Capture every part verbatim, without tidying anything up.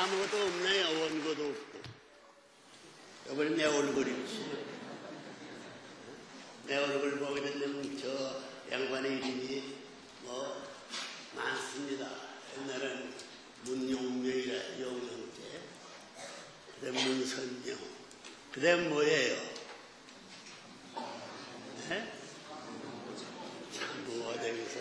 아무것도 없네요. 원고도 없고. 이번에 내 얼굴이지. 내 얼굴 보게 되면 저 양반의 이름이 뭐 많습니다. 옛날에는 문용명이라 용명제, 그 다음 문선명, 그 다음 뭐예요? 네? 참부모가 되면서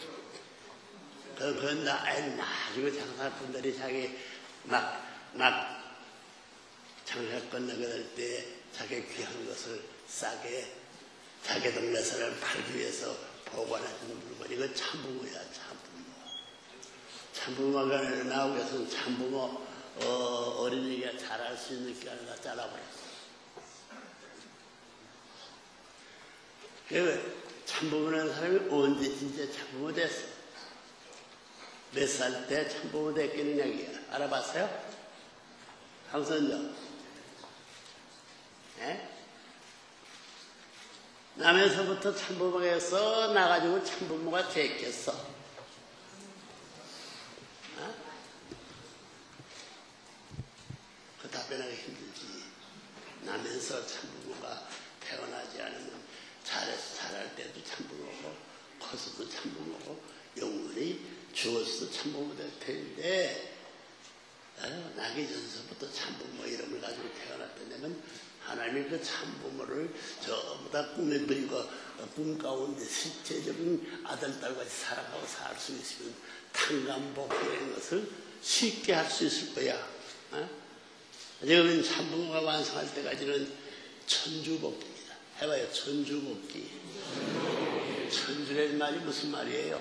그, 그 나이 나중에 장사꾼들이 자기 막, 막 장사 끝나게 될 때 자기 귀한 것을 싸게 자기 동네 사람을 팔기 위해서 보관해주는 물건. 이건 참부모야, 참부모. 참부모가 나오기 위해서는 참부모 어, 어린이가 잘할 수 있는 기간을 다 잘라버렸어. 그 참부모라는 사람이 언제 진짜 참부모 됐어? 몇 살 때 참부모 됐겠는 이야기야. 알아봤어요? 강선정. 예? 남에서부터 참부모가 써 나가지고 참부모가 됐겠어. 어? 그 답변하기 힘들지. 남에서 참부모가 태어나지 않으면 잘해서 잘할 때도 참부모고 커서도 참부모고 영원히 죽어서도 참부모 될 텐데 어? 나기 전서부터 참부모 이름을 가지고 태어났다면 하나님이 그 참부모를 전부 다 꿈에 그리고 꿈 가운데 실제적인 아들, 딸같이 살아가고 살 수 있으면 탕감복이라는 것을 쉽게 할 수 있을 거야. 어? 지금 참부모가 완성할 때까지는 천주복기입니다. 해봐요. 천주복기. 천주라는 말이 무슨 말이에요?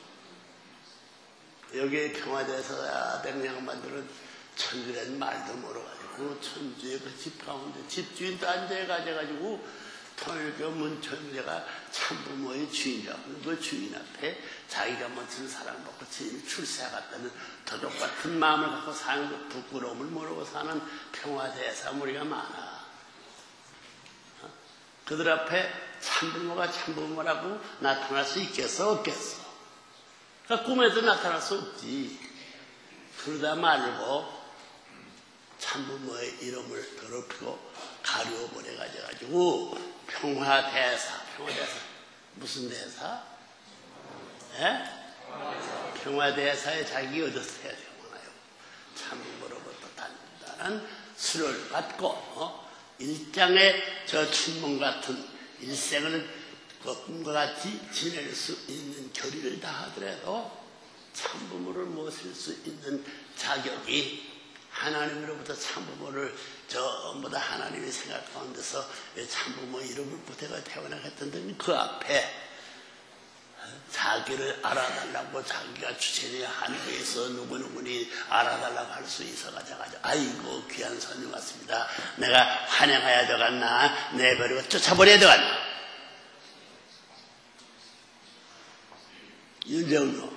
여기 평화대에서 대명양 만들은 천주라는 말도 모르가지고 천주의 그 집 가운데 집주인도 앉아가지고 통일교 문천주가 참부모의 주인이라고 그 주인 앞에 자기가 멋진 사랑 받고 출세하겠다는 도둑 같은 마음을 갖고 사는 그 부끄러움을 모르고 사는 평화대사 무리가 많아. 어? 그들 앞에 참부모가 참부모라고 나타날 수 있겠어 없겠어? 그러니까 꿈에도 나타날 수 없지. 그러다 말고 참부모의 이름을 더럽히고 가려버려가지고 평화대사, 평화대사 무슨 대사? 예? 평화대사에 자기 얻었어야 되잖아요. 참부모로부터 단단한 수를 받고 어? 일장의 저 춘몽 같은 일생을 꿈과 같이 지낼 수 있는 결의를 다하더라도 참부모를 모실 수 있는 자격이 하나님으로부터 참부모를 전부 다 하나님의 생각 가운데서 참부모 이름을 부대가 태어나겠던데 그 앞에 자기를 알아달라고 자기가 주체되어 하늘에서 누구누구니 알아달라고 할 수 있어가지고 아이고 귀한 손님 왔습니다. 내가 환영해야 되겠나 내버리고 쫓아버려야 되겠나. 윤정로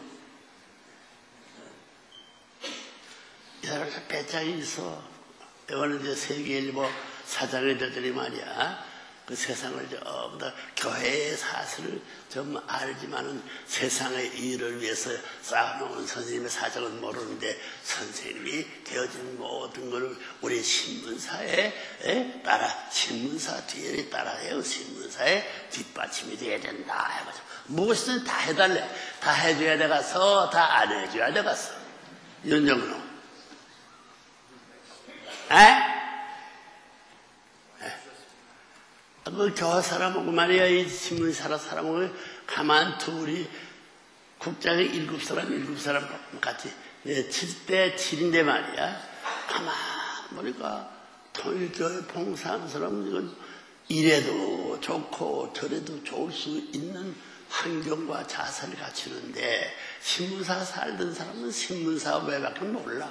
이 사람 배짱이 있어. 이거는 이제 세계일보 사장이 되더니 말이야. 그 세상을 전부 다 교회의 사실을 좀 알지만은 세상의 일을 위해서 쌓아놓은 선생님의 사정은 모르는데 선생님이 되어진 모든 것을 우리 신문사에 따라 신문사 뒤에 따라해요. 신문사에 뒷받침이 돼야 된다 해가지고 무엇이든 다 해달래. 다 해줘야 돼가서 다 안 해줘야 돼가서 윤정로 에? 그 교화 사람하고 말이야, 이 신문사라 사람하고 가만 둘이 국장에 일곱 사람, 일곱 사람 같이, 네, 칠 대 칠인데 말이야. 가만 보니까 통일교회 봉사하는 사람은 이건 이래도 좋고 저래도 좋을 수 있는 환경과 자세를 갖추는데 신문사 살던 사람은 신문사 외밖에 몰라.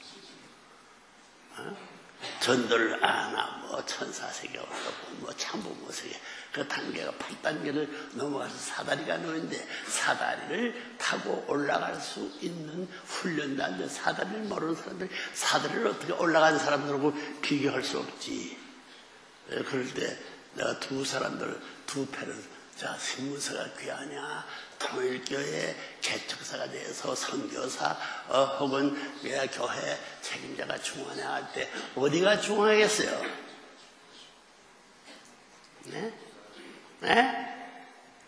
어? 전도를 안 하고 천사세계 올라오고 뭐 참부모 세계 그 단계가 팔 단계를 넘어가서 사다리가 놓는데 사다리를 타고 올라갈 수 있는 훈련단데 사다리를 모르는 사람들 사다리를 어떻게 올라간 사람들하고 비교할 수 없지. 그럴 때 내가 두 사람들 두 패를 자, 신문사가 귀하냐? 통일교회 개척사가 돼서 선교사 어, 혹은 교회 책임자가 중요하냐 할 때 어디가 중요하겠어요? 네? 네?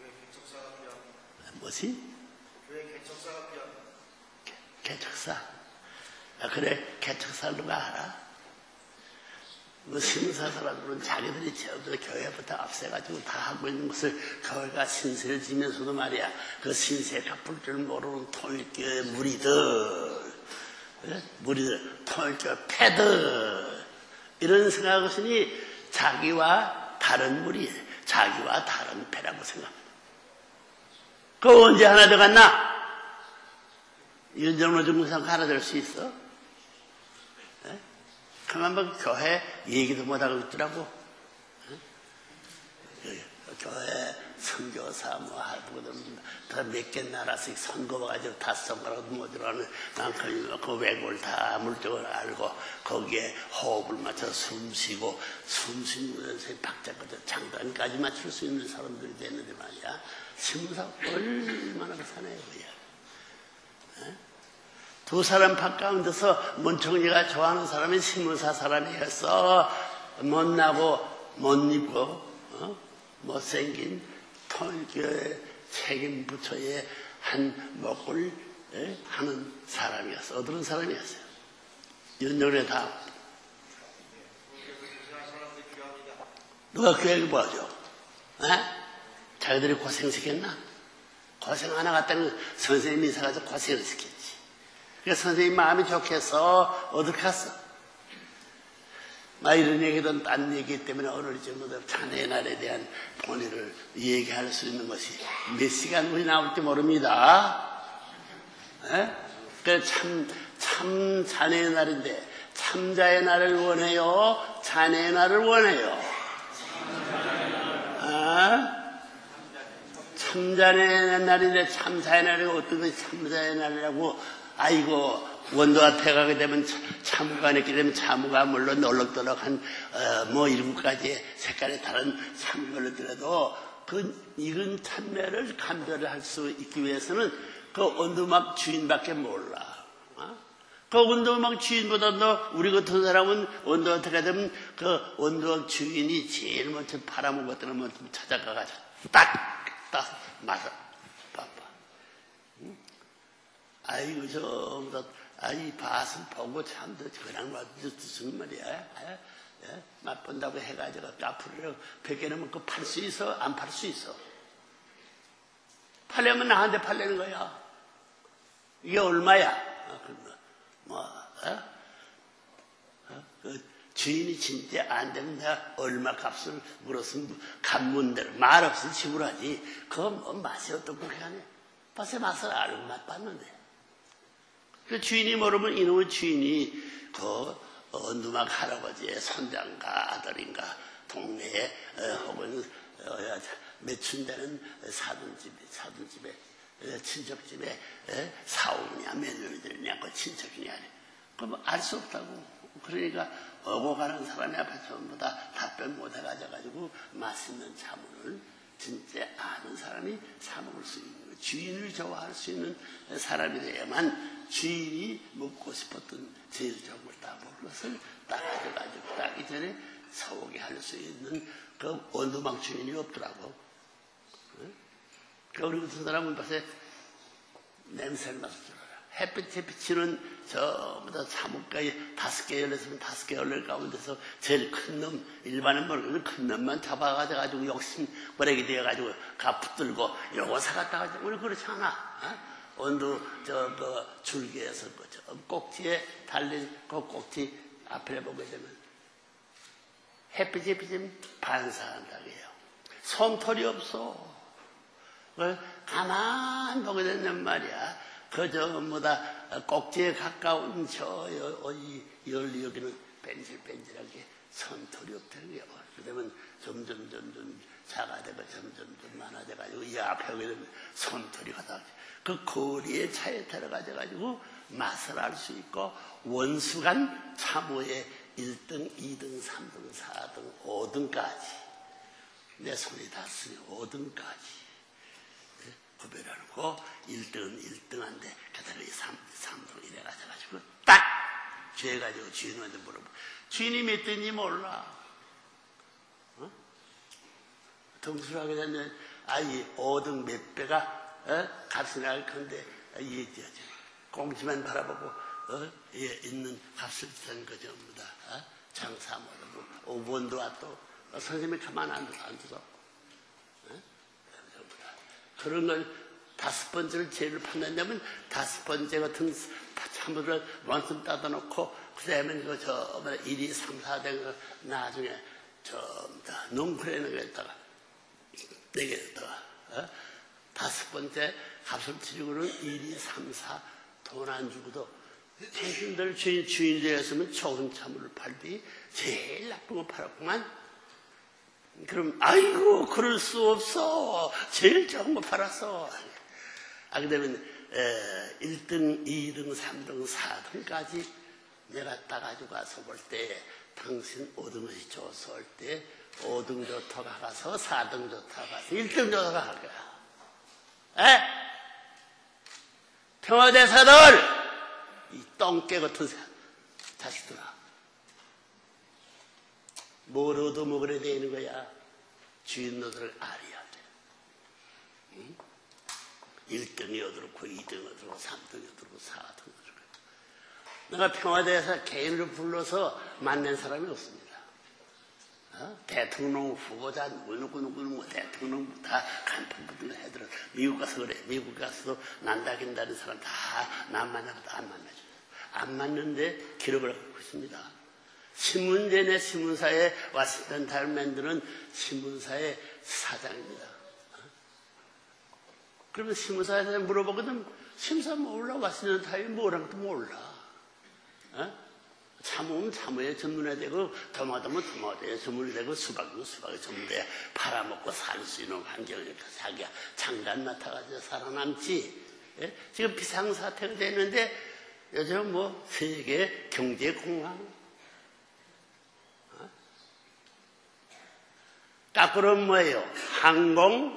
뭐지? 개척사. 아, 그래, 개척사 누가 알아? 뭐 신사 사람들은 자기들이 제어도 교회부터 앞세가지고 다 하고 있는 것을 교회가 신세를 지면서도 말이야, 그 신세에 갚을 줄 모르는 통일교회 무리들, 무리들, 통일교회 패들, 이런 생각하시니 자기와 다른 무리, 자기와 다른 패라고 생각합니다. 그거 언제 하나 되갔나? 윤정로 중무상 하나 될 수 있어? 그만 뭐 교회 얘기도 못하고 있더라고. 교회 선교사 뭐 하거든. 몇 개 나라씩 선거가지고 다 선거라고 못 들어가는 난그 그 외국을 다 물적을 알고 거기에 호흡을 맞춰 숨 쉬고 숨 쉬면서 박자까지 장단까지 맞출 수 있는 사람들이 됐는데 말이야. 신문사 얼마나 사나요, 그야. 두 사람 밥 가운데서 문총리가 좋아하는 사람이 신문사 사람이었어. 못나고 못 입고 어? 못생긴 통일교회 책임 부처의 한 목을 에? 하는 사람이었어. 어떤 사람이었어요? 윤정래 다음. 누가 교회를 보여줘? 에? 자기들이 고생시켰나? 고생 하나 갔다는 선생님이 있어가지고 고생을 시켰지. 그래서 선생님 마음이 좋겠어. 어디 갔어? 막 이런 얘기든 딴 얘기 때문에 오늘 정도 자네의 날에 대한 본의를 얘기할 수 있는 것이 몇 시간 후에 나올지 모릅니다. 그 참, 참 자네의 날인데 참자의 날을 원해요? 자네의 날을 원해요? 아? 참자의 날인데 참자의 날이 어떤 것이 참자의 날이라고. 아이고, 원도가 태가게 되면 차무가 냈게 되면 차무가 물론 널럭덜럭한 어, 뭐 일곱 가지 색깔이 다른 참무를 들어도 그 익은 참매를 감별을 할 수 있기 위해서는 그 원두막 주인밖에 몰라. 어? 그 원두막 주인보다도 우리 같은 사람은 원두가 태가 되면 그 원두막 주인이 제일 먼저 팔아먹었다는 먼저 찾아가가지고 딱, 딱 맞아. 아이고, 저, 아이, 밭을 보고 참, 그냥 무슨 말이야. 에? 에? 맛본다고 해가지고 까풀을 백 개는 먹고 팔 수 있어? 안 팔 수 있어? 팔려면 나한테 팔려는 거야. 이게 얼마야? 어, 뭐, 어? 어? 그 주인이 진짜 안 되면 내가 얼마 값을 물었으면 간문대로 말 없이 지불하지. 그건 뭐 맛이 어떻고 하네. 벌써 맛을 알고 맛봤는데. 그 주인이 모르면 이놈의 주인이 그 언두막 할아버지의 손장가 아들인가 동네에 어, 혹은 어, 몇춘 되는 사돈집에 사돈집에 어, 친척집에 어, 사오냐 며느리들이냐 그 친척이냐 그럼 알 수 없다고. 그러니까 오고 가는 사람이 앞에 전부 다 답변 못 해가지고 맛있는 차문을 진짜 아는 사람이 사먹을 수 있는 거예요. 주인을 좋아할 수 있는 사람이 돼야만 주인이 먹고 싶었던 제일 좋은 걸 다 먹을 것을 딱 가져가지고 따기 전에 서오게 할 수 있는 그 원두막 주인이 없더라고. 그러니까 우리 같은 사람은 벌써 냄새를 맡을 줄 알아. 햇빛에 비치는 전부 다 사뭇가에 다섯 개 열렸으면 다섯 개 열릴 가운데서 제일 큰 놈, 일반은 모르는 큰 놈만 잡아가지고 욕심 버리게 되어가지고 가 붙들고 요거 사갔다 가지고 우리 그렇지 않아. 어? 원두 저 그 줄기에서 그 저 꼭지에 달린 그 꼭지 앞에 보게 되면 햇빛이 비치면 반사한다고 해요. 솜털이 없어. 그걸 가만 보게 되는 말이야. 그저 뭐다 꼭지에 가까운 저 이 열 여기는 뺀질뺀질하게 솜털이 없다는 거예요. 그러면 점점 점점 작아되고 점점 점 많아져가지고 이 앞에 오게 되면 솜털이가 다. 그 거리에 차에 들어가져가지고 맛을 알 수 있고 원수간 참호의 일 등, 이 등, 삼 등, 사 등, 오 등까지 내 손이 닿았으니 오등까지 구별해놓고 일 등은 일 등한데 그다음에 삼 등 이래 가지고 딱 죄가지고 주인한테 물어보. 주인이 몇 등인지 몰라. 어? 등수하게 되면 아이 오 등 몇 배가 어? 값이 날 건데 이 공지만 바라보고 어? 예, 있는 값을 쓰는 거 전부 다 어? 장사 못하고 오 번도 와도 어, 선생님이 가만 안 둬, 안 둬. 어? 그런 걸 다섯 번째를 죄를 판단하면 다섯 번째 같은 참으로 원숨 따다놓고 그 다음에 그 저 일, 이, 삼, 사 된 거 나중에 전부 다 농구라는 거에다가 네개 더 어? 다섯 번째 값을 치르고는 일, 이, 삼, 사 돈 안 주고도 당신들 주인, 주인 되었으면 좋은 참으로 팔지 제일 나쁜 거 팔았구만. 그럼 아이고 그럴 수 없어. 제일 좋은 거 팔았어. 아 그러면 에, 일 등, 이 등, 삼 등, 사 등까지 내가 따가지고 가서 볼 때 당신 오 등이 좋소 할 때 오 등 좋다가 가서 사 등 좋다가 가서 일 등 좋다가 갈 거야. 에? 평화대사들 이 똥개 같은 자식들아 뭘 얻어먹으려 되는 거야. 주인 노릇을 알아야 돼. 응? 일 등이 어디로고 이 등이 어디로고 삼 등이 어디로고 사 등이 어디로고. 내가 평화대사 개인을 불러서 만난 사람이 없습니다. 어? 대통령 후보자 누구 누구 누구 누구 대통령 다 간판 붙은 거 해들어. 미국 가서 그래. 미국 가서도 난다긴다는 사람 다 난 만나도 안 만나죠. 안 맞는데 기록을 갖고 있습니다. 신문제내 신문사에 왔던 달맨들은 신문사의 사장입니다. 그러면 신문사에서 물어보거든. 심사 몰라. 왔으면 타이 뭐랑도 몰라. 어? 참으면 참으에 전문해야 되고 토마토면 토마토에 전문이 되고 수박이면 수박에 전문돼야 팔아먹고 살 수 있는 환경이니까 자기가 장단 맡아가지고 살아남지. 예? 지금 비상사태가 되는데 요즘 뭐 세계 경제공황 어? 까꾸는 뭐예요? 항공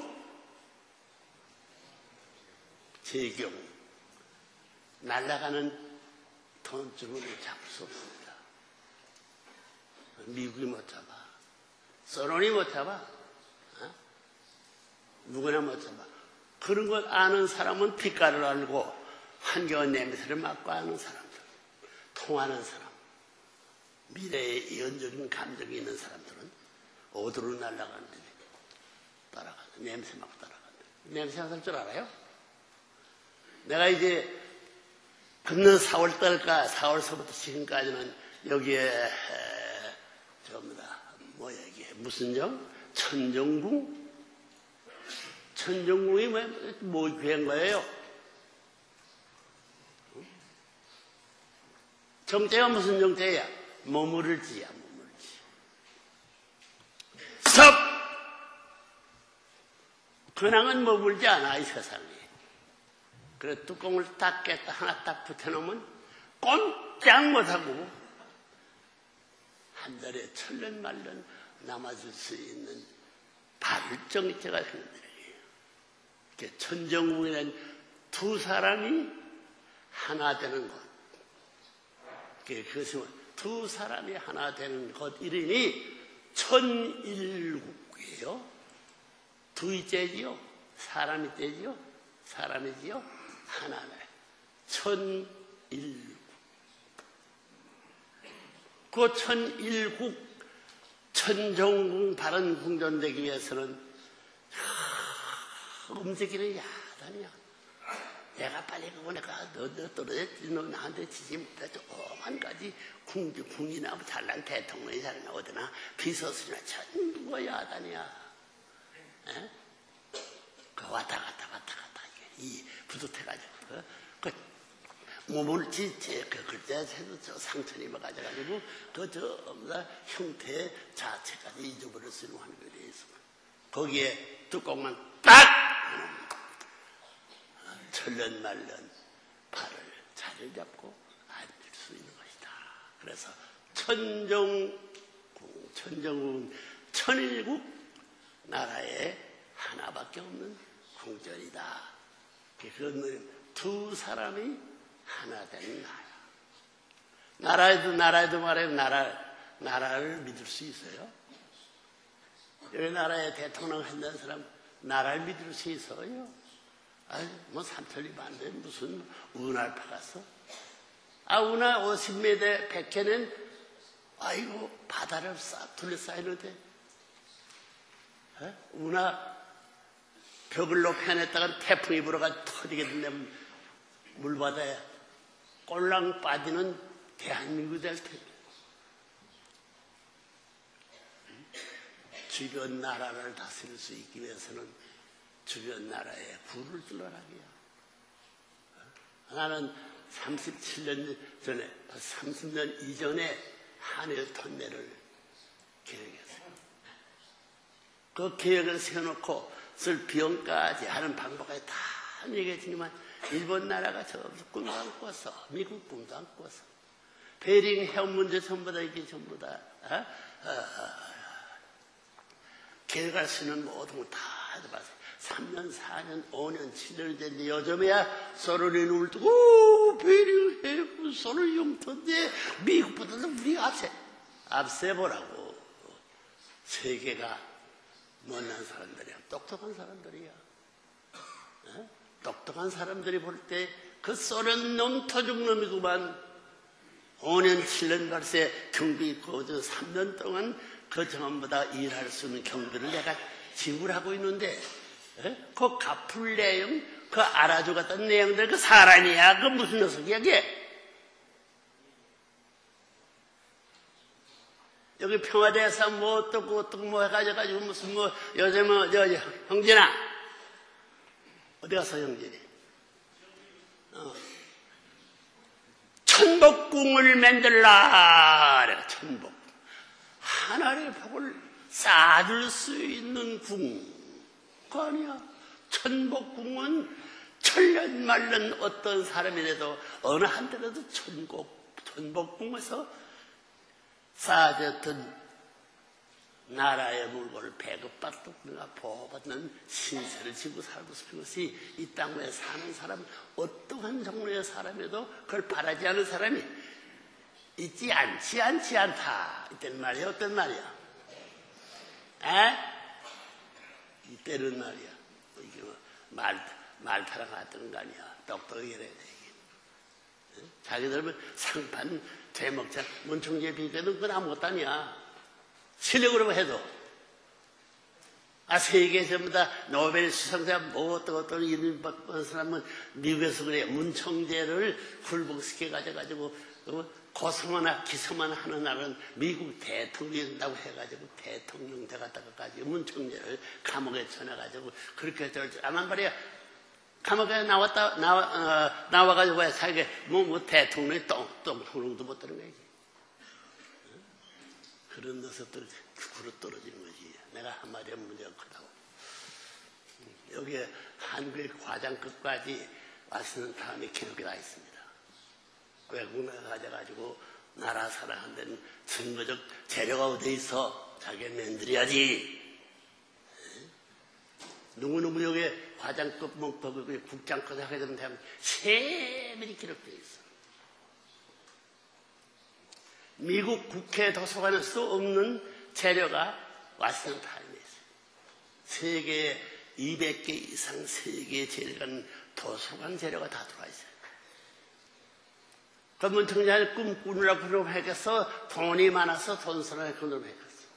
재경 날아가는 돈줄을 잡을 수 없습니다. 미국이 못 잡아. 소련이 못 잡아. 어? 누구나 못 잡아. 그런 걸 아는 사람은 빛깔을 알고 환경의 냄새를 맡고 아는 사람들, 통하는 사람, 미래의 예언적인 감정이 있는 사람들은 어디로 날아가는데 따라간다. 냄새 맡고 따라간다. 냄새 맡을 줄 알아요? 내가 이제 금년 사월 달까 사월서부터 지금까지는 여기에 전부 다 뭐야 이게 무슨 정? 천정궁? 천정궁이 뭐, 뭐 귀한 거예요? 정체가 무슨 정체야? 머무를지야 머무를지. 섭! 근황은 머물지 않아 이 세상에. 그래 뚜껑을 딱 깼다 하나 딱 붙여놓으면 꼼짝 못하고 한 달에 천년 말년 남아줄 수 있는 발정체가 생긴다는 천정궁이라는 두 사람이 하나 되는 것. 그것은 두 사람이 하나 되는 것 이름이 천일국이에요. 두이째지요. 사람이 째지요. 사람이지요. 하나네. 천일국. 그 천일국 천정궁 바른 궁전되기 위해서는 움직이는 야단이야. 내가 빨리 그거 내가 너, 너 떨어졌지. 너 나한테 지지 못하지. 오만 가지 궁, 궁이나 뭐 잘난 대통령이 잘나 어디나 비서수나 전부 야단이야. 에? 그 왔다 갔다 왔다 갔다 이 부듯해가지고 어? 그 몸을 지체 그 글자에도 저 상처 입어가지고 그 저 형태 자체까지 잊어버릴 수 있는 환경이 돼 있어. 거기에 뚜껑만 딱 천년 말년 발을 자리를 잡고 앉을 수 있는 것이다. 그래서 천정궁, 천정궁, 천일국 나라에 하나밖에 없는 궁전이다. 그건 두 사람이 하나 된 나라. 나라에도 나라에도 말해요. 나라, 나라를 믿을 수 있어요? 여기 나라에 대통령 한다는 사람 나라를 믿을 수 있어요? 아유, 뭐 삼천리 반대 무슨 운할 파갔어? 아, 운하 오십 미터 백 회는 아이고 바다를 싹 둘러싸이는데 운하 벽을 높여냈다가 태풍이 불어가 터지게 되면 물바다에 꼴랑 빠지는 대한민국이 될 텐데 주변 나라를 다스릴 수 있기 위해서는 주변 나라에 굴을 뚫어라기야. 나는 삼십칠 년 전에, 삼십 년 이전에 한일 터널을 계획했어요. 그 계획을 세워놓고 쓸 비용까지 하는 방법까지 다 얘기했지만 일본 나라가 저 꿈도 안 꿨어. 미국 꿈도 안 꿨어. 베링 해운 문제 전부 다 이게 전부 다 어? 어, 어. 계획할 수 있는 모든 걸 다 해봤어요. 삼 년, 사 년, 오 년, 칠 년 됐는데 요즘에야 소련이 눈을 뜨고 오, 베링 해운 소련 용터인데 미국보다도 우리가 앞세, 앞세보라고. 세계가 못난 사람들이야. 똑똑한 사람들이야. 어? 똑똑한 사람들이 볼 때 그 소련 놈 터죽 놈이구만. 오 년, 칠 년 발세 경비 있고 삼 년 동안 그 전부 다 일할 수 있는 경비를 내가 지불하고 있는데 에? 그 갚을 내용, 그 알아주겠다는 내용들 그 사람이야. 그 무슨 녀석이야 그게. 여기 평화대에서 뭐 어떻고 어떻고 뭐 해가지고 무슨 뭐 요새 뭐 저, 저 형진아 어디 갔어 형진이? 어. 천복궁을 만들라. 내가 천복. 하나님의 복을 쌓아줄 수 있는 궁. 그거 아니야. 천복궁은 천년 말년 어떤 사람이라도 어느 한때라도 천국, 천복궁에서 쌓아졌던 나라의 물건을 배급받고 우리가 보호받는 신세를 지고 살고 싶은 것이 이 땅에 사는 사람, 어떠한 종류의 사람에도 그걸 바라지 않은 사람이 있지 않지 않지 않다. 이때는 말이야. 어떤 말이야? 에? 이때는 말이야. 이게 뭐 말, 말타랑 같은 거 아니야. 똑똑히 해야 돼. 자기들 상판 대먹자 문충제 비교는 그건 아무것도 아니야. 실력으로 해도. 아, 세계 전부 다 노벨 수상자 뭐 어떤 어떤 이름 받은 사람은 미국에서 그래. 문청제를 굴복시켜 가지고 고성하나 기성만 하는 날은 미국 대통령이 된다고 해가지고 대통령 돼갔다가까지 문청제를 감옥에 쳐내가지고 그렇게 저안 말이야. 감옥에 나왔다 나와 어, 나와가지고 자기 뭐, 뭐 대통령이 똥똥통령도 못 되는 거지. 그런 녀석들 죽으로 떨어지는 거지. 내가 한마디 하면 문제가 크다고. 여기에 한국의 과장급까지 왔는 다음에 기록이 나 있습니다. 외국에 가져가지고 나라 사랑하는 데는 증거적 재료가 어디 있어? 자기가 만들어야지. 누구누구 여기에 과장급, 뭐, 국장급 하게 되면 세밀히 기록되어 있어. 미국 국회 도서관에 수 없는 재료가 와싱턴 타임에 있어요. 세계 이백 개 이상 세계 재료가 도서관 재료가 다 들어와 있어요. 그 문청자를 꿈꾸느라고 그러고 했겠어. 돈이 많아서 돈쓰느라고 그러고 했겠어.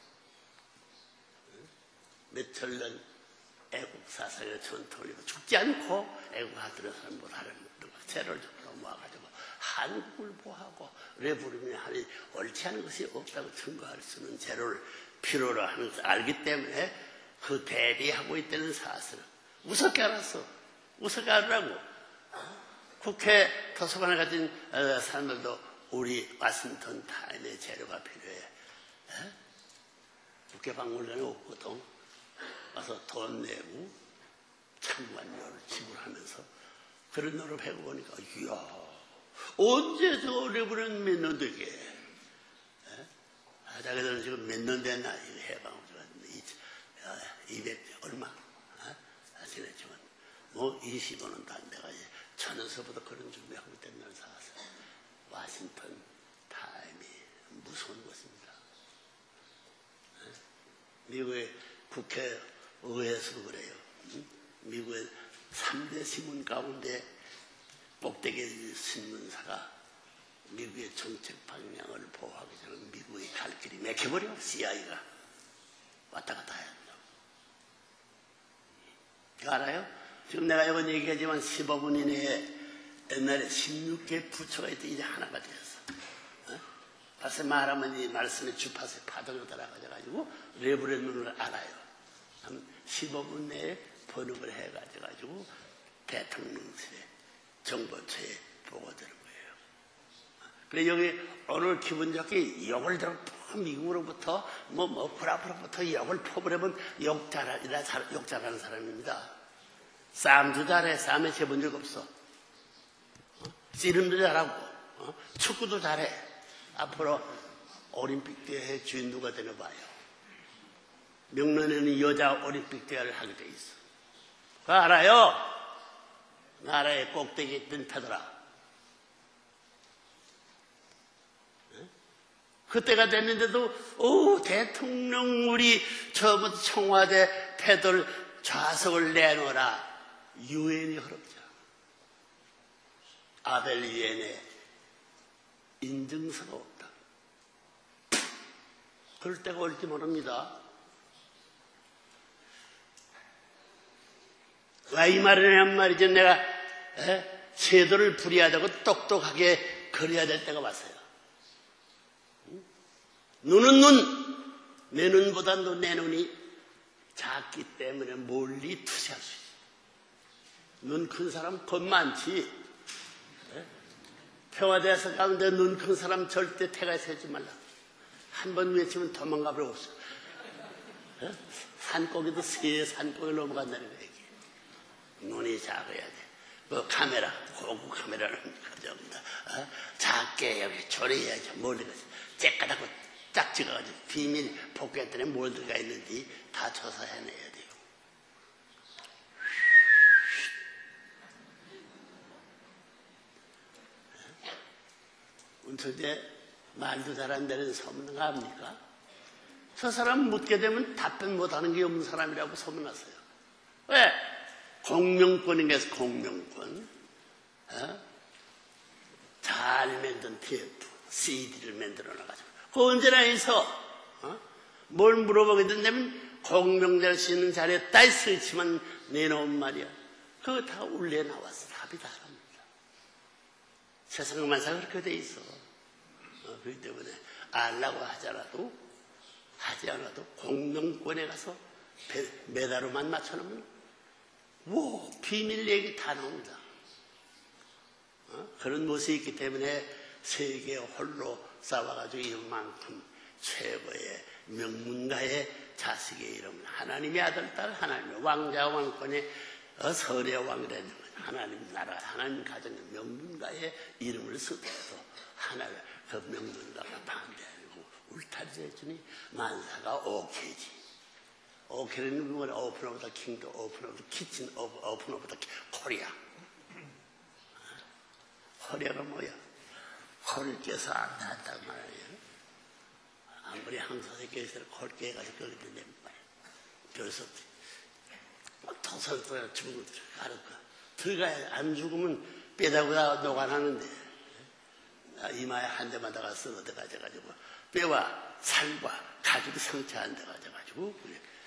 몇천 년 애국 사상의 전통을 죽지 않고 애국하던 사람 뭐라는 재료를 모아가지고 한국을 보호하고 레버리미 하니 옳지 않은 것이 없다고 증거할 수 있는 재료를 필요로 하는 것을 알기 때문에 그 대비하고 있다는 사실을 무섭게 알았어. 무섭게 알으라고. 국회 도서관에 가진 사람들도 우리 와싱턴 타임의 재료가 필요해. 에? 국회 박물관에 없거든. 와서 돈 내고 참관료를 지불하면서 그런 노릇을 해보니까 이야 언제 저 레버는 몇 년 되게? 아, 자기들은 지금 몇 년 됐나? 이거 해방 이백 이십 원은 담배가 천원서부터 그런 준비하고 있던 날 사왔어요. 워싱턴 타임이 무서운 것입니다. 미국의 국회의회에서도 그래요. 미국의 삼 대 신문 가운데 꼭대기 신문사가 미국의 정책 방향을 보호하기 전에 미국의 갈 길이 막혀버려. 씨아이가 왔다 갔다 해야 된다고. 알아요? 지금 내가 이번 얘기하지만 십오 분 이내에 옛날에 십육 개 부처가 있더니 이제 하나가 되었어. 어? 벌써 말하면 이 말씀의 주파수의 파동을 따라가지고 레브레눈을 알아요. 십오 분 내에 번역을 해가지고 대통령실에 정보처에 보고되는 거예요. 그래 여기 오늘 기분 좋게 욕을 들어 미국으로부터 뭐, 뭐, 브라브로부터 욕을 퍼부려본 욕 잘하는, 욕 잘하는 사람입니다. 싸움도 잘해. 싸움에 재본 적 없어. 어? 씨름도 잘하고, 어? 축구도 잘해. 앞으로 올림픽 대회 주인 누가 되나 봐요. 명란에는 여자 올림픽 대회를 하게 돼 있어. 그거 알아요? 나라의 꼭대기에 있던 패더라. 그때가 됐는데도 오 대통령 우리 저 청와대 패들 좌석을 내놓으라. 유엔이 허락자. 아벨 유엔에 인증서가 없다. 그럴 때가 올지 모릅니다. 왜 이 말을 하냔 말이죠. 내가 에? 세도를 부리하다고 똑똑하게 그려야 될 때가 왔어요. 눈은 눈, 내 눈보다 내 눈이 작기 때문에 멀리 투시할 수 있어. 눈 큰 사람 겁 많지. 평화대사 가운데 눈 큰 사람 절대 태가 세지 말라. 한 번 외치면 도망가 버려 없어. 산고기도 새 산고기 넘어간다는 얘기. 눈이 작아야 돼. 그 카메라, 고급 카메라는 그정도다. 어? 작게 여기 조리해야지. 멀리 가서 째까다고 짝 찍어가지고 비밀 포켓들에 뭘 들어가 있는지 다 조사해내야 돼요. 운천재 말도 잘 안 되는 소문가 합니까? 저 사람 묻게 되면 답변 못하는 게 없는 사람이라고 소문났어요. 왜? 공명권에서 공명권. 어? 잘 만든 테이프, 씨디를 만들어 놔가지고. 그 언제나 해서, 어? 뭘 물어보게 된다면, 공명자를 쓰는 자리에 딸 스치만 내놓은 말이야. 그거 다 울려 나왔어. 답이 다릅니다. 세상만사 그렇게 돼 있어. 어, 그렇기 때문에, 알라고 하더라도, 하지 않아도 공명권에 가서 메다로만 맞춰놓으면, 뭐, 비밀 얘기 다 나옵니다. 어? 그런 모습이 있기 때문에 세계 홀로 싸워가지고 이만큼 최고의 명문가의 자식의 이름은 하나님의 아들, 딸, 하나님의 왕자, 왕권의 어, 설의 왕이라는 건 하나님 나라, 하나님 가정의 명문가의 이름을 쓰더라도 하나님 그 명문가가 반대하고 울타리 해주니 만사가 오케이지. 오케이는 뭐 오픈 오브 더 킹도 오픈 오브 더 키친 오브 오픈 오브 더 코리아. 코리아가 뭐야? 코를 껴서 안 닿았단 말이에요. 아무리 항소석에 있어도 코를 깨가지고 그렇게 된단 말이에요. 그래서 도설도 죽고 가르까 들어가야 안 죽으면 뼈다가 노관하는데 이마에 한 대만 다가 쓰러져 가지고 뼈와 살과 가죽이 상처 안 돼가지고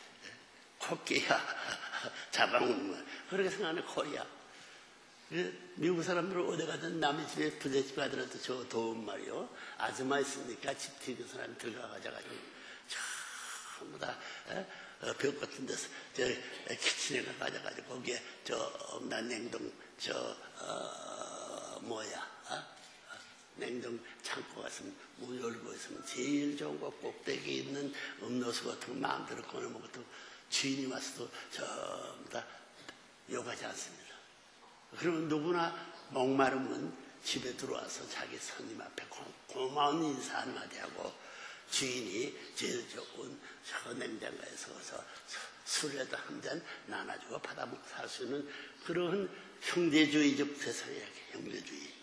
코끼야 잡아먹는 거야. 그렇게 생각하는 코리아. 미국 사람들은 어디 가든 남의 집에 부잣집 가더라도 저 더운 말이요. 아줌마 있으니까 집 튀는 사람이 들어가가지고 전부 다 벽 같은 데서 저 키친에 가가지고 거기에 저 난 냉동 저 어, 뭐야 어? 냉동 창고 갔으면 문 열고 있으면 제일 좋은 거 꼭대기 있는 음료수 같은 거 마음대로 꺼내 먹어도 주인이 와서도 전부 다 욕하지 않습니다. 그러면 누구나 목마르면 집에 들어와서 자기 손님 앞에 고마운 인사 한마디 하고 주인이 제일 좋은 저 냉장고에 서서 술에다 한 잔 나눠주고 받아먹고 살 수 있는 그런 형제주의적 세상이야. 형제주의.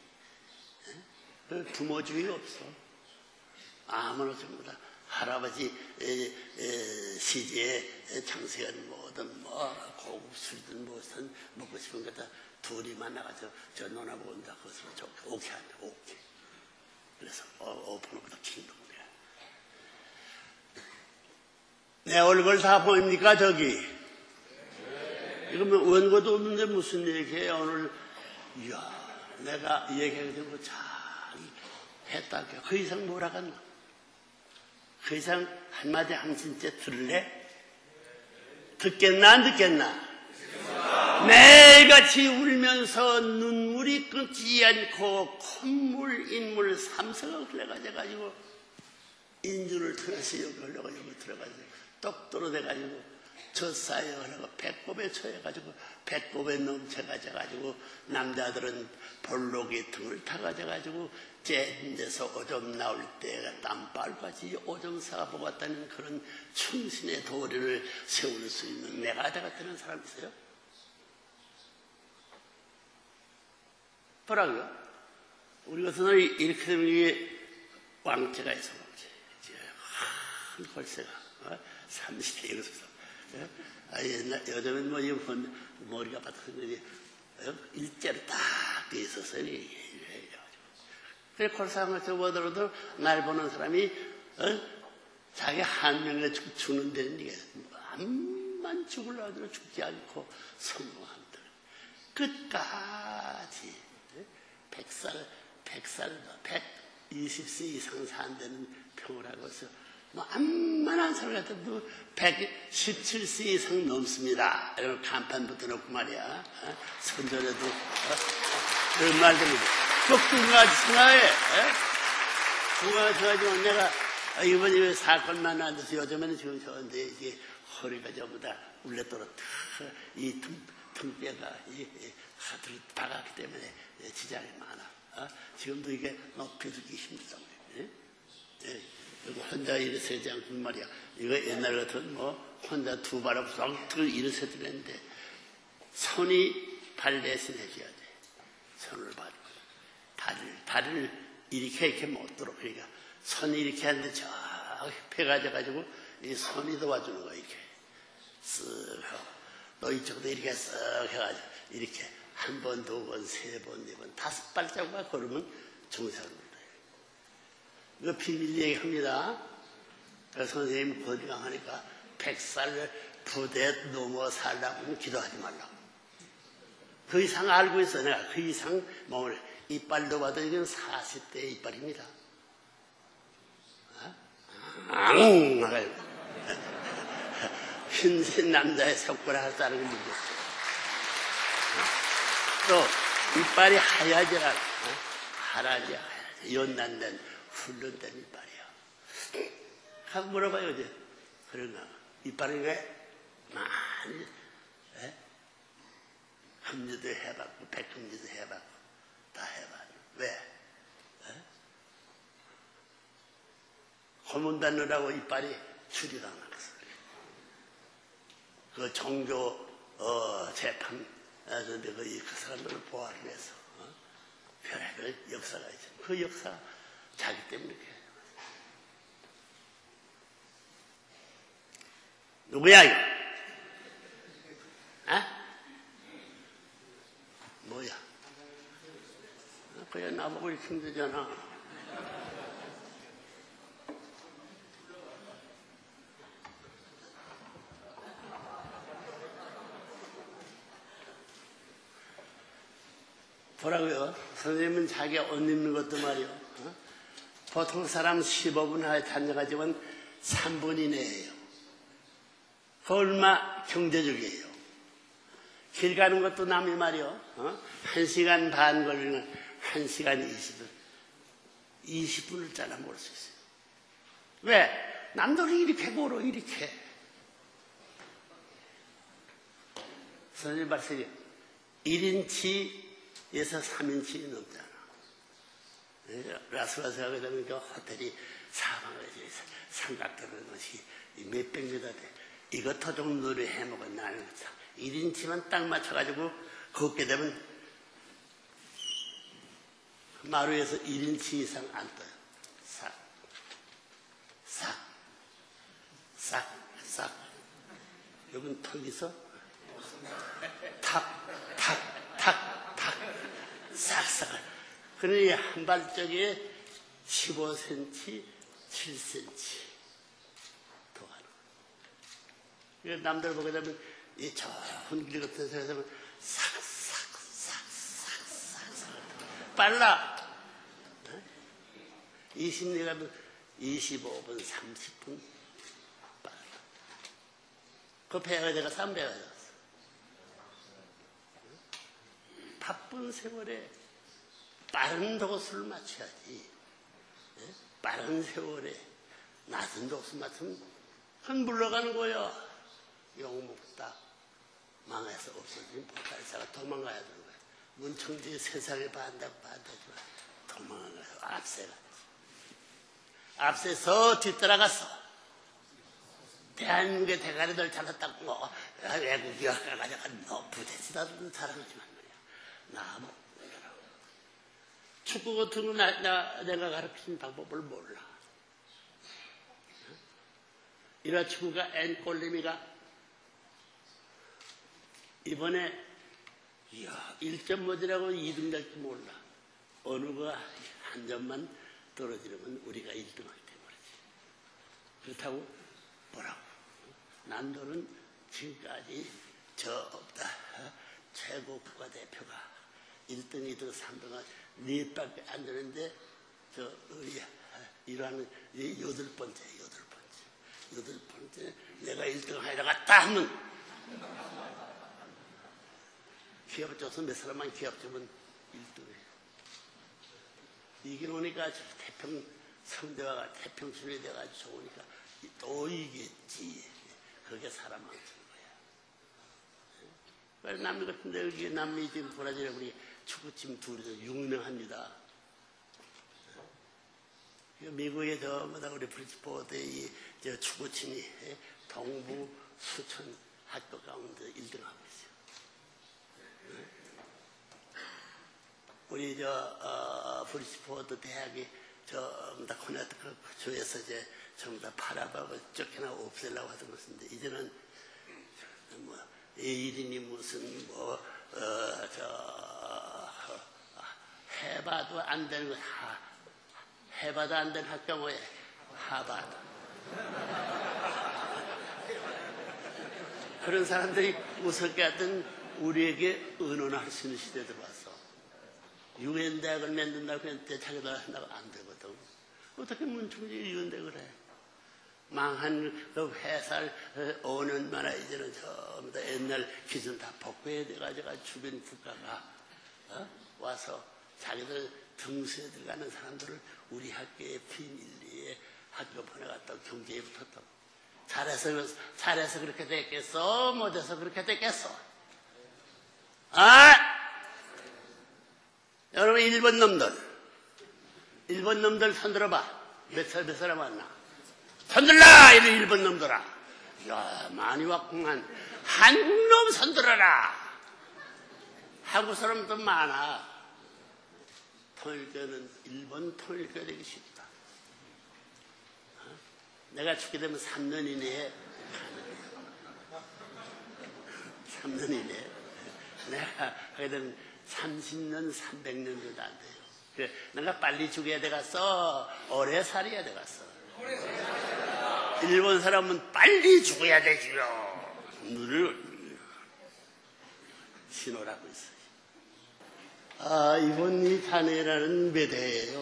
부모주의 없어. 아무나 전부 다 할아버지 에, 에, 시제에 장세현 뭐든 뭐 고급 술이든 무슨 먹고 싶은 거 다 둘이 만나가지고 저 누나 본다 그것으로 좋게 오케이 한다 오케이. 그래서 오픈 오브 더 킹덤. 내 얼굴 다 보입니까 저기? 이러면 원고도 없는데 무슨 얘기해요 오늘? 이야 내가 얘기하게 되고 잘 했다. 그 이상 뭐라 갔나? 그 이상 한마디 한신째 들을래? 듣겠나 안 듣겠나? 매일같이 울면서 눈물이 끊지 않고 콧물 인물 삼성을 흘러가져가지고 인주를 틀어서 여기 흘러가 여기 들어가지고 똑 떨어져가지고 젖사에 흘러가 배꼽에 처해가지고 배꼽에 넘쳐가져가지고 남자들은 볼록이 등을 타가져가지고 째 데서 오줌 나올 때가 땀발같이 오줌사가 보았다는 그런 충신의 도리를 세울 수 있는 내가 다 같은 사람 있어요? 뭐라고요? 우리 같은 날 이렇게 되면 이게 왕체가 있어 큰 골세가 어? 삼십 대 여기서 어? 아, 옛날 요즘은 뭐 이건 머리가 바닥에 어? 일자로 딱 돼 있었어요. 그래 골상을 접어들어도 날 보는 사람이 어? 자기 한 명에 죽는 데는 이게 암만 죽으려고 죽지 않고 성공한다. 끝까지 백살 백살 백이십 세 이상 산 데는 평을 해서 뭐 암만한 사람 같아도 백십칠 세 이상 넘습니다. 이런 간판 붙여놓고 말이야. 어? 선전에도 어? 그런 말들이 똑똑하게 생각해. 생각해 생각하지만 내가 이번에 사건만 나서 요즘에는 지금 저런데 이게 허리가 전부 다 울레도록 이 등, 등뼈가 이, 이 하드로 박았기 때문에 지장이 많아. 어? 지금도 이게 높여주기 힘들다. 예? 예. 이거 혼자 일어서지 않고 말이야. 이거 옛날 같은 뭐 혼자 두 발을 쏙 일어서야 되는데 손이 발 대신 해줘야 돼. 손을 봐주고 발을 발을 이렇게 이렇게 못 들어. 그러니까 손이 이렇게 하는데 저 펴가져가지고 이 손이 도와주는 거 이렇게 쓱 하고 또 이쪽도 이렇게 쓱 해가지고 이렇게 한 번, 두 번, 세 번, 네 번, 다섯 발자국만 걸으면 정상입니다. 이거 비밀 얘기합니다. 선생님 건강하니까 백살 부대 넘어 살라고 기도하지 말라고. 그 이상 알고 있어. 내가 그 이상 몸을 이빨로 봐도 이건 사십 대 이빨입니다. 앙! 흰색 남자의 속구라 할 사람이 문제. 또 이빨이 하얘지라. 하라지 하야지. 연난된 훈련된 이빨이야. 한번 물어봐요, 이제. 그런가? 이빨이 왜 많이, 에? 금지도 해봤고, 백금지도 해봤고, 다 해봤고. 왜? 에? 고문 받느라고 이빨이 줄이가 나갔어. 그 종교, 어, 재판, 그런데 그, 그 사람들을 보호하기 위해서, 어? 별의별 역사가 있죠. 그 역사, 자기 때문에 이렇게. 누구야, 이거? 아? 뭐야? 그냥 나보고 이렇게 힘들잖아. 뭐라고요? 선생님은 자기 옷 입는 것도 말이요. 어? 보통 사람 십오 분 하에 다녀가지고 삼 분 이내예요. 그 얼마 경제적이에요. 길 가는 것도 남이 말이요. 어? 한 시간 반 걸리는 한 시간 이십 분. 이십 분을 잘라 먹을 수 있어요. 왜? 남들이 이렇게 걸어, 이렇게. 선생님 말씀이 일 인치에서 삼 인치 넘잖아. 라스베가스 가게 되면 그 호텔이 사방에 삼각대는 것이 몇백 미터 돼. 이거 토종 놀이 해먹은 나는 일 인치만 딱 맞춰가지고 걷게 되면 마루에서 일 인치 이상 안 떠요. 싹, 싹, 싹, 싹. 여긴 턱에서 탁, 탁, 탁, 탁, 싹싹. 그러니 한 발짝에 십오 센티미터, 칠 센티미터 더 하는 거예요. 남들 보게 되면 이 좁은 길 같은 데서 싹, 싹, 싹, 싹, 싹, 싹. 빨라. 이 심리가 이십오 분, 삼십 분 빨라. 그 배가 내가 삼 배가 되었어. 바쁜 세월에 빠른 도수를 맞춰야지. 빠른 세월에 낮은 도수 맞추면 한 물러가는 거예요. 욕먹다 망해서 없어진 보살사가 도망가야 되는 거예요. 문청지 세상에 반다고 반다고 도망가요. 앞세가 앞세서 뒤따라갔어. 대한민국의 대가리들 잘났다고 뭐 외국이 가져가 너 부대찌다도 잘하지만 말이야. 나 뭐 축구 같은 거 나, 나, 내가 가르친 방법을 몰라. 이라 축구가 앤골림이가 이번에 이야 일 점 뭐지라고 이 등 될지 몰라. 어느 거 한 점만 떨어지려면 우리가 일 등 하기 때문이지. 그렇다고 뭐라고. 난 너는 지금까지 저 없다. 최고 국가대표가 일 등, 이 등, 삼 등은 넷밖에 안 되는데 저 이러한 여덟 번째, 여덟 번째, 여덟 번째 내가 일 등 하려고 갔다 하면 기업 줘서 몇 사람만 기업 주면 일 등해. 이게 오니까 태평 성대가 태평순이 돼가지고 좋으니까 또 이겠지. 그게 사람 망치는 거야. 남미 같은데 여기 남미 지금 브라질에 우리 축구팀 둘이서 유명합니다. 미국의 저 뭐다 우리 브리스포드의 저 축구팀이 동부 수천 학교 가운데 일 등 하고 있어요. 우리 저 어, 브리스포드 대학이 저 뭐다 코네티컷 주에서 이제 전부 다 팔아버고 쫓겨나 없애려고 하던 것인데 이제는 뭐 에이린이 무슨 뭐 어, 저 해봐도 안 되는 거 하, 해봐도 안 되는 학교 뭐에 하바드. 그런 사람들이 무섭게 하던 우리에게 의논할 수 있는 시대 들어왔어. 유엔 대학을 만든다고 했는데 자기들 한다고 안 되거든. 어떻게 문충지 유엔대 그래? 망한 그 회사를 오 년 만에 이제는 전부 다 옛날 기준 다 복구해야 돼가지고 주변 국가가 어? 와서 자기들 등수에 들어가는 사람들을 우리 학교에 비밀리에 학교 보내갔다 경제에 붙었다고. 잘해서, 잘해서 그렇게 됐겠어? 못해서 그렇게 됐겠어? 아! 여러분, 일본 놈들. 일본 놈들 손들어봐. 몇 살, 몇 사람 왔나? 손들라! 이런 일본 놈들아. 이야, 많이 왔구만. 한국 놈 손들어라! 한국 사람도 많아. 통일교는 일본 통일교 되기 쉽다. 어? 내가 죽게 되면 삼 년 이내에 삼 년 이내에 내가 하게 되면 삼십 년, 삼백 년 정도 안 돼요. 그래, 내가 빨리 죽어야 되겠어? 오래 살아야 되겠어? 일본 사람은 빨리 죽어야 되지요. 눈을 신호라고 있어요. 아, 이번 이 단해라는 몇 회예요?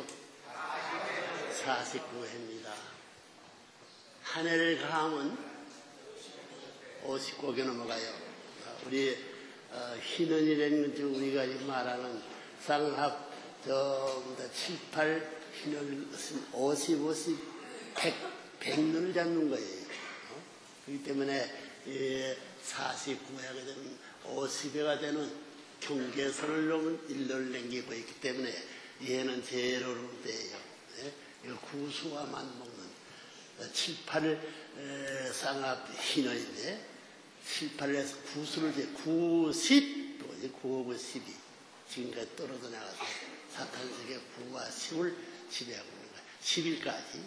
사십구 회입니다. 한 해를 가하면 오십구 개 넘어가요. 우리 어, 희년이라는 건 우리가 말하는 쌍합 저 칠, 팔 희년 오십, 오십, 백, 백년을 잡는 거예요. 어? 그렇기 때문에 예, 사십구 회가 되면 오십 회가 되는 경계선을 놓은 일년을 남기고 있기 때문에 얘는 제로로 돼요. 예? 이거 구수화만 먹는 칠, 팔 쌍합 hin어인데 칠, 팔을 해서 구수를 제 구, 십, 구, 오, 십이 지금까지 떨어져 나가서 사탄세계 구와 십을 지배하고 있는 거예요. 십 일까지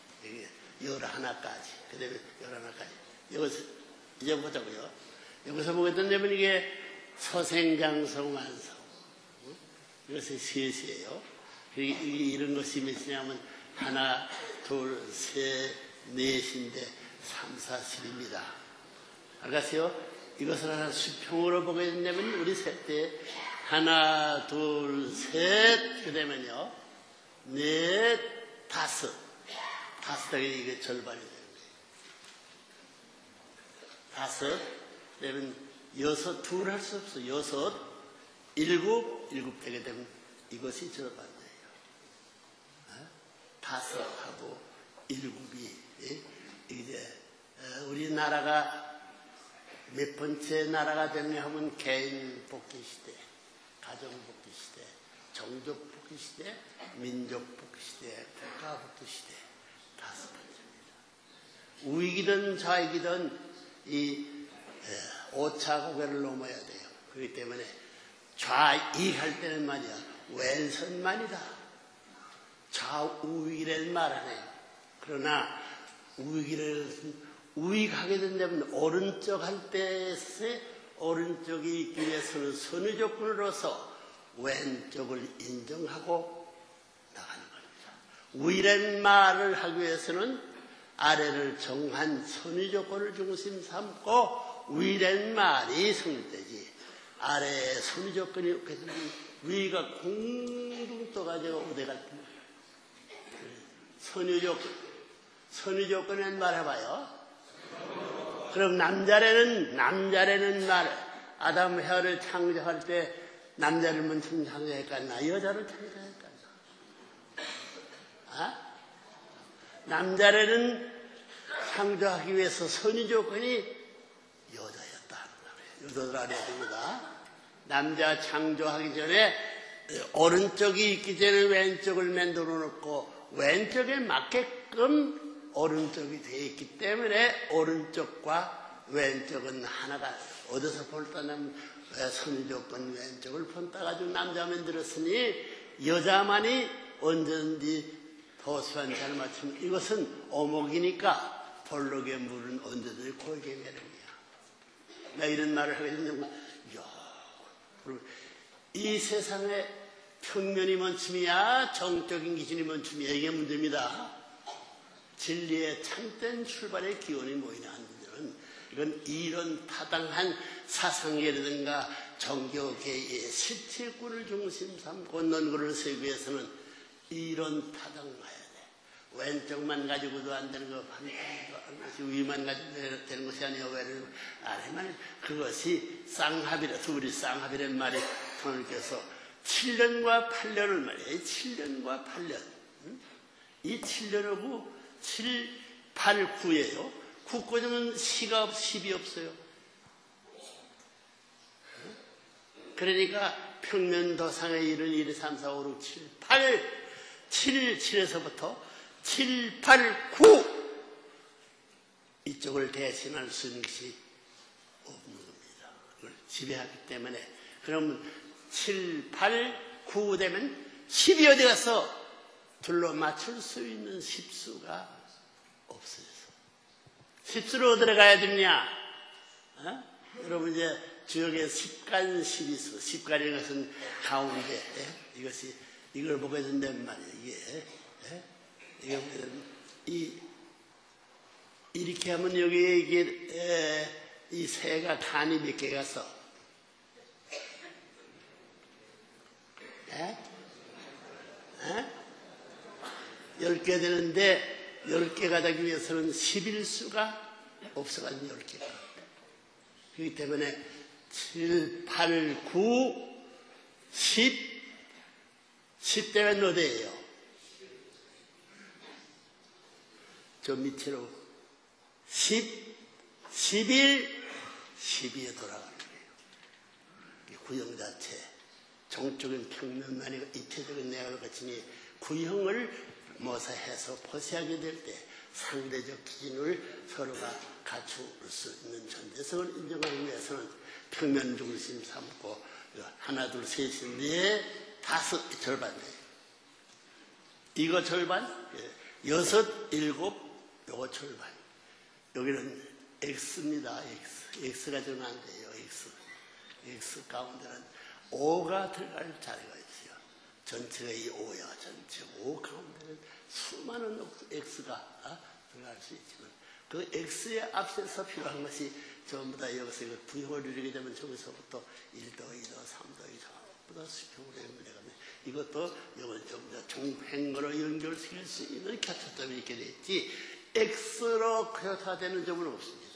열하나까지 그 다음에 열하나까지 여기서 이제 보자고요. 여기서 보게 된다면 이게 서생장성완성 이것이 셋이에요. 이런 것이 몇이냐면 하나, 둘, 셋, 넷인데 삼, 사, 십입니다. 알겠어요? 이것을 하나 수평으로 보게 된다면 우리 셋 때 하나, 둘, 셋, 그 다음에요 넷, 다섯. 다섯 하기 이게 절반이 되는 거예요. 다섯, 그다음에 여섯, 둘 할 수 없어. 여섯, 일곱, 일곱 되게 되면 이것이 절반이에요. 어? 다섯하고 일곱이 예? 이제 어, 우리나라가 몇 번째 나라가 됐냐 하면 개인 복귀 시대, 가정 복귀 시대, 종족 복귀 시대, 민족 복귀 시대, 국가 복귀 시대 다섯 번째입니다. 우익이든 좌익이든 이 오차 고개를 넘어야 돼요. 그렇기 때문에 좌익할 때는 말이야 왼선만이다. 좌우익이라는 말 안 해요. 그러나 우익이라는 우익하게 된다면 오른쪽 할 때에 오른쪽이 있기 위해서는 선의 조건으로서 왼쪽을 인정하고 나가는 겁니다. 우익이라는 말을 하기 위해서는 아래를 정한 선의 조건을 중심 삼고 위라는 말이 성립되지. 아래에 선의 조건이 없게 되면 위가 공둥 떠가지고 어디 갈 때. 선의 조건, 선의 조건이라는 말 해봐요. 그럼 남자래는, 남자래는 말, 아담 헤어를 창조할 때 남자를 먼저 창조했겠나? 여자를 창조했겠나? 아? 남자래는 창조하기 위해서 선의 조건이 여자였다 하는 거예요. 여자들 알아야 됩니다. 남자 창조하기 전에 오른쪽이 있기 전에 왼쪽을 만들어 놓고 왼쪽에 맞게끔 오른쪽이 되어 있기 때문에 오른쪽과 왼쪽은 하나가 어디서 볼따면 선의 조건 왼쪽을 본따가지고 남자 만들었으니 여자만이 언제든지 도수한 잘 맞추면 이것은 오목이니까 볼록의 물은 언제든지 고에게 매는 거야. 나 이런 말을 하게 되면 이야, 이 세상에 평면이 먼춤이야 정적인 기준이 먼춤이야 이게 문제입니다. 진리의 참된 출발의 기원이 뭐이냐 하는 문제는 이건 이런 타당한 사상계라든가 종교계의 실체권을 중심 삼고 논거를 세우기 위해서는 이런 타당해야 돼. 왼쪽만 가지고도 안 되는 거, 위만 가지고 되는 것이 아니고 왼쪽 아래만 그것이 쌍합이라 둘이 쌍합이라는 말이 손을 껴서 칠 년과 팔 년을 말이에요. 칠 년과 팔 년. 이 칠 년하고 칠, 팔, 구예요. 구 꼬지면 시가 없, 십이 없어요. 그러니까 평면 도상의 일은 일, 이, 삼, 사, 오, 육, 칠, 팔, 칠, 칠에서부터 칠, 팔, 구 이쪽을 대신할 수 있는 것이 없는 겁니다. 그걸 지배하기 때문에 그러면 칠, 팔, 구 되면 십이 어디 가서 둘러 맞출 수 있는 십수가 없어져서 십수를 어디로 가야 되냐? 어? 여러분 이제 주역의 십간 십이수, 십간이라는 것은 가운데 에? 이것이 이걸 보게 된다는 말이에요. 이게 에? 이게 보게 되면 이 이렇게 하면 여기에 이게 에, 이 새가 간이 몇 개 가서 에? 에? 열 개 되는데 열 개가 되기 위해서는 십일수가 없어가지고 열 개가 그렇기 때문에 칠, 팔, 구, 십 십 되면 어디예요? 저 밑으로 십, 십일, 십이에 돌아가는 거예요. 구형 자체 정적인 평면만이 입체적인 내각을 거치니 구형을 모사해서 포시하게 될 때 상대적 기준을 서로가 갖출 수 있는 존재성을 인정하기 위해서는 평면 중심 삼고 하나 둘 셋이 네 다섯 절반이에요. 이거 절반, 여섯 일곱 요거 절반. 여기는 X입니다. X. X가 들어가면 안 돼요. X. X 가운데는 오가 들어갈 자리가 있어요. 전체가 이 오야. 전체 오 가운데는 수많은 X가 들어갈 수 있지만 그 X의 앞서서 필요한 것이 전부 다 여기서 부형을 이루게 되면 저기서부터 일 도, 이 도, 삼 도, 전부 다 수평으로 연결해가면 이것도 이건 좀 종횡으로 연결시킬 수 있는 교차점이 있게 됐지 X로 교차되는 점은 없습니다.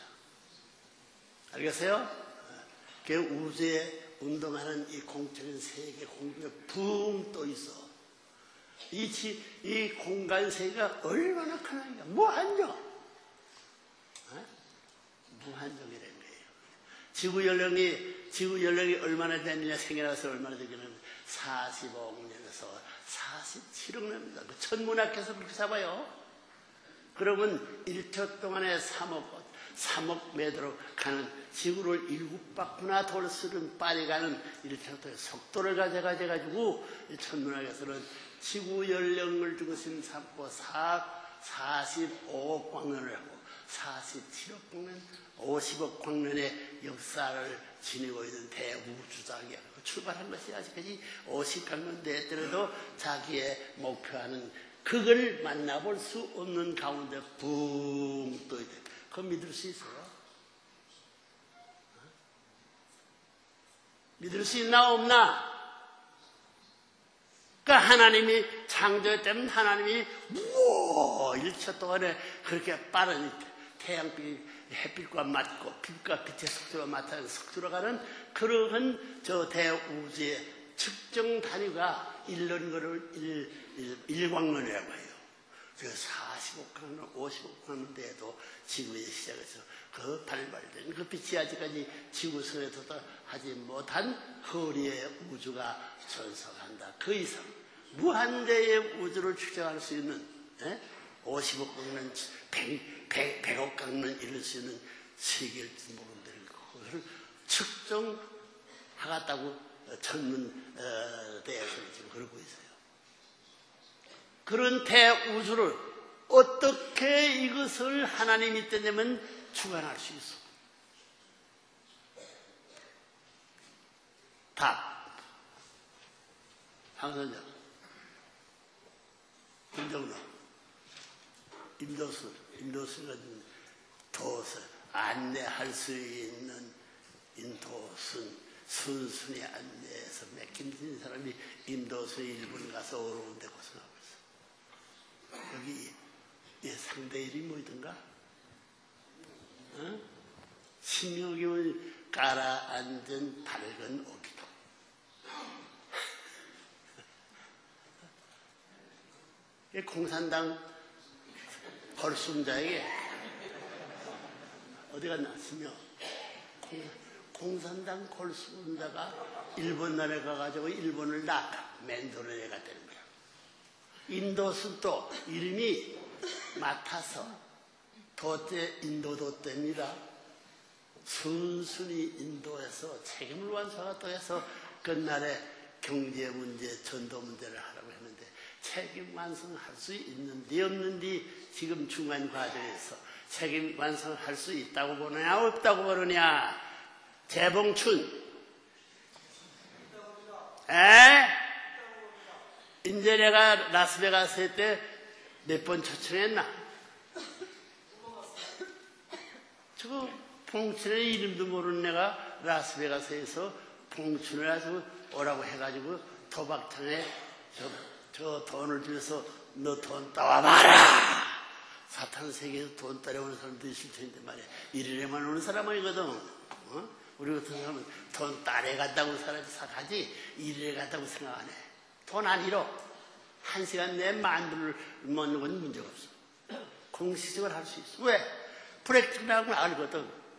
알겠어요? 그 우주에 운동하는 이 공적인 세계 공중에 붕 떠 있어. 이, 이 공간 세계가 얼마나 크나니까 무한정. 어? 무한정이라는 거예요. 지구 연령이 지구 연령이 얼마나 됐느냐 생겨나서 얼마나 되기는 사십억 년에서 사십칠억 년입니다. 그 천문학에서 그렇게 잡아요. 그러면 일 초 동안에 삼억 삼억 매도로 가는 지구를 일곱 바퀴나 돌 수 있는 빨리 가는 일 초 동안에 속도를 가져가지고 천문학에서는 지구 연령을 중심 삼고 사십오억 광년을 하고 사십칠억 광년, 오십억 광년의 역사를 지니고 있는 대우주자기가 출발한 것이 아직까지 오십 광년 됐더라도 자기의 목표하는 그걸 만나볼 수 없는 가운데 붕 떠 있다. 그거 믿을 수 있어요? 믿을 수 있나 없나? 그러니까 하나님이 창조했다면 하나님이 우와 일 초 동안에 그렇게 빠른 태양빛 햇빛과 맞고 빛과 빛의 속도가 맞닿는 속도로 가는 그러한 저 대우주의 측정 단위가 일년 거를 일, 일, 일광년이라고 해요. 그래서 사십억 광년, 오십억 광년 돼도 지구의 시작에서 그 발발된 그 빛이 아직까지 지구선에 도달하지 못한 거리의 우주가 존속한다. 그 이상 무한대의 우주를 추정할 수 있는 에? 오십억 광년, 백억 광년 이룰 수 있는 세계일지 모르는데 그것을 측정하겠다고 천문대에서 지금 그러고 있어요. 그런 대우주를 어떻게 이것을 하나님이 뜻내면 주관할 수 있어? 답. 황선정, 김정로, 임도수, 임도수가 도서 안내할 수 있는 인도순, 순순히 안내해서 맥힌 사람이 임도수 일본 가서 어려운데 고생하고 있어. 여기 상대 이름이 뭐이던가? 어? 신묘경을 깔아앉은 밝은 오기도. 공산당 걸순자에게 어디 갔나? 스며 공산당 걸순자가 일본 나라에 가가지고 일본을 낚아 맨도르에 갔다는 거야. 인도순도 이름이 맡아서 도대 인도도 때입니다. 순순히 인도에서 책임을 완수하겠다고 해서 그날에 경제 문제, 전도 문제를 하라고 했는데 책임 완성할 수 있는지 없는지 지금 중간 과정에서 책임 완성할 수 있다고 보느냐 없다고 보느냐. 재봉춘 에? 이제 내가 라스베가스 할 때 몇 번 초청했나? 저거 봉춘의 이름도 모르는 내가 라스베가스에서 봉춘을 아주 오라고 해가지고 도박장에 저, 저 돈을 주면서 너 돈 따와봐라. 사탄 세계에서 돈 따려오는 사람들이 있을 텐데 말이야. 이래만 오는 사람 아니거든. 어? 우리 같은 사람은 돈 따래 간다고 사람이 생각하지 이래 간다고 생각 안 해. 돈 안 잃어. 한 시간 내에 만불을 먹는 건 문제가 없어. 공시적으로 할 수 있어. 왜? 프랙티컬하고 알거든.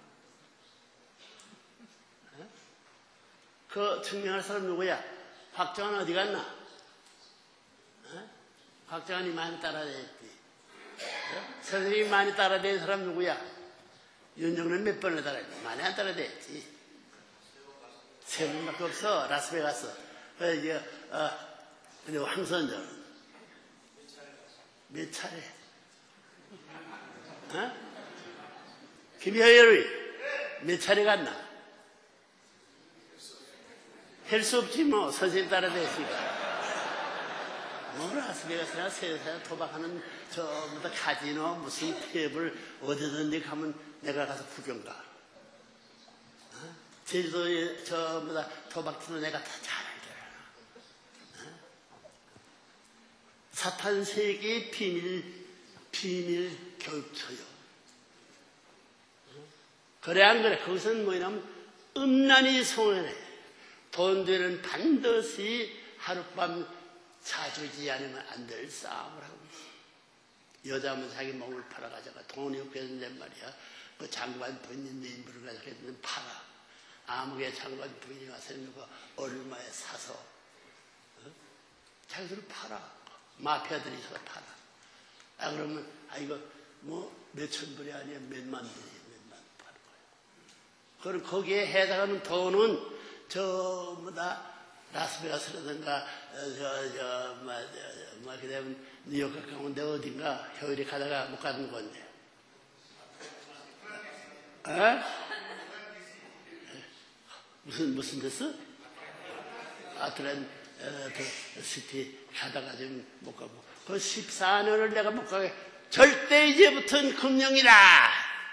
어? 그 증명할 사람 누구야? 박정환 어디 갔나? 어? 박정환이 많이 따라다녔지. 선생님이 많이 따라다니는 사람 누구야? 윤정은 몇 번을 따라다녔어? 많이 안 따라다녔지. 세 번밖에 없어. 라스베가스. 어, 이제, 어, 그리고 황선전. 몇 차례? 어? 김여열이 몇 차례 갔나? 할 수 없지 뭐. 선생님 따라다녔으니까. 뭐 라스베가스나 세상에 도박하는 저보다 카지노 무슨 탭을 어디든지 가면 내가 가서 구경 가. 어? 제주도에 저보다 도박치는 내가 다 잘 알잖아. 어? 사탄 세계의 비밀 비밀 교육처요. 어? 그래 안 그래? 거기서는 뭐냐면 음란이 송연해. 돈 되는 반드시 하룻밤 사주지 않으면 안 될 싸움을 하고 있어. 여자면 자기 몸을 팔아가지고 돈이 없겠는데 말이야. 그 장관 부인인데 인물을 가지고 팔아. 아무개 장관 부인이 와서 누가 얼마에 사서 어? 자기들을 팔아. 마피아들이 있어 팔아. 아 그러면 아 이거 뭐 몇천 불이 아니야 몇만 불이 몇만 불 파는 거야. 그럼 거기에 해당하는 돈은 전부 다 라스베가스라든가 저 저 뭐 뭐 그다음 뉴욕 가까운 데 어딘가 효율이 가다가 못 가는 건데. 어? 무슨 무슨 데서? 아틀란 어, 그 시티 가다가 좀 못 가고 그 십사 년을 내가 못 가게 절대 이제부터는 금령이다.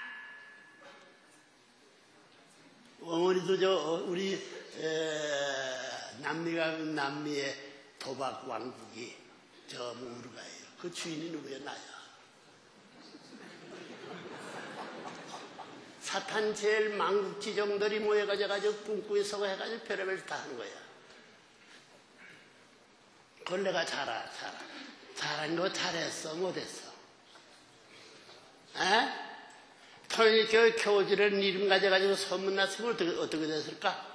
어머니도 저 우리 에, 남미가 남미의 도박 왕국이 저 우루과이예요. 그 주인이 누구야? 나야. 사탄 제일 망국 지정들이 모여가지고 꿈꾸에 서고 해가지고 별의별 다 하는 거야. 그걸 내가 잘 알아, 잘 알아. 잘한 거 잘했어, 못했어? 에? 토니교회 교주라는 이름 가져가지고 소문났으면 어떻게, 어떻게 됐을까?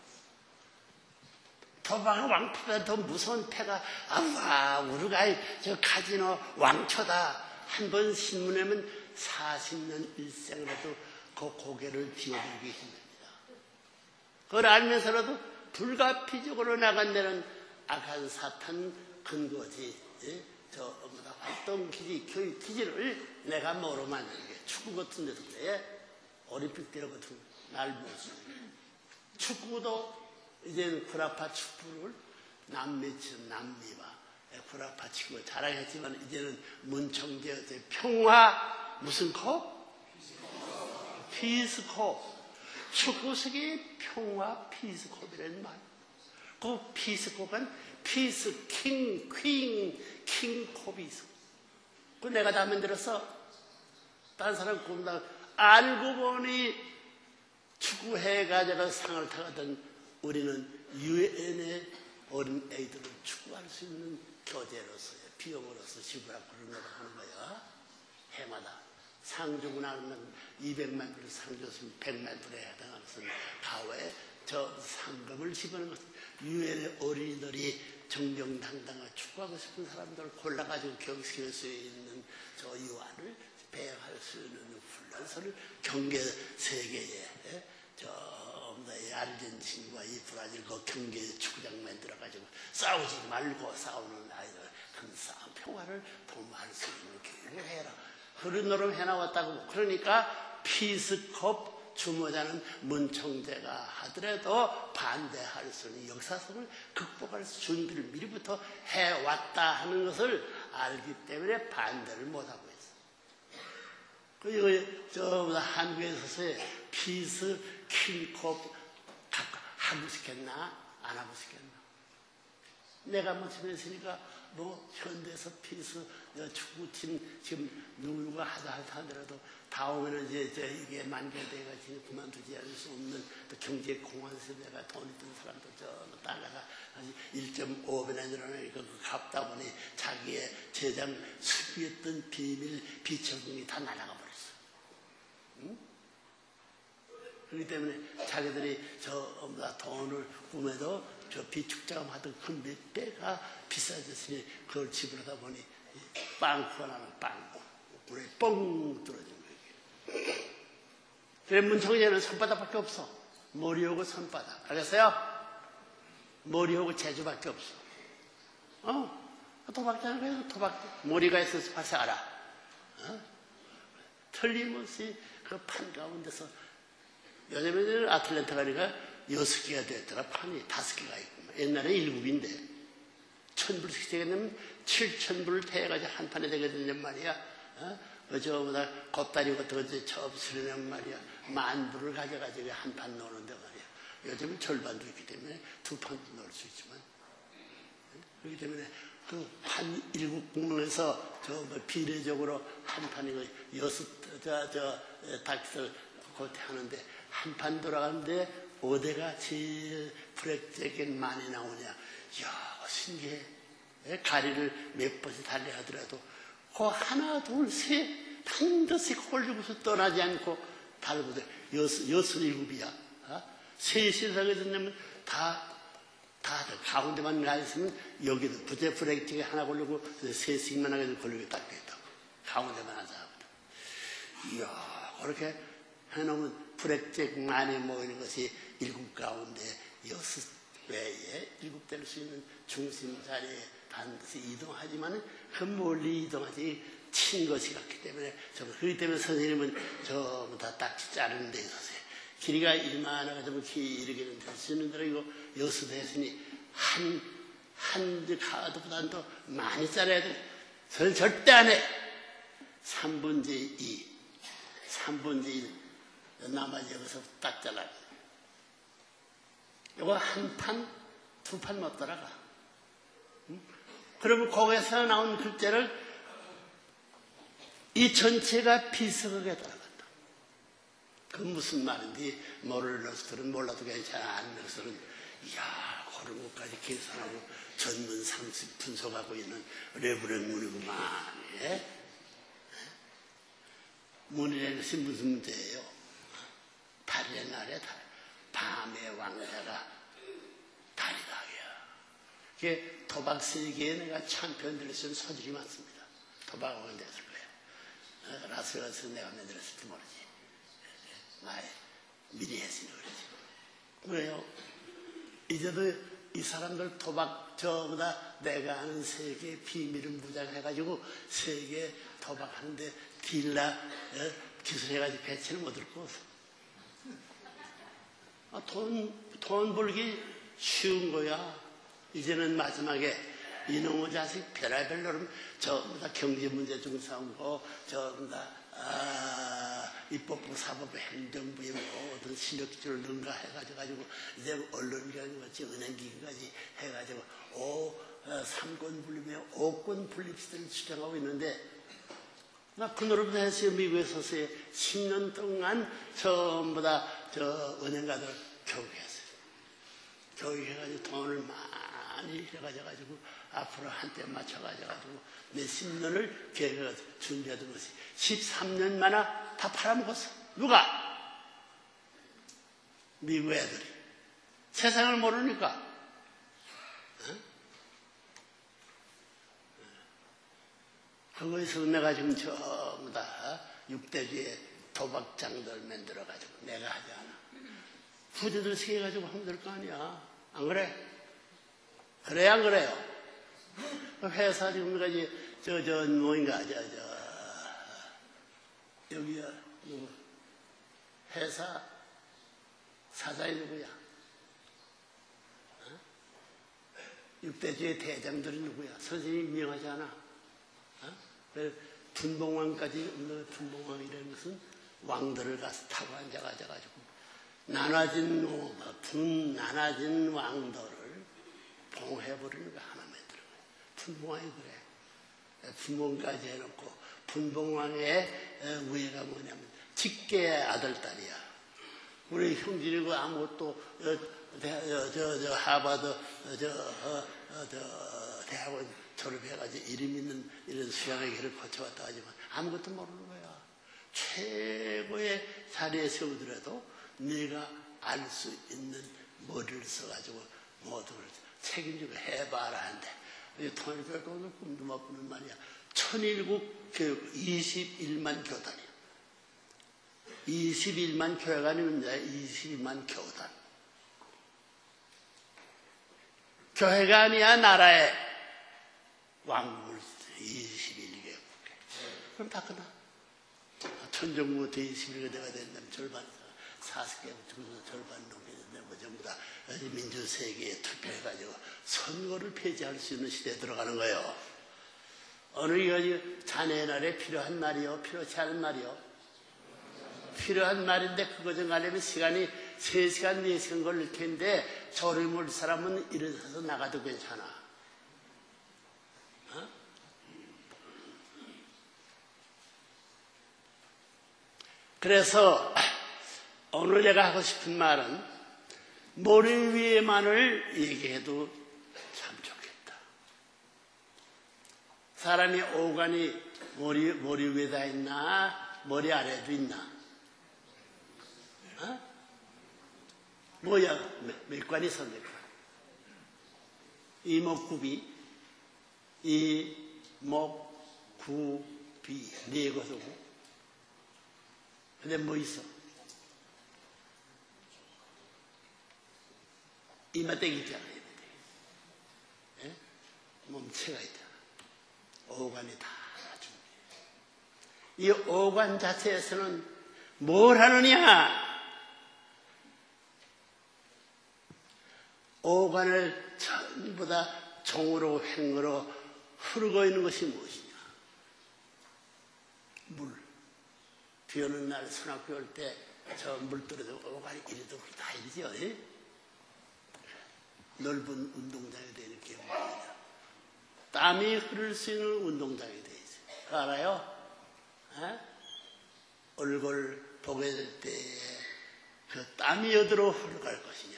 도박의 왕표보다 더 무서운 패가, 아와, 우루과이, 저 카지노 왕초다. 한 번 신문에면 사십 년 일생이라도 그 고개를 뒤어들기 힘듭니다. 그걸 알면서라도 불가피적으로 나간 데는 악한 사탄 근거지, 예? 저, 뭐다, 활동 기지, 교육 기지를 내가 뭐로 만드는 게 축구 같은 데도 그래. 올림픽 대회 같은 날 모습. 축구도 이제는 구라파 축구를 남미처럼 남미와 구라파 치고 자랑했지만 이제는 문청제 평화 무슨 컵? 피스컵. 축구식이 평화 피스컵이라는 말. 그 피스컵은 피스 킹, 퀸, 킹컵이 있어. 그 내가 다 만들었어. 딴 사람 꿈다 알고 보니 축구해 가지고 상을 타거든. 우리는 유엔의 어린 애들을 축구할 수 있는 교재로서의 비용으로서 지불하고 그런 하는 거야. 해마다 상 주고 나면 이백만 불 상 줬으면 백만 불에 해당하는 가외에 저 상금을 집어넣는 것은 유엔의 어린이들이 정정당당하게 축구하고 싶은 사람들을 골라가지고 경시킬 수 있는 저 유아를 배양할 수 있는 훈련소를 경계 세계에 저 아르헨티나와 이 브라질 그 경계 축구장 만들어가지고 싸우지 말고 싸우는 아이들 큰 싸움 평화를 도모할 수 있는 교육을 해라. 그런 노름 해나왔다고. 그러니까 피스컵 주모자는 문청대가 하더라도 반대할 수 있는 역사성을 극복할 수 준비를 미리부터 해왔다 하는 것을 알기 때문에 반대를 못하고 있어. 그리고 저 한국에 있어서의 피스 킹컵 하고 싶겠나? 안 하고 싶겠나? 내가 뭐 집에 있으니까 뭐 현대에서 피스 축구팀 지금 누구누가 하다 하다 하더라도 다음에는 이제, 이제 이게 만개대가 지금 그만두지 않을 수 없는 또 경제 공헌에서 내가 돈 있던 사람도 저 달러가 일 점 오 배나 늘어나니까 그 갚다 보니 자기의 재정 수비했던 비밀 비처금이 다 날아가 버렸어. 응? 그렇기 때문에 자기들이 저 돈을 꾸며도 저 비축자금 하던 그 몇 배가 비싸졌으니 그걸 지불하다 보니 빵꾸가 나는 빵꾸. 물에 뻥 떨어진 거예요. 그래 문청제는 손바닥밖에 없어. 머리하고 손바닥. 알겠어요? 머리하고 재주밖에 없어. 어? 도박자는 그래서 도박, 머리가 있어서 봐서 알아. 어? 틀림없이 그 판 가운데서, 요즘에는 아틀란타 가니까 여섯 개가 됐더라, 판이. 다섯 개가 있고. 옛날에 일곱인데. 천불씩 되겠냐면 칠천불을 태워가지고 한 판에 되거든요, 말이야. 어? 저보다 곱다리 같은 거 접수려면 말이야. 만불을 가져가지고 한 판 노는데 말이야. 요즘은 절반도 있기 때문에 두 판도 넣을 수 있지만. 그렇기 때문에 그 판 일곱 공에서 저 뭐 비례적으로 한 판이고 여섯, 저, 저, 닭들 그때 하는데 한 판 돌아가는데 어디가 제일 불액적인 많이 나오냐. 이야, 신기해. 가리를 몇 번씩 달려 하더라도 그 하나, 둘, 셋 반드시 꼴리고서 떠나지 않고 달고서 여섯, 여섯, 일곱이야. 어? 셋이서 그랬냐면 다 다 가운데만 가 있으면 여기도 부재 브레이크가 하나 걸리고 셋씩만 하게 걸리고 딱 되겠다고. 가운데만 하자. 이야, 그렇게 해놓으면 브레이크 많이 모이는 것이 일곱 가운데 여섯 외에 일곱 될 수 있는 중심 자리에 반드시 이동하지만 그 멀리 이동하지 친 것이 같기 때문에 그렇기 때문에 선생님은 전부 다 딱지 자르는 데 있어서 길이가 이만하가지고 길게 될 수 있는 대로 이거 여섯 했으니 한, 한 카드보다는 더 많이 자라야 돼. 그건 절대 안 해. 삼분의 이, 삼분의 일, 나머지 여기서 딱 잘라. 이거 한 판, 두 판 못 따라가. 응? 그러면 거기에서 나온 글자를 이 전체가 비석하게 따라간다. 그 무슨 말인지 모르는 녀석들은 몰라도 괜찮아. 아는 녀석들은 이야, 그런 것까지 계산하고 전문 상식 분석하고 있는 레브렌 문이구만. 예? 문이라는 것이 무슨 문제예요? 달의 날에 달, 밤의 왕자가 달이다. 이게 도박 세계에 내가 참편 들었을 서술이 많습니다. 도박왕은 됐을 거예요. 라스베가스에서 내가 만들었을지 모르지. 나의 미리 했으니 그러지. 그래요. 이제도 이 사람들 도박, 저보다 내가 아는 세계의 비밀을 무장해가지고 세계 도박하는데 딜라 어, 기술해가지고 배치를 못 할 거 없어. 아, 돈, 돈 벌기 쉬운 거야. 이제는 마지막에 이놈의 자식 별의별 노름 전부 다 경제 문제 중상고 전부 다 아, 입법부, 사법부, 행정부의 모든 신력기술을 능가해가지고 가지고 이제 언론기관이 같이 은행기관까지 해가지고 오, 어, 삼권 분립에 오권 분립 시대를 주장하고 있는데 나 그 노릇을 했어요. 미국에 서서히 십 년 동안 전부 다 저 은행가들 교육했어요. 교육해가지고 돈을 많이 해가지고 앞으로 한때 맞춰가지고 몇십 년을 계획해서 준비하던 것이 십삼 년 만에 다 팔아먹었어. 누가? 미국 애들이. 세상을 모르니까. 어? 그거에서 내가 지금 전부 다 육 대주의 도박장들 만들어가지고 내가 하지 않아. 후대들 세가지고 하면 될 거 아니야. 안 그래? 그래, 안 그래요? 회사 지금까지, 저, 저, 뭐인가, 저, 저, 여기야, 누구? 회사 사장이 누구야? 어? 육 대주의 대장들이 누구야? 선생님이 유명하지 않아? 어? 분봉왕까지, 분봉왕이라는 것은 왕들을 가서 타고 앉아가지고, 나눠진, 분, 나눠진 왕들을 봉해버리는 거 하나 만들어. 분봉왕이 그래. 분봉까지 해놓고, 분봉왕의 우애가 뭐냐면, 직계의 아들딸이야. 우리 형진이고 아무것도, 저, 저, 저, 하버드, 저, 어, 어, 저, 대학원 졸업해가지고 이름 있는 이런 수양의 길을 거쳐왔다 하지만 아무것도 모르는 거야. 최고의 자리에 세우더라도 네가 알 수 있는 머리를 써가지고 모두를 책임지고 해봐라 하는데 통일교회가 오늘 꿈도 못 꾸는 말이야. 천일국 교육 이십일만 교단이야. 이십일만 교회가 아니면 이십일만 교단. 교회가 아니야 나라의 왕국을 이십일 개 국회. 그럼 다 끝나. 천정부 대이십일 개 대가 된다면 절반 사십 개 중에서 절반 넘게 된다면 뭐 전부 다 민주세계에 투표해가지고 선거를 폐지할 수 있는 시대에 들어가는 거예요. 어느 이거 자네의 날에 필요한 말이요, 필요치 않은 말이요. 필요한 말인데 그거 좀 가려면 시간이 세 시간, 네 시간 걸릴 텐데 저를 볼 사람은 일어서서 나가도 괜찮아. 어? 그래서 오늘 내가 하고 싶은 말은 머리 위에만을 얘기해도 참 좋겠다. 사람이 오간이 머리, 머리 위에다 있나 머리 아래도 있나? 어? 뭐야? 몇 관이 있어, 몇 관? 이목구비, 이목구비, 네 것이고. 근데 뭐 있어? 이마떼기 있잖아, 이마떼기. 예? 몸체가 있잖아. 오관이 다 준비해. 이 오관 자체에서는 뭘 하느냐? 오관을 전부 다 종으로 횡으로 흐르고 있는 것이 무엇이냐? 물. 비 오는 날 소낙비 올 때 저 물 떨어져 오관이 이리도 다 이리죠. 예? 넓은 운동장이 되는 게 뭐냐? 땀이 흐를 수 있는 운동장이 되어 있어요. 그거 알아요? 에? 얼굴 보게 될 때 그 땀이 어디로 흘러갈 것이냐?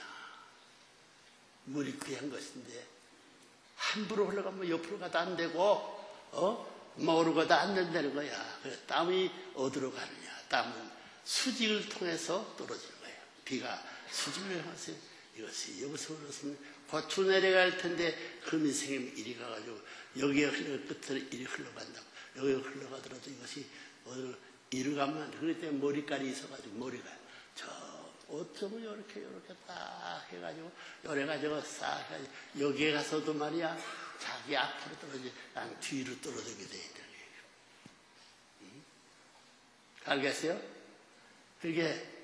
물이 귀한 것인데 함부로 흘러가면 옆으로 가도 안 되고 어? 모르고 가도 안 된다는 거야. 그래서 땀이 어디로 가느냐? 땀은 수직을 통해서 떨어지는 거예요. 비가 수직을 향해서 이것이 여기서 흘러서는 고추 내려갈 텐데 금이 생기면 이리 가가지고 여기에 흘러 끝으로 이리 흘러간다고. 여기 흘러가더라도 이것이 이리 가면 안 돼. 그렇기 때문에 머리깔이 있어가지고 머리가 저 어쩌면 이렇게 이렇게 딱 해가지고 요래가지고 싹 해가지고 여기에 가서도 말이야 자기 앞으로 떨어지지 난 뒤로 떨어지게 돼 있다는 얘기예요. 응? 알겠어요? 그게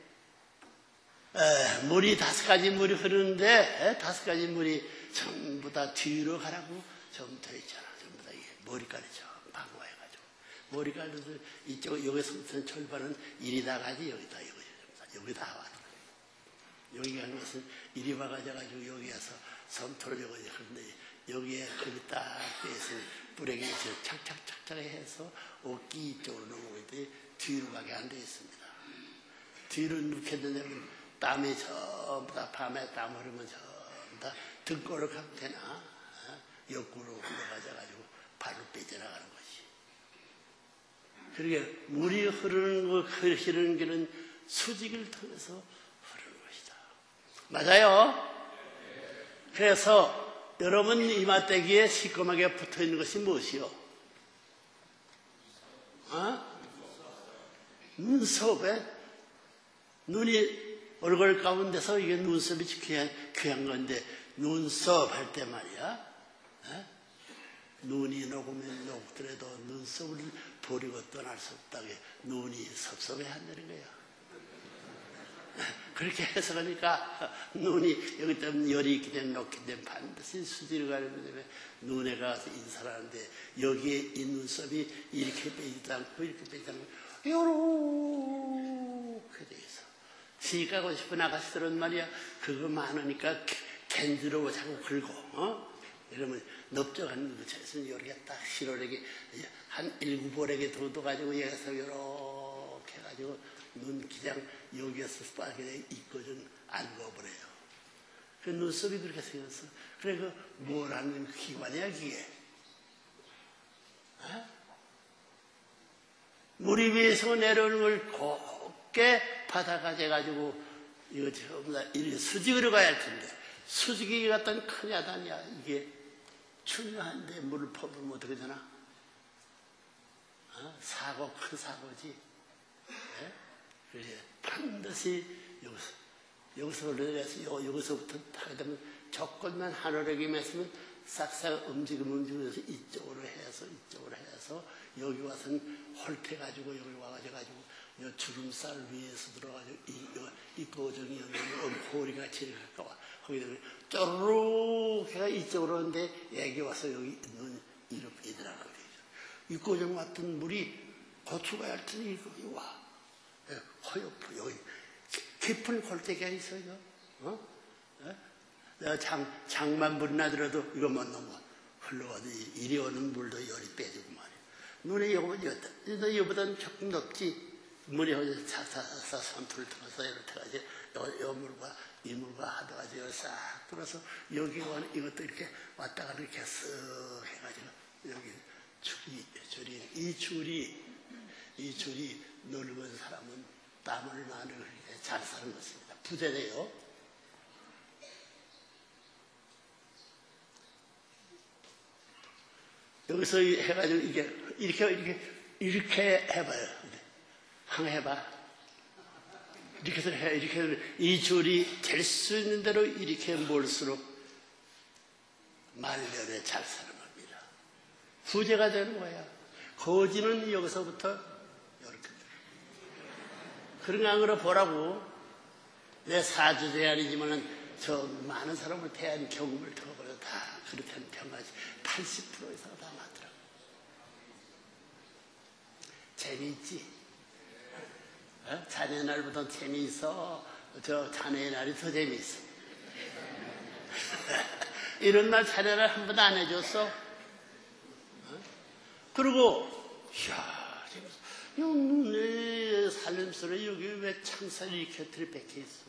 에, 물이 다섯 가지 물이 흐르는데 에, 다섯 가지 물이 전부 다 뒤로 가라고 전부 돼 있잖아. 전부 다 이게 머리까지 저 방어해가지고 머리까지도 이쪽 여기서부터는 절반은 이리 나가지 여기다 여기 여기다 와. 여기 가는 것은 이리 와가지고 여기 와서 섬토로 여기 그런데 여기에 거기 딱 빼서 뿌레기 착착착착 해서 어깨 이쪽으로 넘어오고 있더니 뒤로 가게 안 되어 있습니다. 뒤로 눕게 되면 땀이 전부 다 밤에 땀 흐르면 전부 다 등골을 가면 되나? 어? 옆구로 흘러가져가지고 발로 빼져나가는 것이. 그러게 물이 흐르는 거, 흐르는 길은 수직을 통해서 흐르는 것이다. 맞아요? 그래서 여러분 이마떼기에 시꺼멓게 붙어있는 것이 무엇이요? 어? 눈썹에 눈이 얼굴 가운데서 이게 눈썹이 귀한, 귀한 건데 눈썹 할 때 말이야 에? 눈이 녹으면 녹더라도 눈썹을 버리고 떠날 수 없다게 눈이 섭섭해 한다는 거야. 그렇게 해서 그러니까 눈이 여기 때문에 열이 있기 때문에 녹기 때문에 반드시 수지로 가는 때문에 눈에 가서 인사를 하는데 여기에 이 눈썹이 이렇게 빼지도 않고 이렇게 빼지도 않고 요렇게 돼 있어. 시집 가고 싶은 아가씨들은 말이야 그거 많으니까 캔즈로 자꾸 긁고 어? 이러면 넓적한 것에서는 요렇게 딱 실오래게 한 일곱 오래게 돋아가지고 여기서 요렇게 해가지고 눈 기장 여기에서 빨갛게 있거든 안 거버려요. 그 눈썹이 그렇게 생겼어. 그래 그 뭘 하는 기관이야 그게. 어? 물이 위에서 내려오는 걸 곱게 받아가져가지고 이거 전부 다 수직으로 가야 할 텐데 수직이 갖다는 큰 야단이야 이게. 중요한데 물을 퍼부으면 어떻게 되나? 어? 사고, 큰 사고지. 네? 그래, 반드시 여기서, 여기서 올라가서 여기서부터 하게 되면 조건만 하늘에게 맺으면 싹싹 움직임 움직여서 이쪽으로 해서 이쪽으로 해서 여기 와서는 홀태가지고 여기 와가지고 요 주름살 위에서 들어가지고 이, 이 고정이 여기 고리가 제일 가까워. 거기다 쪼르륵 해가 이쪽으로 오는데 애기 와서 여기 눈 이렇게 들어가게 되죠. 이 고정 같은 물이 고추가 얇더니 여기 와. 허옇고 여기 깊은 골대기가 있어요. 어? 내가 장, 장만 물이 나더라도 이것만 넘어 흘러가도 이리 오는 물도 열이 빼지고 말이야. 눈에 여보다, 너 여보다는 조금 높지. 물이 어디 사사사 선투를 들어서 이렇게 해가지고 요, 요 물과 이 물과 하다가지고 싹 들어서 여기 오는 이것도 이렇게 왔다 가다 이렇게 쓱 해가지고 여기 줄이, 줄이, 이 줄이, 이 줄이 늙은 사람은 땀을 나는 그렇게 잘 사는 것입니다. 부재래요. 여기서 해가지고 이게 이렇게 이렇게 이렇게 해봐요. 한번 해봐. 이렇게 해서 해. 이렇게 해서 이 줄이 될 수 있는 대로 이렇게 몰수록 말년에 잘 사는 겁니다. 부재가 되는 거야. 거지는 여기서부터 이렇게. 그런 강으로 보라고. 내 사주제 아니지만은 저 많은 사람을 대한 경험을 들어보려 다 그렇게 하는 평가지 팔십 퍼센트 이상 다 맞더라고. 재미있지? 어? 자네 날보다 재미있어. 저 자네의 날이 더 재미있어. 이런 날 자네를 한 번도 안 해줬어. 어? 그리고 이야 재밌어. 내 살림살이 여기 왜 창살이 이렇게 들이박혀 있어?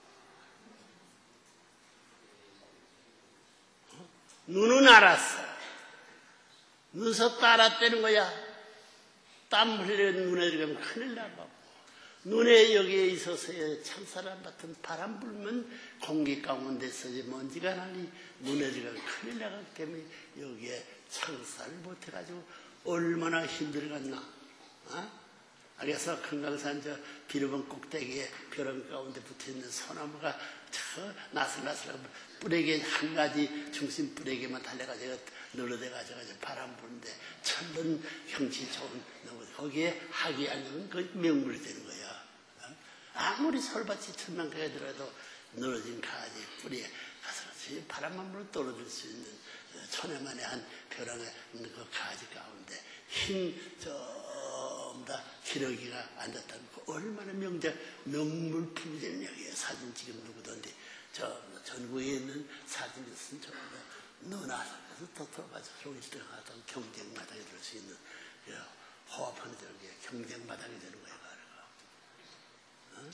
어? 눈은 알았어. 눈썹도 알았다는 거야. 땀 흘리는 눈에 들어가면 큰일 나고. 눈에 여기에 있어서의 창사람 같은 바람 불면 공기 가운데서 먼지가 나니 눈에 들어가면 큰일 나기 때문에 여기에 창사를 못해가지고 얼마나 힘들겠나. 어? 그래서 금강산 저 비루봉 꼭대기에 벼랑 가운데 붙어있는 소나무가 저 나슬나슬하고 뿌레기 한 가지 중심 뿌레기만 달려가지고 늘어대가지고 바람 부는데 천른 형치 좋은 거기에 학이 앉으면 그 명물이 되는 거야. 아무리 솔밭이 천만가에 들어도 늘어진 가지 뿌리에 가서 바람만 불어 떨어질 수 있는 천해만의 한 벼랑의 그 가지 가운데 흰 전부 다 기러기가 앉았다는 거 얼마나 명작 명물품이되는 여기에 사진 지금 누구던데 저 전국에 있는 사진을 쓴 전부 다 눈아서 터트려가지고 일 등 하던 경쟁마당에 들 수 있는 호흡하는 저게 경쟁마당이 되는 거예요. 어?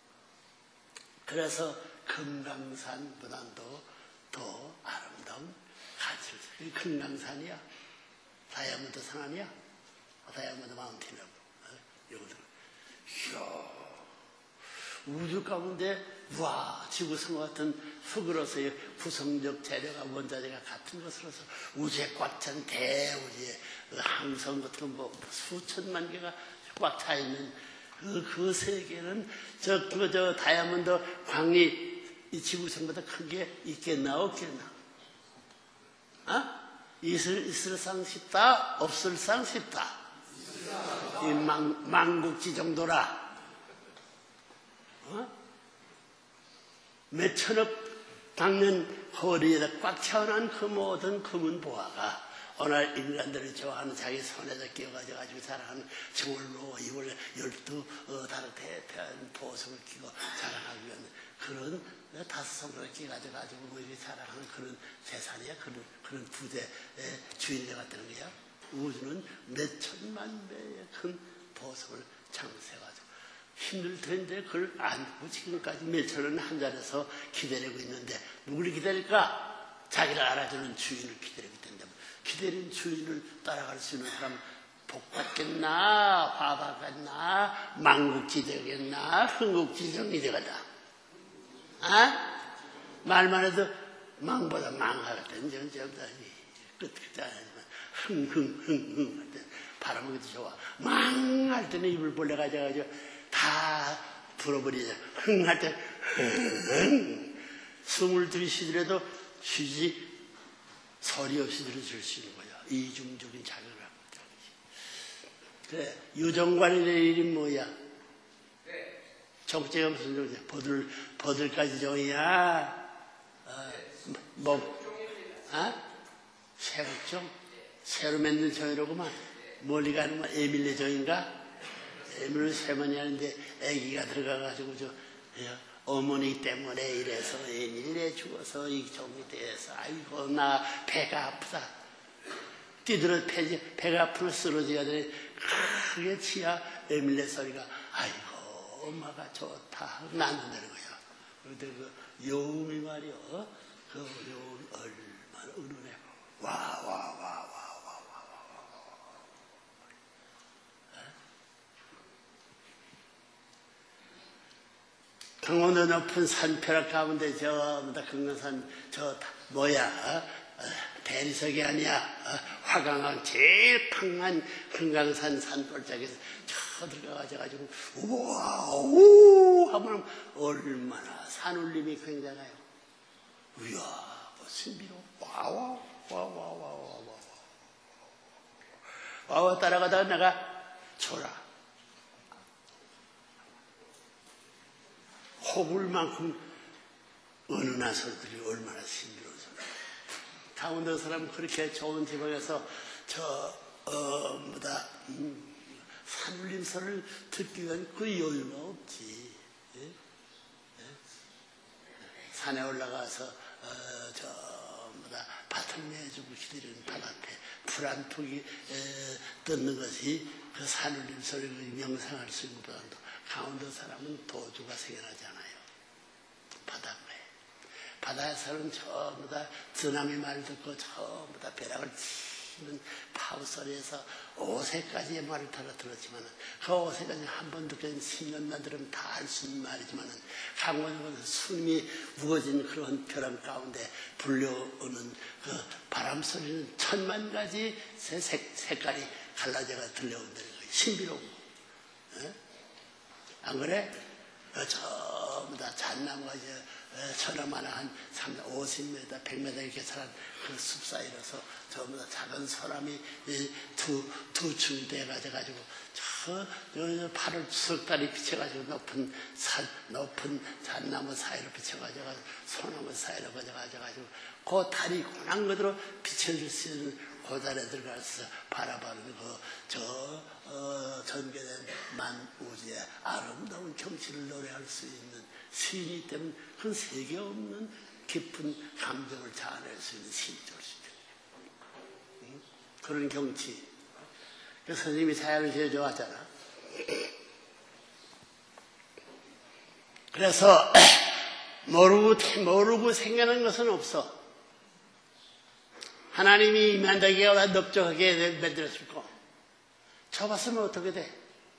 그래서 금강산보다도 더 아름다운 가치를 이 금강산이야. 다이아몬드 산 아니야? 다이아몬드 마운틴이라고. 이거들. 이야, 우주 가운데, 와, 지구성 같은 흙으로서의 구성적 재료가, 원자재가 같은 것으로서 우주에 꽉 찬 대우주의 항성 같은 뭐 수천만 개가 꽉 차 있는 그, 그 세계는 저, 그, 저, 다이아몬드 광이 이 지구성보다 큰 게 있겠나, 없겠나? 어? 있을, 있을상 싶다, 없을상 싶다. 이 망, 망국지 정도라. 어? 몇 천억 당년 허리에다 꽉 차오난 그 모든 금은 보화가 오늘 인간들이 좋아하는 자기 손에다 끼워가지고 자라하는 정월로 이월 열두 어, 다른 대대한 보석을 끼고 자라하기 위한 그런 다섯 손으로 끼가지고 가지고 뭐 이렇게 자라하는 그런 재산이야. 그런 그런 부대의 주인이 되었다는 거야. 우주는 몇 천만 배의 큰 보석을 창세해가지고 힘들 텐데 그걸 안고 지금까지 몇 천원 한 자리에서 기다리고 있는데 누구를 기다릴까? 자기를 알아주는 주인을 기다리고 있단다. 기다린 주인을 따라갈 수 있는 사람 복 받겠나, 화 받겠나, 망국지 되겠나, 흥국지정이 되겠다. 아? 말만 해도 망보다 망하겠다. 이제 전부 다 끝, 끝이 아니지만, 흥, 흥, 흥, 흥 할 때, 바라보기도 좋아. 망! 할 때는 입을 벌레 가져가지고 다 불어버리자. 흥! 할 때, 흥! 숨을 들이쉬더라도 쉬지, 소리 없이 들어줄 수 있는 거야. 이중적인 자극을 하고 있다. 그래, 유정관이라는 일이 뭐야? 정체가 무슨 정체? 버들, 버들까지 정이야? 어, 뭐, 아? 새우정? 새로 맺는 정이라고만. 멀리 가는 건 에밀레 정인가? 에밀레 세번이 하는데 애기가 들어가가지고 저, 어머니 때문에 이래서 에밀레 죽어서 이 정이 돼서 아이고, 나 배가 아프다. 뛰들어 배, 배가 아프면 쓰러져야 되네. 크게 치야 에밀레 소리가 아이고, 엄마가 좋다. 낳는다는 거야. 그런데 그 여움이 말이요. 그 여움이 얼마나 은은해. 와, 와, 와, 와, 와, 와, 와, 와. 강원도 높은 산벼락 가운데 저, 뭐다, 금강산, 저, 뭐야, 어? 대리석이 아니야. 어? 화강암 제일 팡한 금강산 산골짜기에서 저 들어가가지고, 우와, 오! 하면 얼마나 산울림이 굉장해요. 이야, 뭐 신비로워. 와와, 와와와와와. 와와 따라가다가 내가 줘라. 호불만큼 은은한 소리들이 얼마나 신비로운 소리. 강원도 사람은 그렇게 좋은 지방에서 저, 어, 뭐다, 음, 산울림 소리를 듣기 위한 그 여유가 없지. 예? 예? 산에 올라가서, 어, 저, 뭐다, 밭을 내주고 기다리는 바깥에 불 한 톡이 뜯는 것이 그 산울림 소리를 명상할 수 있는 것보다도 강원도 사람은 도주가 생겨나지 않아요. 바닷가에. 바다에서는 전부 다 쓰나미 말 듣고 전부 다 벼락을 치는 파우 소리에서 오세까지의 말을 따라 들었지만 그 오세까지 한 번 듣고 십 년만 들으면 다 알 수 있는 말이지만 강원도는 숨이 무거진 그런 벼락 가운데 불려오는 그 바람 소리는 천만 가지 색, 색깔이 갈라져가 들려온다는 거예요. 신비로운 거. 에? 안 그래? 어, 전부 다 잣나무가 이제 저렴하나 한 오십 미터, 백 미터 이렇게 자란 그 숲 사이로서 전부 다 작은 소나미 두, 두 층이 돼가지고 저, 저 팔을 석 달이 비쳐가지고 높은 산, 높은 잣나무 사이로 비쳐가지고 소나무 사이로 가져가지고 그 달이 고난 그대로 비춰줄 수 있는 그 달에 들어가서 바라보는 그, 저, 어, 전개된 만우주의 아름다운 경치를 노래할 수 있는 시인이 때문에 그 세계 없는 깊은 감정을 자아낼 수 있는 시인적일 수 있다. 응? 그런 경치. 그래서 선생님이 사역을 제일 좋아하잖아. 그래서 모르고, 모르고 생겨난 것은 없어. 하나님이 임한다기가 넓적하게 만들었을 거. 좁았으면 어떻게 돼?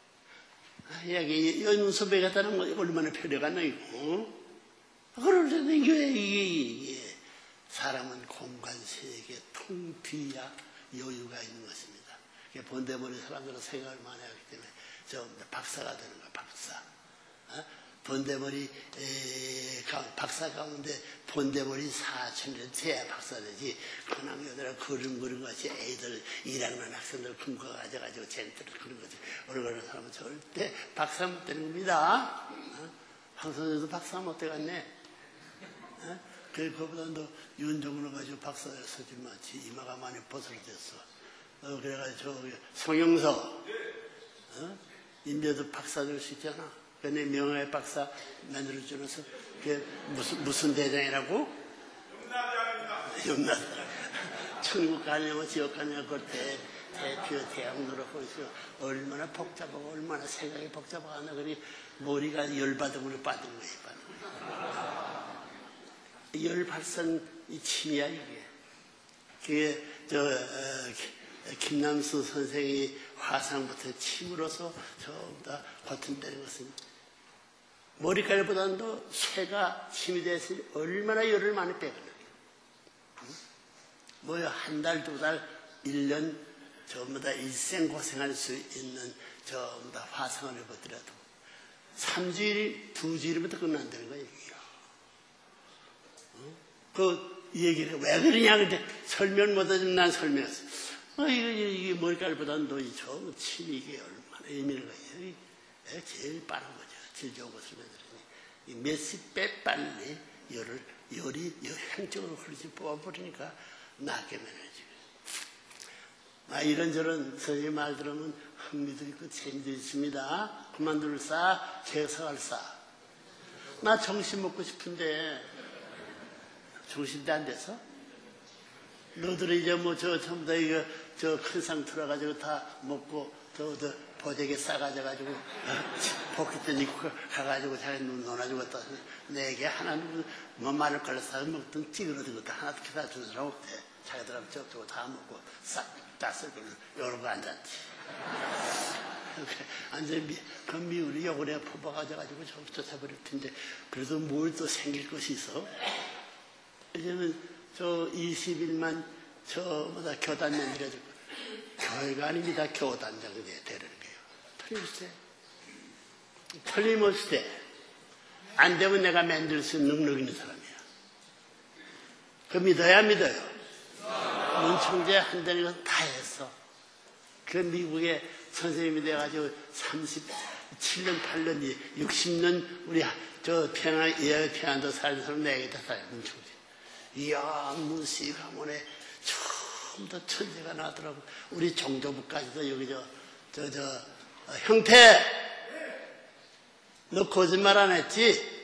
여기 연수배 갖다는 거 얼마나 표려가 나이고. 그러는데 이게, 이게 사람은 공간 세계 통 비야 여유가 있는 것입니다. 본대머리 사람들은 생각을 많이 하기 때문에 저 박사가 되는 거야, 박사. 어? 본대머리 에, 박사 가운데 본대머리 사천을 돼야 박사 되지. 그냥 여기다 그림 그린 것이 애들 일하는 학생들 금고 가져가지고 쟤네들을 그린 거지. 어려운 사람은 절대 박사 못 되는 겁니다. 어? 황선생도 박사 못 되겠네. 어? 그래, 그보다 너 윤정으로 가지고 박사 됐었지 마치 이마가 많이 벗어졌어. 어, 그래가지고 저기 송영석 어? 인제도 박사 될 수 있잖아. 근데 명예 박사 만들어주면서 무슨 무슨 대장이라고? 염라대왕입니다. 염라대왕. 천국 가려면 지옥 가려면 그걸 대, 대표 대학로로 보시고 얼마나 복잡하고 얼마나 생각이 복잡하나 그리 머리가 열받음으로 빠진 거예요. 열발산 이 침이야 이게. 그게 저 어, 김남수 선생이 화상부터 침으로서 전부 다 고통 때리는 것은 머리카락보다는 더 쇠가 침이 됐으니 얼마나 열을 많이 빼거든요. 응? 뭐야, 한 달, 두 달, 일 년, 전부 다 일생 고생할 수 있는 전부 다 화상을 해보더라도 삼 주일, 두 주일부터 끝난다는 거예요. 어? 그 얘기를 왜 그러냐, 근데 설명 못하지만 난 설명했어. 어, 이게, 이게 머리깔보다는 너희 저 침이 이게 얼마나 의미는 거예요. 제일 빠른 거죠. 제일 좋은 것을 만들으니. 몇십 배 빨리 열을, 열이 향적으로 흐르지 뽑아버리니까 낫게 만들어지. 아, 이런저런 선생님 말 들으면 흥미도 있고 재미도 있습니다. 그만둘사, 개석할사. 나 정신 먹고 싶은데, 정신도 안 돼서? 너들은 이제 뭐 저 전부 다 이거 저 큰 상 틀어가지고 다 먹고 저, 저 보재게 싸가져가지고 복귀던 입고 가가지고 자기 눈 놀아주고 또 내게 하나 뭐 마늘 걸러서 먹던 찌그러진 것도 하나 기다 주는 사람 없대. 자기들하고 저쪽으로 다 먹고 싹 땄을 거는 이러고 앉았지. 완전히 그 미울이 요번에 퍼박아져가지고 쫓아버릴 텐데 그래도 뭘 또 생길 것이 있어? 이제는 저 이십 일만 저보다 교단 만들어주고 교회가 아닙니다. 교단장이 되는 거예요. 틀림없이 틀림없이 안 되면 내가 만들 수 있는 능력 있는 사람이야. 그 믿어야 믿어요. 문청재 한다는 건 다 했어. 그 미국에 선생님이 돼가지고 삼십칠 년, 팔 년, 육십 년 우리 저 평안, 예, 평안도 살는 사람 내게 다 살아요. 문청재. 이야, 문씨 가문에 처음부터 천재가 나더라고. 우리 정조부까지도 여기 저, 저, 저, 어, 형태! 너 거짓말 안 했지?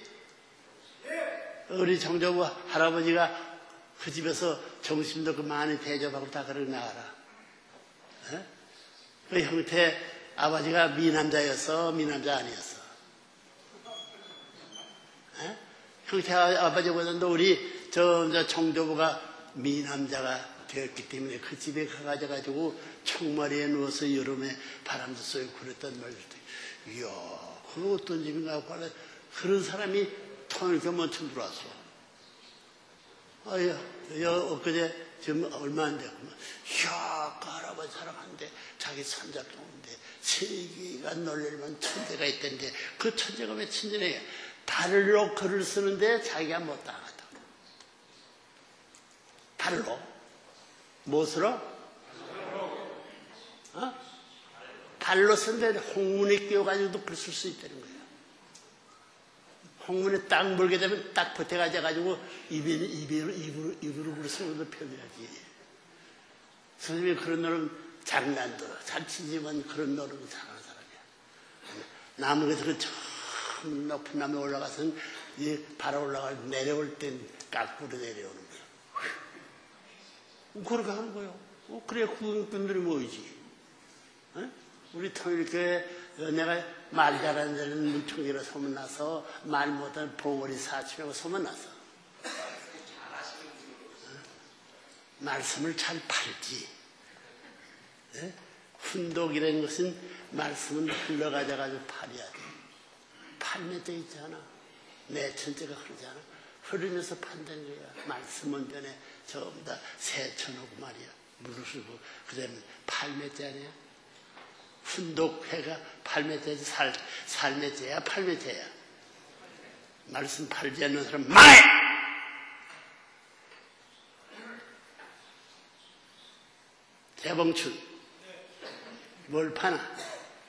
우리 정조부 할아버지가 그 집에서 점심도 그 많이 대접하고 다 그러고 나가라. 에? 그 형태 아버지가 미남자였어? 미남자 아니었어? 에? 형태 아버지보다도 우리 저, 저 정조부가 미남자가 되었기 때문에 그 집에 가가지고 총머리에 누워서 여름에 바람도 쏘고 그랬단 말이었대. 이야, 그 어떤 집인가 하고 그런 사람이 통일 교문청 들어왔어. 아야, 야, 엊그제 지금 얼마 안 되고, 이야, 그 할아버지 사랑하는데 자기 손자도 오는데 세계가 놀랄만 천재가 있던데 그 천재가 왜 천재냐? 발로 글을 쓰는데 자기가 못 당하다고. 발로? 무엇으로? 어? 발로 쓰는데 홍문에 끼워가지고도 글 쓸 수 있다는 거예요. 홍문에 딱 물게 되면 딱 버텨가지고 입에, 입으로, 입으로, 입으로 글을 쓰는 것도 편해야지. 선생님이 그런 노름 장난도 잘 치지만 그런 노름은 잘하는 사람이야. 나무에서 그 처음 높은 나무에 올라가서는 이 바로 올라가 내려올 땐 깎으로 내려오는 거야. 그렇게 하는 거예요. 어, 그래야 구경꾼들이 모이지. 어? 우리 통일교회 내가 말 잘하는 데는 문청기로 소문나서 말 못하는 봉오리 사치라고 소문나서 어? 말씀을 잘 팔지. 예? 훈독이라는 것은 말씀은 흘러가져가지고 팔아야 돼. 팔면 돼 있잖아. 내 천재가 흐르잖아. 흐르면서 판다는 거야. 말씀은 전에 전부 다 세쳐놓고 말이야. 무르시고 그다음에 팔매자냐. 훈독회가 팔매자지 살 살매자야 팔매자야. 말씀 팔지 않는 사람 망해. 대봉춘 뭘 파나?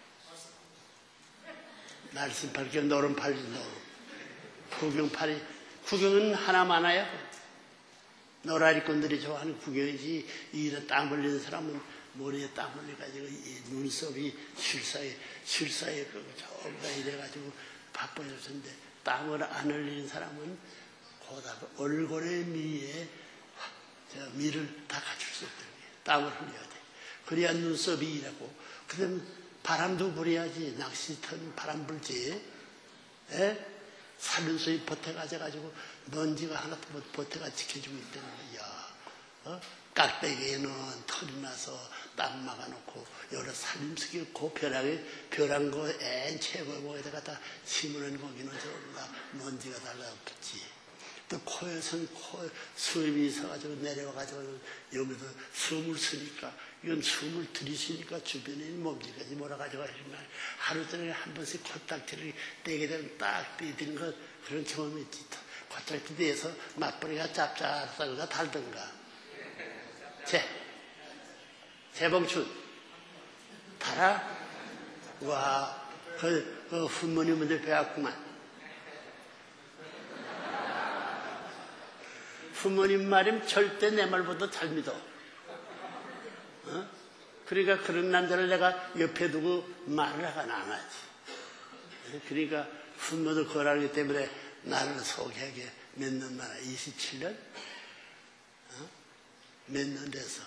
말씀 팔게 노름 팔지 노름. 구경 팔이 구경은 하나 많아요. 노라리꾼들이 좋아하는 구경이지. 이런 땀 흘리는 사람은 머리에 땀 흘려가지고 눈썹이 실사에 실사에 그 저기가 이래가지고 바빠졌는데 땀을 안 흘리는 사람은 고다 얼굴의 미에 저 미를 다 갖출 수 없다는 거예요. 땀을 흘려야 돼. 그래야 눈썹이 일하고 그다음에 바람도 불어야지. 낚시터는 바람 불지. 에? 살균소에 버텨가지고 먼지가 하나 버텨가 지켜주고 있다는 거야. 어? 깍대기에는 털이 나서 땀 막아놓고 여러 살림스럽게 그 벼락에 벼란 거 앤 최고의 거에다가 다 심으는 거기는 저가 먼지가 달라붙지. 또 코에서는 코, 숨이 있어가지고 내려와가지고 여기서 숨을 쓰니까 이건 숨을 들이쉬니까 주변에 몸집까지 몰아가지고 하루 종일 한 번씩 코딱지를 떼게 되면 딱 떼드는 것 그런 경험이 있지. 코딱지 떼서 맞벌이가 짭짤하다가 달던가. 재, 재봉춘 달아? 와, 그, 그 훈모님 먼저 배웠구만. 부모님 말이면 절대 내 말보다 잘 믿어. 어? 그러니까 그런 남자를 내가 옆에 두고 말을 하거나 안 하지. 그러니까 부모도 그걸 알기 때문에 나를 소개하게 몇 년 만에 이십칠 년? 어? 몇 년 돼서.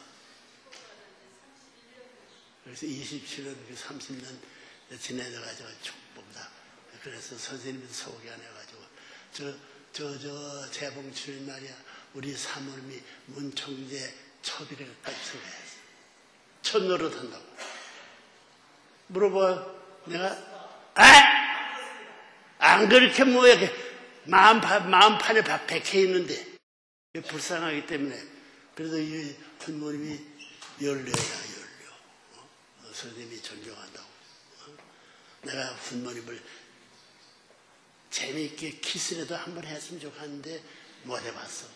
그래서 이십칠 년, 삼십 년 지내져가지고 축복다. 그래서 선생님이 소개 안 해가지고 저, 저, 저, 재봉춘 말이야. 우리 사모님이 문총재 초비례까지 소개했어. 첫 노릇한다고. 물어봐. 내가, 아! 안 그렇게 뭐, 이렇게, 마음, 마음판에 박혀 있는데. 불쌍하기 때문에. 그래도 이 부모님이 열려야 열려. 어? 선생님이 존경한다고. 어? 내가 부모님을 재미있게 키스라도 한번 했으면 좋겠는데, 못 해봤어.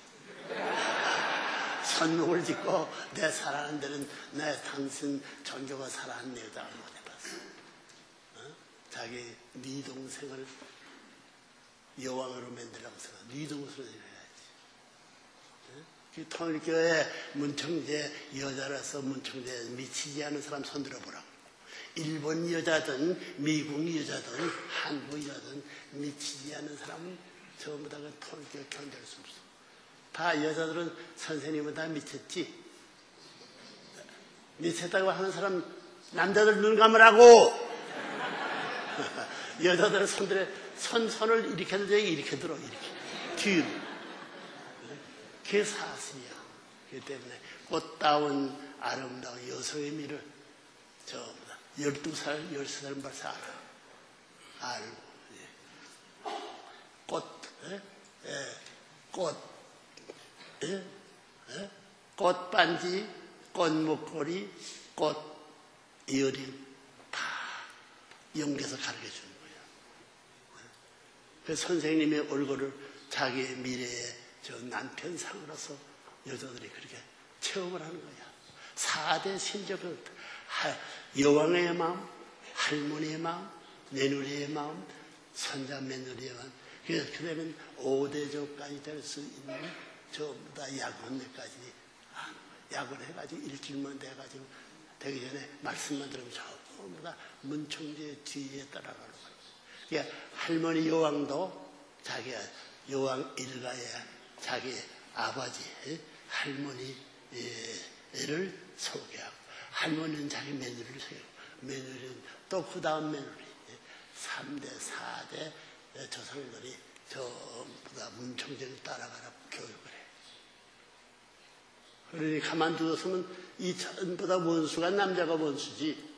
선목을 짓고 내 사랑하는 데는 내 당신 존경과 사랑하는 여자를 못 해봤어. 어? 자기 네 동생을 여왕으로 만들라고 해서 네 동생을 해야지. 어? 통일교회 문청재 여자라서 문청재 미치지 않은 사람 손들어 보라고. 일본 여자든 미국 여자든 한국 여자든 미치지 않은 사람은 전부 다 그 통일교회 견딜 수 없어. 다 여자들은 선생님은 다 미쳤지. 미쳤다고 하는 사람 남자들 눈 감으라고. 여자들은 손들에 손 손을 이렇게 들어 이렇게 들어 이렇게 뒤로. 그게 사실이야. 그렇기 때문에 꽃다운 아름다운 여성의 미를 전부 다 열두 살, 열세 살 벌써 알아. 알고 예. 꽃, 예? 예. 꽃. 예? 예? 꽃반지, 꽃목걸이, 꽃 이어링 다 연계해서 가르쳐 주는 거예요. 그 선생님의 얼굴을 자기의 미래의 저 남편 상으로서 여자들이 그렇게 체험을 하는 거야. 사 대 신적은 여왕의 마음, 할머니의 마음, 며느리의 마음, 손자 며느리의 마음. 그래서 그러면 오 대조까지 될 수 있는 전부 다 약혼내까지 약을 해가지고 일주일만 돼가지고 되기 전에 말씀만 들으면 전부 다 문총재 뒤에 따라가는 거예요. 그러니까 할머니 여왕도 자기 여왕 일가의 자기 아버지 할머니를 소개하고 할머니는 자기 며느리를 소개하고 며느리는 또 그 다음 며느리 삼 대, 사 대 조상들이 전부 다 문총재를 따라가라고 교육을 해. 그러니 가만두었으면 이 전보다 원수가 남자가 원수지.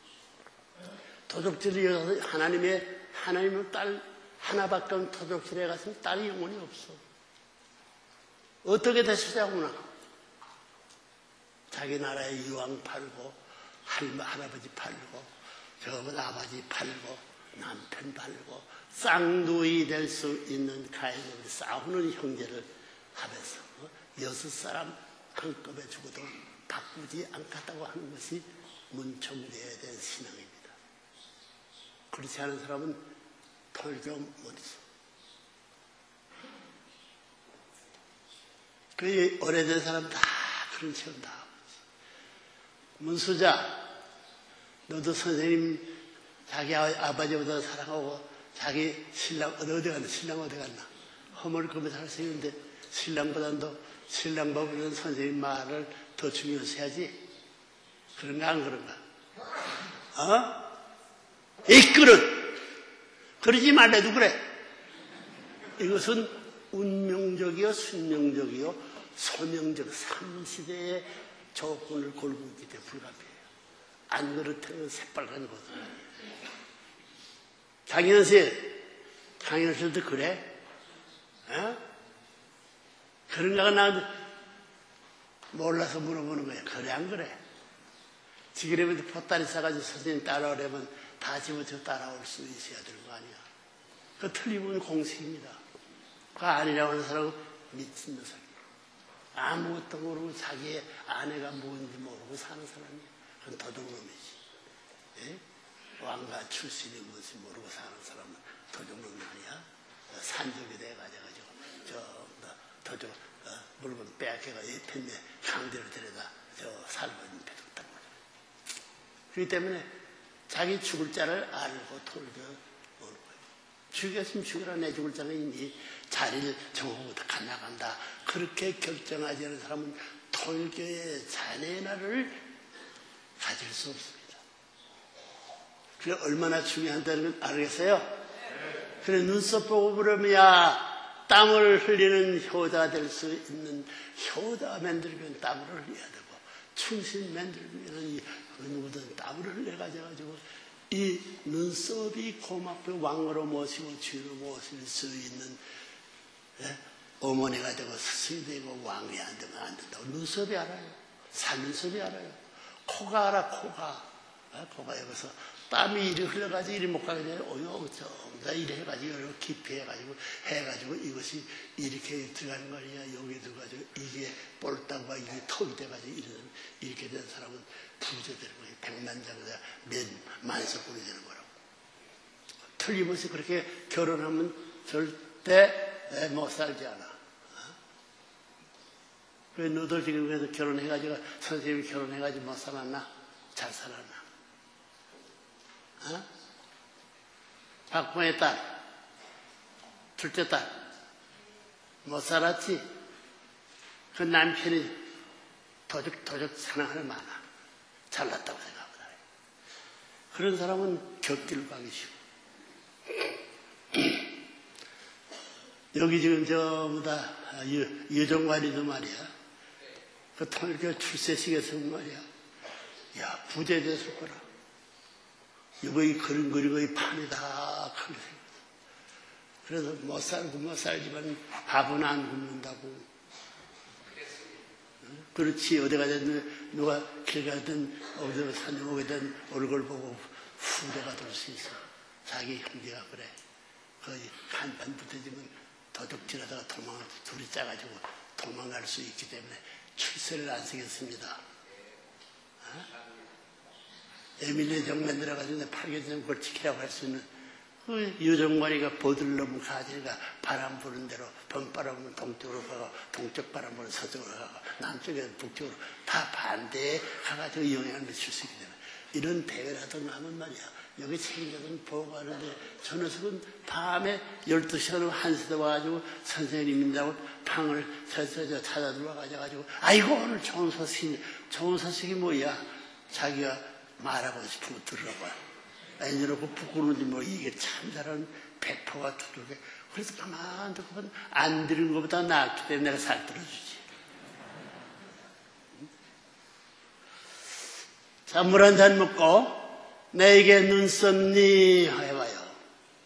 도적질이 하나님의 하나님의 딸 하나밖에 없는 도적질에 갔으면 딸이 영혼이 없어. 어떻게 되시자구나. 자기 나라의 유황 팔고 할머 할아버지 팔고 저번 아버지 팔고 남편 팔고 쌍둥이 될 수 있는 가인을 싸우는 형제를 하면서 여섯 사람 한꺼번에 죽어도 바꾸지 않겠다고 하는 것이 문총재에 대한 신앙입니다. 그렇지 않은 사람은 통일교 못 있어. 그 오래된 사람 다 그런 체험 다 하고 있어. 문수자, 너도 선생님 자기 아버지보다 사랑하고 자기 신랑 어디 갔나? 신랑 어디 갔나? 허물込면서 할 수 있는데 신랑보다도 신랑보다는 선생님 말을 더 중요시 해야지. 그런가 안 그런가? 어? 이 그릇! 그러지 말래도 그래. 이것은 운명적이요, 순명적이요, 소명적 삼시대의 조건을 걸고 있기 때문에 불가피해요. 안 그렇다면 새빨간 거거든요. 장현실, 장현실도 그래? 어? 그런가 나 몰라서 물어보는 거야. 그래 안 그래? 지그레면 보따리 싸가지고 선생님 따라오려면 다 집어쳐 따라올 수 있어야 되는 거 아니야. 그 틀리면 공식입니다. 그 아니라고 하는 사람은 미친 녀석이야. 아무것도 모르고 자기의 아내가 뭔지 모르고 사는 사람이야. 그건 도둑놈이지. 예? 왕가 출신이 뭔지 모르고 사는 사람은 도둑놈 아니야. 산적이 돼가지고 저 도둑 어, 물건 빼앗겨가 펜에 강대로 데려다 저 살고 있는 배도다고. 그렇기 때문에 자기 죽을 자를 알고 털고 오는 거예요. 죽였으면 죽여라. 내 죽을 자는 이미 자리를 정하고 나간다. 그렇게 결정하지 않은 사람은 톨교의 자네 나를 가질 수 없습니다. 그게 얼마나 중요한다는 걸 알겠어요? 그래 눈썹 보고 부르면 땀을 흘리는 효자가 될 수 있는 효자 만들면 땀을 흘려야 되고 충신 만들면 누구든 땀을 흘려가지고 이 눈썹이 고맙고 왕으로 모시고 주인으로 모실 수 있는 예? 어머니가 되고 스승이 되고 왕이 안 되면 안 된다고. 눈썹이 알아요. 살눈썹이 알아요. 코가 알아. 코가 예? 코가 여기서 땀이 이리 흘러가지고 이리 못 가게 되면 어여 저 이리 해가지고 이렇게 깊이 해가지고 해가지고 이것이 이렇게 들어가는 거 아니야. 여기 들어가지고 이게 볼따구가 이게 턱이 돼가지고 이런 이렇게 된 사람은 부자 되는 거예요. 백만장자 몇 만석군이 되는 거라고. 틀림없이 그렇게 결혼하면 절대 못 살지 않아. 어? 왜 너들 지금 그래서 결혼해가지고 선생님이 결혼해가지고 못 살았나? 잘 살았나? 어? 박봉의 딸, 둘째 딸, 못 살았지? 그 남편이 도적, 도적 사랑하는 많아. 잘났다고 생각하거든. 그런 사람은 격기를 가기 쉬워. 여기 지금 전부 다 여정관이도 말이야. 그 통일교 출세식에서 말이야. 야, 부재 됐을 거라. 이거 그림 그리고 이 판이 다 크게 생겼어. 그래서 못 살고 못 살지만 밥은 안 굶는다고. 그렇지. 어디 가든 누가 길 가든 어디 산에 오게든 얼굴 보고 후대가 될 수 있어. 자기 형제가 그래. 거의 한판 붙어지면 도둑질하다가 도망, 둘이 짜가지고 도망갈 수 있기 때문에 출세를 안 쓰겠습니다. 어? 에밀리 정면 들어가지고 팔개전 그걸 지키라고 할 수 있는 그 유정관이가 버들러면 가지가 바람 부는 대로 봄바람 부면 동쪽으로 가고 동쪽 바람 부면 서쪽으로 가고 남쪽에서 북쪽으로 다 반대에 가가지고 영향을 미칠 수 있기 때문에 이런 대회를 하던 하면 말이야. 여기 책임자들은 보고 하는데 저 녀석은 밤에 열두 시간 한 시대 와가지고 선생님인다고 방을 서서 찾아 들어와가지고 아이고 오늘 좋은 소식이 좋은 소식이 뭐야. 자기가 말하고 싶은 거 들으라고. 아니, 이러고 부끄러운지 뭐, 이게 참 잘하는 백퍼가 두들게. 그래서 가만 두고 안 들은 것보다 낫기 때문에 내가 살 들어주지. 자, 물 한 잔 먹고, 내게 눈썹니 해봐요.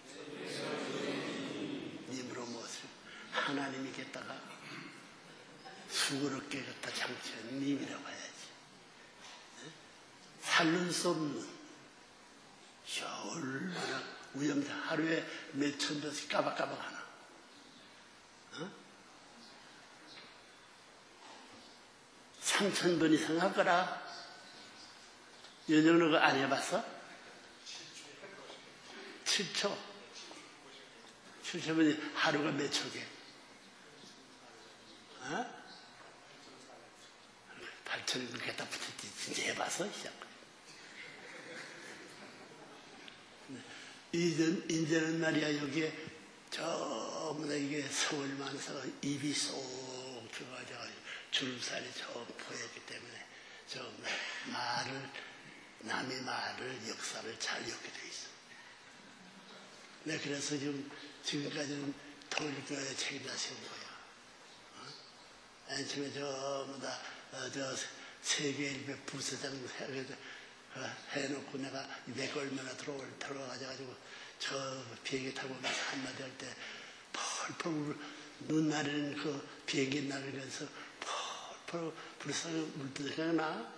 님으로 무엇을? 하나님이겠다가, 수고롭게 갖다 장치한 님이라고 해야지. 살는 수 없는 얼마나 우영자 하루에 몇천 번씩 까박까박 하나. 어? 삼천 번 이상 할 거라. 연영은 그거 안 해봤어? 칠 초. 칠 초 번이 하루가 몇 초게? 어? 팔천이 그렇게 다 붙였지. 진짜 해봤어? 시작. 이전, 이제는 말이야, 여기에 전부 다 이게 서울만서 입이 쏙 들어가지고 주름살이 저 보였기 때문에 전부 다 말을, 남의 말을, 역사를 잘 엮게 돼 있어. 네, 그래서 지금, 지금까지는 통일교회 책임자 세운 거야. 어? 맨 처음에 전부 다, 어, 저, 세계일배 부서장 해놓고 내가 내가 얼마나 들어올, 들어가가지고 저 비행기 타고 가서 한마디 할 때 펄펄 눈 내리는 그 비행기 날리면서 펄펄 불쌍히 물들 생각나?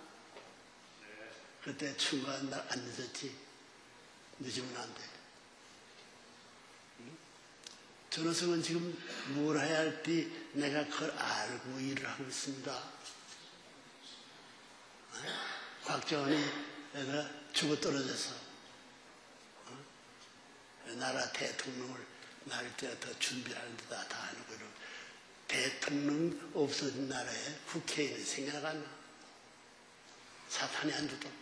그때 중간 날 안 늦었지. 늦으면 안 돼. 전호성은 지금 뭘 해야 할지 내가 그걸 알고 일을 하고 있습니다. 곽정원이 내가 죽어 떨어져서 나라 대통령을 날 때 더 준비하는 데다 다 하는 거로 대통령 없어진 나라에 국회의원이 생겨나갔나? 사탄이 안 주도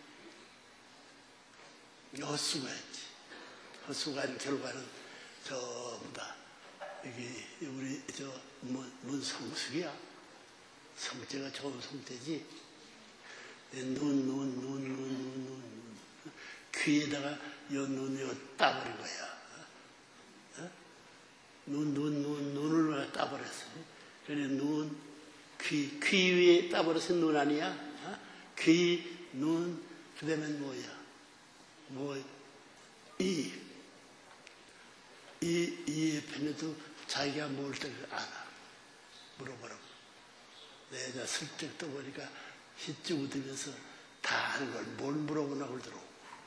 헛수고했지. 헛수고한 결과는 전부 다 이게 우리 저 문, 문성숙이야. 성재가 좋은 성재지. 눈, 눈, 눈, 눈, 눈, 눈. 귀에다가 요 눈, 요 따버린 거야. 어? 눈, 눈, 눈, 눈을 따버렸어. 그래, 눈, 귀, 귀 위에 따버려서 눈 아니야? 어? 귀, 눈, 그 다음에 뭐야? 뭐, 이, 이, 이 옆에도 자기가 뭘 때를 알아. 물어보라고. 내가 슬쩍 떠보니까 hit쭉 웃으면서 다 하는 걸 뭘 물어보나 그러더라고.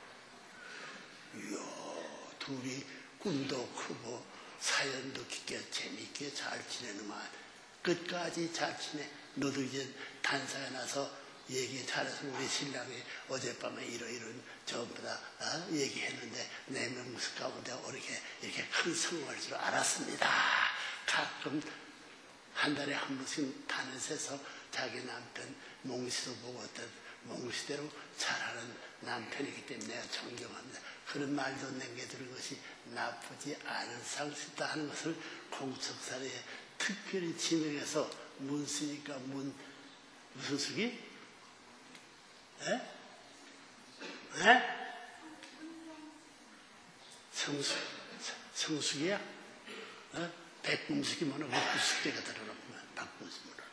이야, 둘이 꿈도 크고 사연도 깊게 재밌게 잘 지내는만 끝까지 잘 지내. 너도 이제 단사에 나서 얘기 잘해서 우리 신랑이 어젯밤에 이러이런 전부 다 어? 얘기했는데 내 명수 가운데 이렇게 이렇게 큰 성공할 줄 알았습니다. 가끔 한 달에 한 번씩 다니면서 자기 남편 몽시도 보고 어떤 몽시대로 잘하는 남편이기 때문에 내가 존경합니다. 그런 말도 남겨두는 것이 나쁘지 않은 상식이다 하는 것을 공적사례에 특별히 지명해서 문 쓰니까 문 무슨 숙이? 에? 에? 성숙, 성숙이야? 어? 백금숙이 뭐나 백금숙대가 들어놓구만, 박금숙으로.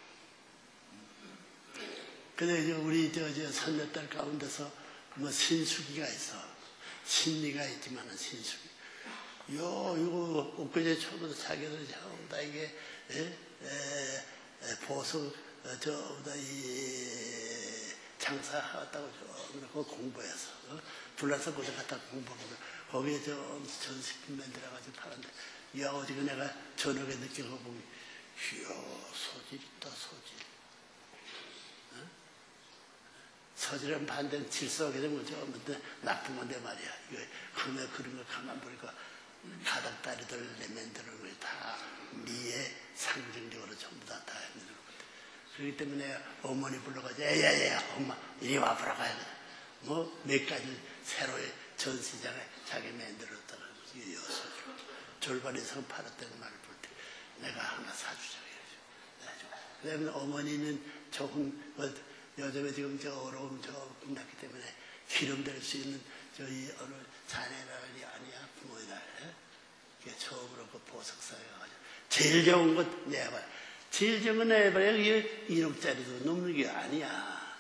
근데 이제 우리 저, 저 손녀딸 가운데서 뭐 신숙이가 있어. 신리가 있지만은 신숙이. 요, 이거 엊그제 처음부터 자기들 전부 다 이게, 에? 에, 에, 보석, 어, 전부 다 이, 장사하다고 저 공부해서 어? 불란서 고대 갔다 공부하고 거기에 저 전시품만 들어가지고 파는데 야 어디가 내가 저녁에 늦게 가보면 이야 소질 있다 소질 어? 소질은 반대는 질서하게 되면 저 나쁜 건데 말이야. 이거 그러면 그런 거 가만 보니까 가닥다리들 내면들은 걸 다 미의 상징적으로 전부 다 다 했는 그렇기 때문에 어머니 불러가지고 야야야 엄마 이리 와보라고 해야 돼. 뭐 몇 가지 새로의 전시장에 자기 만들었다가 이어서 절반 이상 팔았다는 말을 볼 때 내가 하나 사주자 이러죠. 그 다음에 어머니는 조금 요즘에 지금 저 어려움 저 끝났기 때문에 기름 될 수 있는 저희 어느 자네날이 아니야 부모의 날. 그게 처음으로 그 보석사에 가가지고 제일 좋은 것 내봐. 제일 좋은 거 내봐야 이게 일억짜리도 넘는 게 아니야.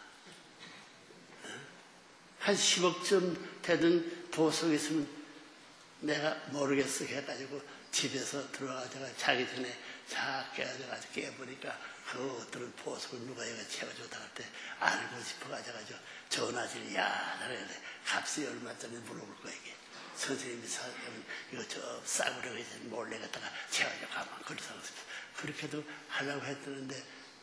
한 십억쯤 되던 보석이 있으면 내가 모르겠어 해가지고 집에서 들어가다가 자기 전에 자 깨가지고 깨보니까 그 어떤 보석을 누가 여기 채워줬다 할 때 알고 싶어가지고 전화질 야 그래 값이 얼마짜리 물어볼 거야 이게. 선생님이 사면 이거 저 싸구려 해서 몰래 갖다가 채워줘 가만 그래서 그렇게도 하려고 했었는데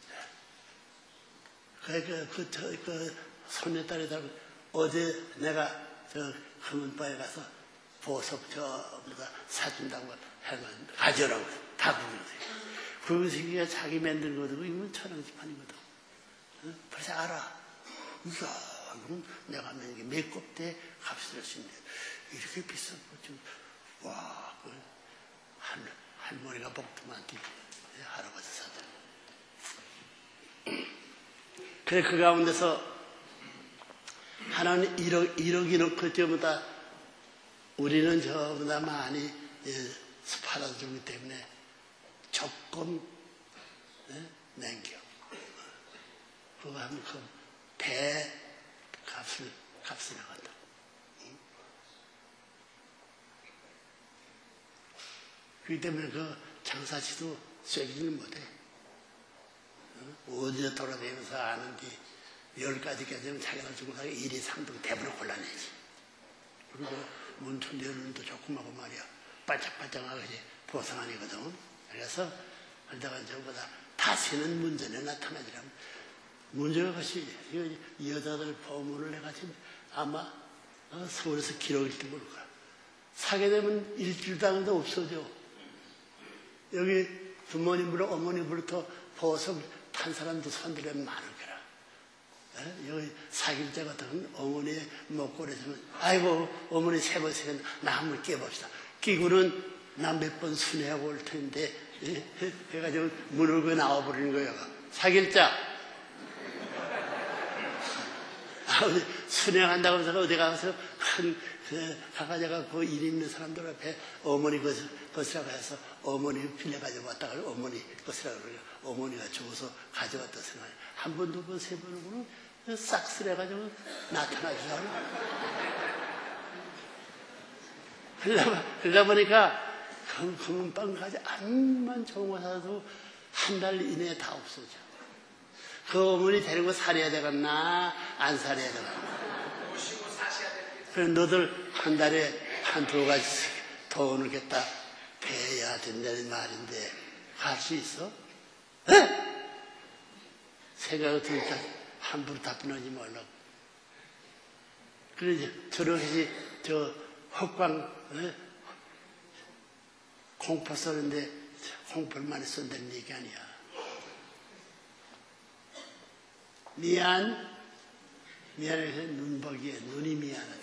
그, 그, 저, 그 손녀딸이다 어제 내가 저 금은바에 가서 보석 저 뭐다 사준다고 하면 가져라고 다 구경하세요. 구경생기가 자기 만든 거고 이건 천원지판이거든. 어? 벌써 알아. 이야 이건 내가 만든 게 몇 곱대 값이 될 수 있네. 이렇게 비싼 거 좀 와 그 할, 할머니가 복도만티 할아버지 사자. 그래 그 가운데서 하나님 일억, 일억이 넣고 전부 다 우리는 전부 다 많이 예, 팔아주기 때문에 조금 예, 남겨. 그거 하면 그 배 값을, 값을 나간다. 그렇기 때문에 그 장사치도 쐐기를 못해. 어디에 돌아다니면서 아는데 열 가지까지는 자기가 주고 사기 일, 이, 삼 등 대부분 골라내지. 그리고 문천대 눈도 조그마고 말이야. 반짝반짝하게 보상하니거든. 그래서 그러다가 저보다 다시는 문전에 나타나지라면 문제가 것이 여자들 보문을 해가지고 아마 어, 서울에서 기록일지 모를 거야. 사게 되면 일주일당도 없어져. 여기 부모님으로 어머님으로부터 보석 탄 사람도 손들에 많을 거라. 에? 여기 사귈 때 같은 어머니의 목걸이에서는 아이고 어머니 세 번 세 번 나 한번 깨봅시다. 끼고는 나 몇 번 순회하고 올 텐데 해가지고 문을 그 나와버리는 거예요. 사귈 자 순회한다고 해서 어디 가서 큰 그 가가지고 그 일 있는 사람들 앞에 어머니 것이라고 해서 어머니 빌려가지고 왔다가 어머니 것이라고 그래요. 어머니가 줘서 가져왔다 생각해. 한 번, 두 번, 세 번으로는 싹쓸해가지고 나타나주잖아. 그러다 보니까 금은빵 가지 암만 좋은 거 사도 한 달 이내에 다 없어져. 그 어머니 데리고 살해야 되겠나 안 살해야 되겠나. 그래 너들 한 달에 한두 가지씩 돈을 갖다 배야 된다는 말인데 갈 수 있어? 에? 생각을 드니까 함부로 답변하지 말라고. 그래 저렇게 저 헛광 에? 공포 쓰는데 공포를 많이 쓴다는 얘기 아니야. 미안 미안해서 눈보기에 눈이 미안하다.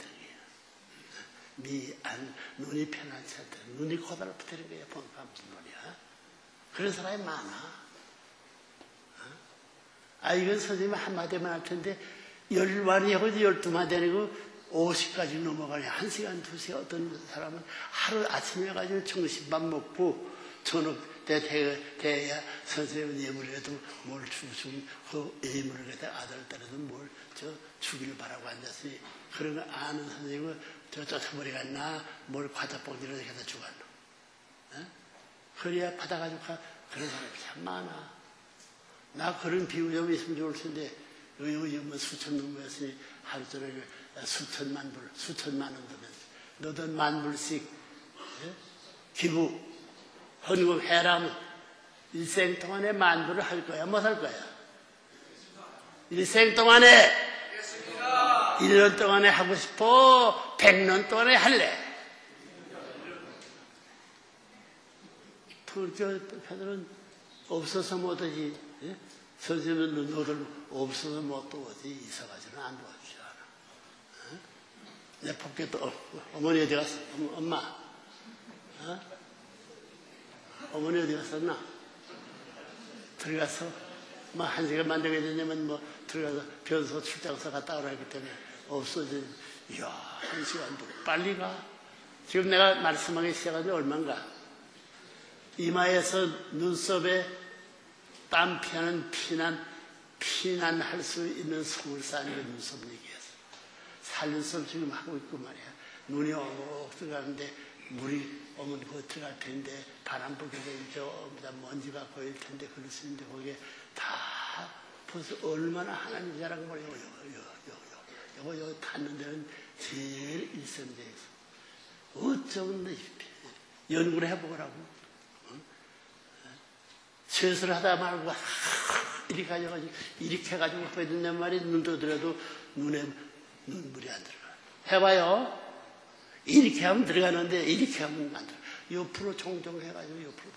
미안, 눈이 편하지 않다. 눈이 고달프다는 거야, 보니까 무슨 말이야. 그런 사람이 많아. 어? 아, 이건 선생님이 한마디만 할 텐데, 열마디 하고 열두 마디 아니고 오십까지 넘어가냐. 한 시간, 두 시간 어떤 사람은 하루 아침에 가지고 점심밥 먹고, 저녁 때 돼야 선생님은 예물이라도 뭘 주고, 그 예물을 갖다 아들, 딸에도 뭘 저 주기를 바라고 앉았으니, 그런 거 아는 선생님은 저 쫓아버리가 나 뭘 과자봉지를 갖다 주겠노. 어? 그래야 받아가지고 가. 그런 사람이 참 많아. 나 그런 비유 좀 있으면 좋을 텐데 여기 뭐 수천 명 모였으니 하루 저녁에 수천만 불, 수천만 원 들면 너도 만 불씩 예? 기부 헌금해라면 일생 동안에 만 불을 할 거야 못 할 거야? 일생 동안에 일 년 동안에 하고 싶어? 백 년 동안에 할래? 불교파들은 없어서 못하지. 예? 선생님은 너들 없어서 못 도와지. 이사가지는 안 도와주지 않아. 예? 내 포켓도 어, 어머니 어디 갔어? 엄마. 어? 어머니 어디 갔었나? 들어가서 뭐 한 시간 만들게 되냐면 뭐 들어가서 변소 출장소 갔다 오라 했기 때문에 없어지. 이야, 한 시간도 빨리 가. 지금 내가 말씀하기 시작한 지 얼마인가? 이마에서 눈썹에 땀 피하는 피난, 피난할 수 있는 속을 쌓는 게 눈썹 얘기였어. 살눈썹 지금 하고 있고 말이야. 눈이 오고 들어가는데 물이 오면 그 들어갈 텐데 바람 불게 되면 저 먼지가 보일 텐데 그럴 수 있는데 거기에 다 벌써 얼마나 하나님 자랑 말이야. 요, 요, 요, 요. 요거, 요거 닿는 데는 제일 일선제에서. 어쩌면 연구를 해보라고. 어? sve를 하다 말고, 하, 이렇게 가져가지고, 이렇게 해가지고 보여준단 말이야. 눈 떠들어도 눈에 눈물이 안 들어가. 해봐요. 이렇게 하면 들어가는데, 이렇게 하면 안 들어가. 옆으로 종종 해가지고 옆으로 다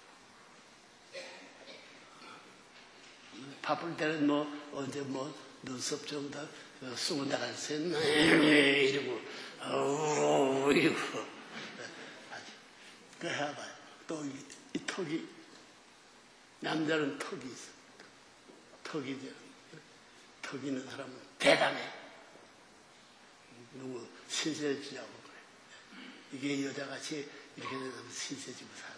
들어가. 바쁠 때는 뭐, 언제 뭐, 눈썹 좀 더 쏘고 나가서, 이러고, 어우, 이러고. 그 해봐요. 또 이, 이 턱이, 남자는 턱이 있어. 턱이 이제, 턱 있는 사람은 대단해. 누구, 신세지라고 그래. 이게 여자같이 이렇게 돼서 신세지고 사는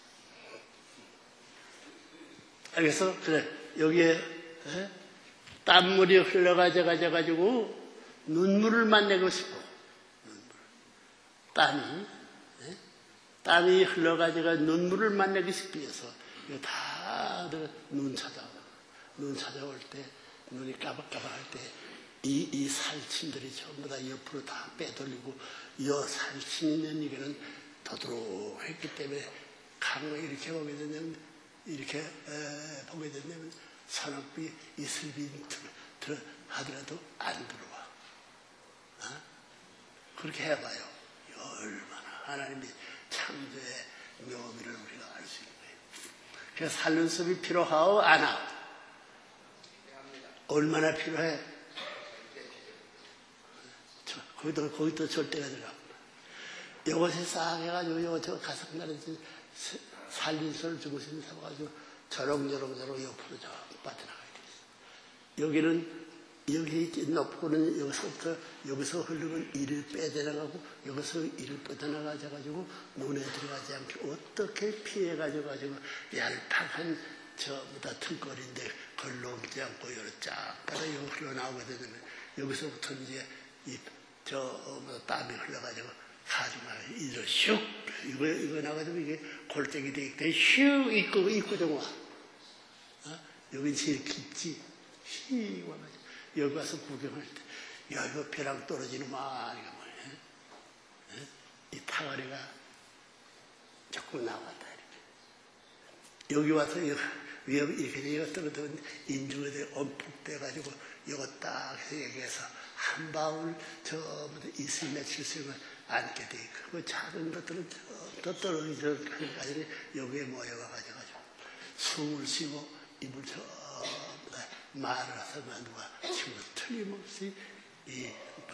거예요. 그래서, 그래, 여기에, 에? 땀물이 흘러가져 가지고 눈물을 만내고 싶어. 눈물. 땀이 에? 땀이 흘러가지고 눈물을 만나기 위해서 이거 다 눈 찾아와. 눈 찾아올 때 눈이 까박까박할 때 이, 이 살침들이 전부 다 옆으로 다 빼돌리고 이 살침 있는 이거는 더도록했기 때문에 강을 이렇게 보게 되면 이렇게 에, 보게 되면 산업비 이슬비 들어 하더라도 안 들어와. 어? 그렇게 해봐요. 얼마나 하나님이 창조의 묘미를 우리가 알 수 있는 거예요. 그래서 살른습이 필요하오 안 하오? 얼마나 필요해? 저, 거기도 거기도 절대가 들어가. 이것이 싹 해가지고 요 저 가슴날에 살린소를 주무시는 사가지고 저렁저렁저렁 옆으로 저 빠져나가게 돼 있어. 여기는 여기 높고는 여기서부터 여기서 흐르는 이를 빼져나가고 여기서 이를 뻗어나가져가지고 눈에 들어가지 않게 어떻게 피해가지고 가지고 얄팍한 저보다 틈거리인데 걸러오지 않고 여러 쫙 가다 여기 흘러나오게 되면 여기서부터 이제 이 저 뭐 땀이 흘러가지고 가지마 이를 슉 이거 이거 나가지고 이게 골짜기 되기 때문에 슉 입고 입고 좀 와. 어? 여기 제일 깊지. 휙 와가지고. 여기 와서 구경할 때, 야, 이거 벼랑 떨어지는 마, 이거 뭐야. 이 타거리가 조금 나왔다, 이렇게. 여기 와서, 이거, 이렇게, 이거 떨어지면 인중에 엄푹 빼가지고, 이거 딱 얘기해서, 한 바울, 저, 이슬 며칠 쓰면 앉게 돼 있고, 그 작은 것들은 더 떨어지서, 가지고, 여기에 모여와가지고, 숨을 쉬고, 입을 저, 말을 하면 누가 지금 틀림없이 이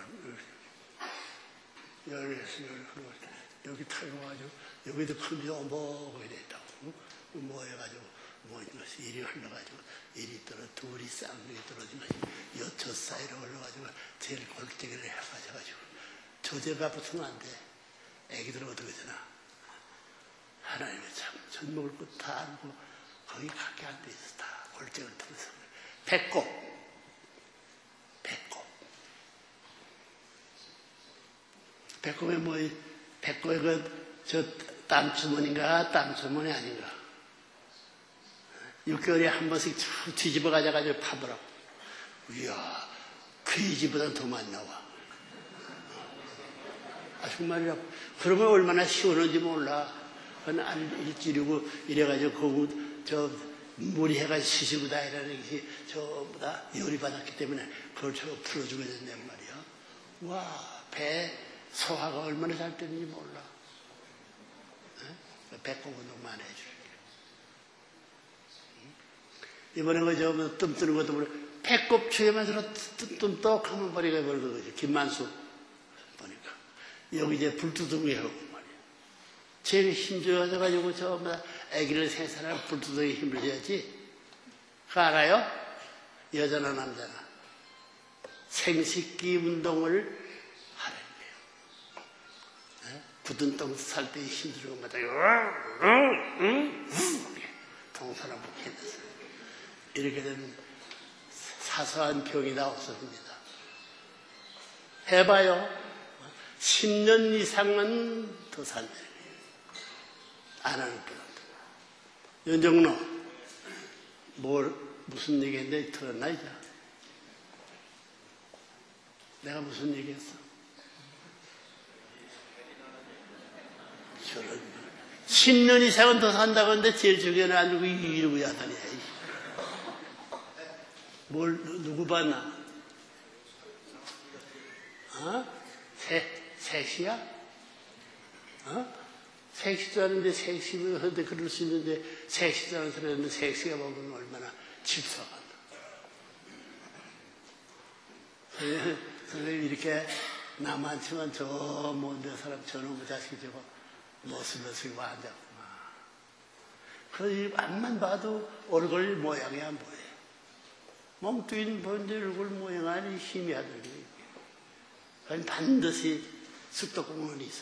열에서 열을 여기 타고가지고 여기도 큰데 어머거리 됐다고 모여가지고 모인 것이 이리 흘러가지고 이리 떨어 둘이 쌍둥이 떨어지면 여섯 사이로 흘러가지고 제일 골짜기를 해가지고 저제가 붙으면 안 돼. 애기들은 어떻게 되나? 하나님의 참 전목을 끝 다 알고 거기 갖게 안 돼 있어. 다 골짜기를 통해서. 배꼽, 배꼽. 배꼽에 뭐, 배꼽에 그, 저, 땀주머니인가, 땀주머니 아닌가. 육 개월에 한 번씩 뒤집어 가져가지고 파보라고. 이야, 귀지보다 더 많이 나와. 아, 정말이라고. 그러면 얼마나 시원한지 몰라. 그건 안 일주일이고, 이래가지고, 거기, 저, 물이 해가 시시고 다이라는 것이 전부 다 열이 받았기 때문에 그걸 저 풀어주게 된단 말이야. 와, 배 소화가 얼마나 잘 되는지 몰라. 배꼽 운동만 해줄게. 이번에 그저 뭐 뜸 뜨는 것도 모르고 배꼽 추에만 들어 뜸떡 하면 머리가 벌거 거지. 김만수 보니까. 여기 이제 불두둥이 하고 말이야. 제일 힘줘가지고 저 뭐 아기를 생산하는 불두덩이 힘을 줘야지. 그거 알아요? 여자나 남자나. 생식기 운동을 하라는 거예요. 굳은 똥 살 때 힘들고 마다 동서남북 해서 이렇게 되면 사소한 병이 다 없어집니다. 해봐요. 십 년 이상은 더 산다는 거예요. 안 하는 거예요. 연정로, 뭘, 무슨 얘기했는데 들었나, 이제? 내가 무슨 얘기했어? 저런, 십 년 이상은 더 산다고 하는데 제일 중요한 안 주고 이러고 야단이야. 뭘, 누구 봤나? 어? 세, 셋이야? 어? 섹시도 하는데 섹시도 하는데 그럴 수 있는데 섹시도 하는 사람은 섹시가 보면 얼마나 질서한다. 선생님 이렇게 남한치만 저 먼데 사람 저놈의 자식이 저거 머슬머슬 앉았구나. 그 앞만 봐도 얼굴 모양이 안 보여. 몸뚱이는 보는데 얼굴 모양 안에 힘이 하더니 반드시 습득공원이 있어.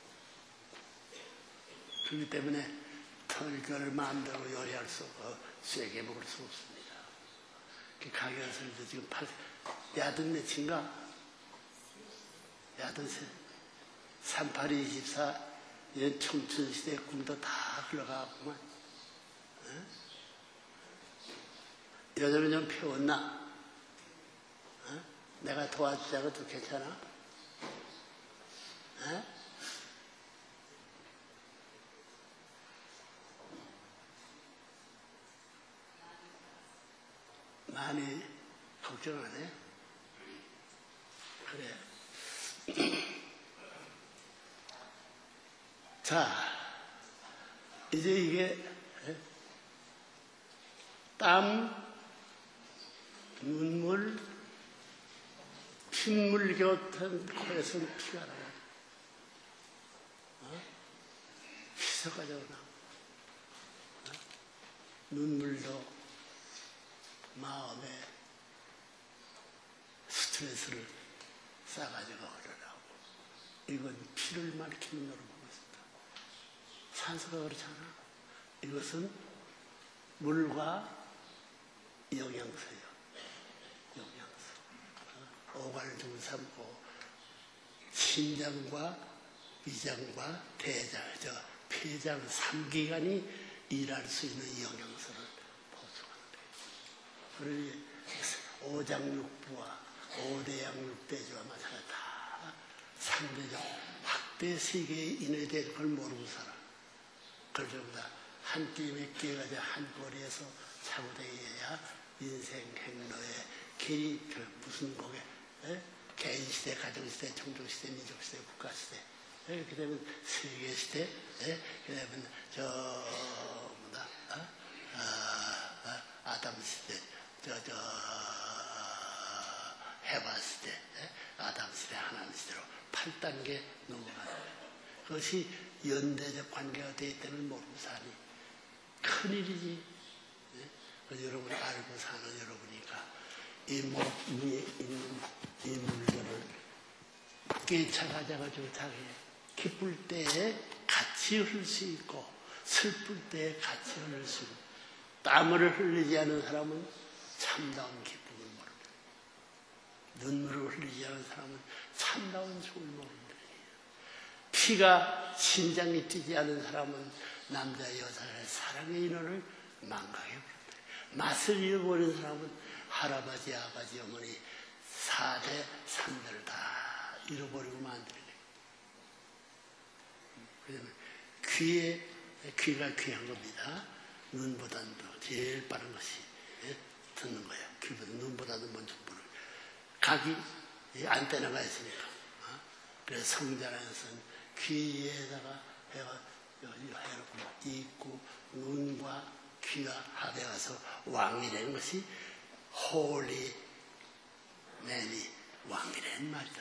그렇기 때문에 털결을 마음대로 요리할 수 없고 쇠게 먹을 수 없습니다. 그 가게 가서 지금 팔, 야든 몇인가? 야든 세, 삼팔이 이십사, 이제 청춘 시대 꿈도 다 흘러가구만. 어? 여자는 좀 피웠나? 어? 내가 도와주자고도 괜찮아? 어? 많이 걱정하네. 그래. 자, 이제 이게 땀, 눈물, 핏물 곁은 코에서는 피가 나와. 어? 피서가지고 나. 어? 눈물도 마음에 스트레스를 싸가지고 흘러나오고, 이건 피를 막히는 노릇 보고 있습니다. 산소가 그렇잖아. 이것은 물과 영양소예요. 영양소. 오갈 중삼고 심장과 위장과 대장, 저 폐장 삼 기관이 일할 수 있는 영양소를 보충하는 거예요. 그러니 오장육부와 오대양육대주와 마찬가지 다 상대적 확대 세계에 인해될 걸 모르고 살아. 그걸 전부 다 한 끼 몇 끼가 한 거리에서 차고 다녀야 인생 행로의 길이 무슨 곡에 개인시대, 가정시대, 종족시대, 민족시대, 국가시대, 이렇게 되면 세계시대, 이렇게 되면 저 뭐다 어? 아, 아, 아담시대, 저, 저 해바시대, 아담시대, 하나님시대로 팔 단계 넘어가는 거예요. 그것이 연대적 관계가 되어 있다는 모르고 사니 큰일이지. 그래서 여러분이 알고 사는 여러분이니까 이 몸에 있는 이 물건을 깨쳐가져가지고 자기 기쁠 때에 같이 흘릴 수 있고 슬플 때에 같이 흘릴 수 있고 땀을 흘리지 않은 사람은 참다운 기쁨을 모릅니다. 눈물을 흘리지 않은 사람은 참다운 죽을 모릅니다. 피가 심장이 뛰지 않은 사람은 남자 여자의 사랑의 인연을 망각해버립니다. 맛을 잃어버린 사람은 할아버지, 아버지, 어머니 사 대, 삼 대를 다 잃어버리고 만드는 거예요. 그러면 귀에, 귀가 귀한 겁니다. 눈보다는 더 제일 빠른 것이 듣는 거예요. 귀보다 눈보다도 먼저 보는 거예요. 각이 안테나가 있으니까. 그래서 성자라서는 귀에다가 해가 해놓고 있고 눈과 귀가 합해가서 왕이 되는 것이 홀리 맨이 왕이 되는 말이다.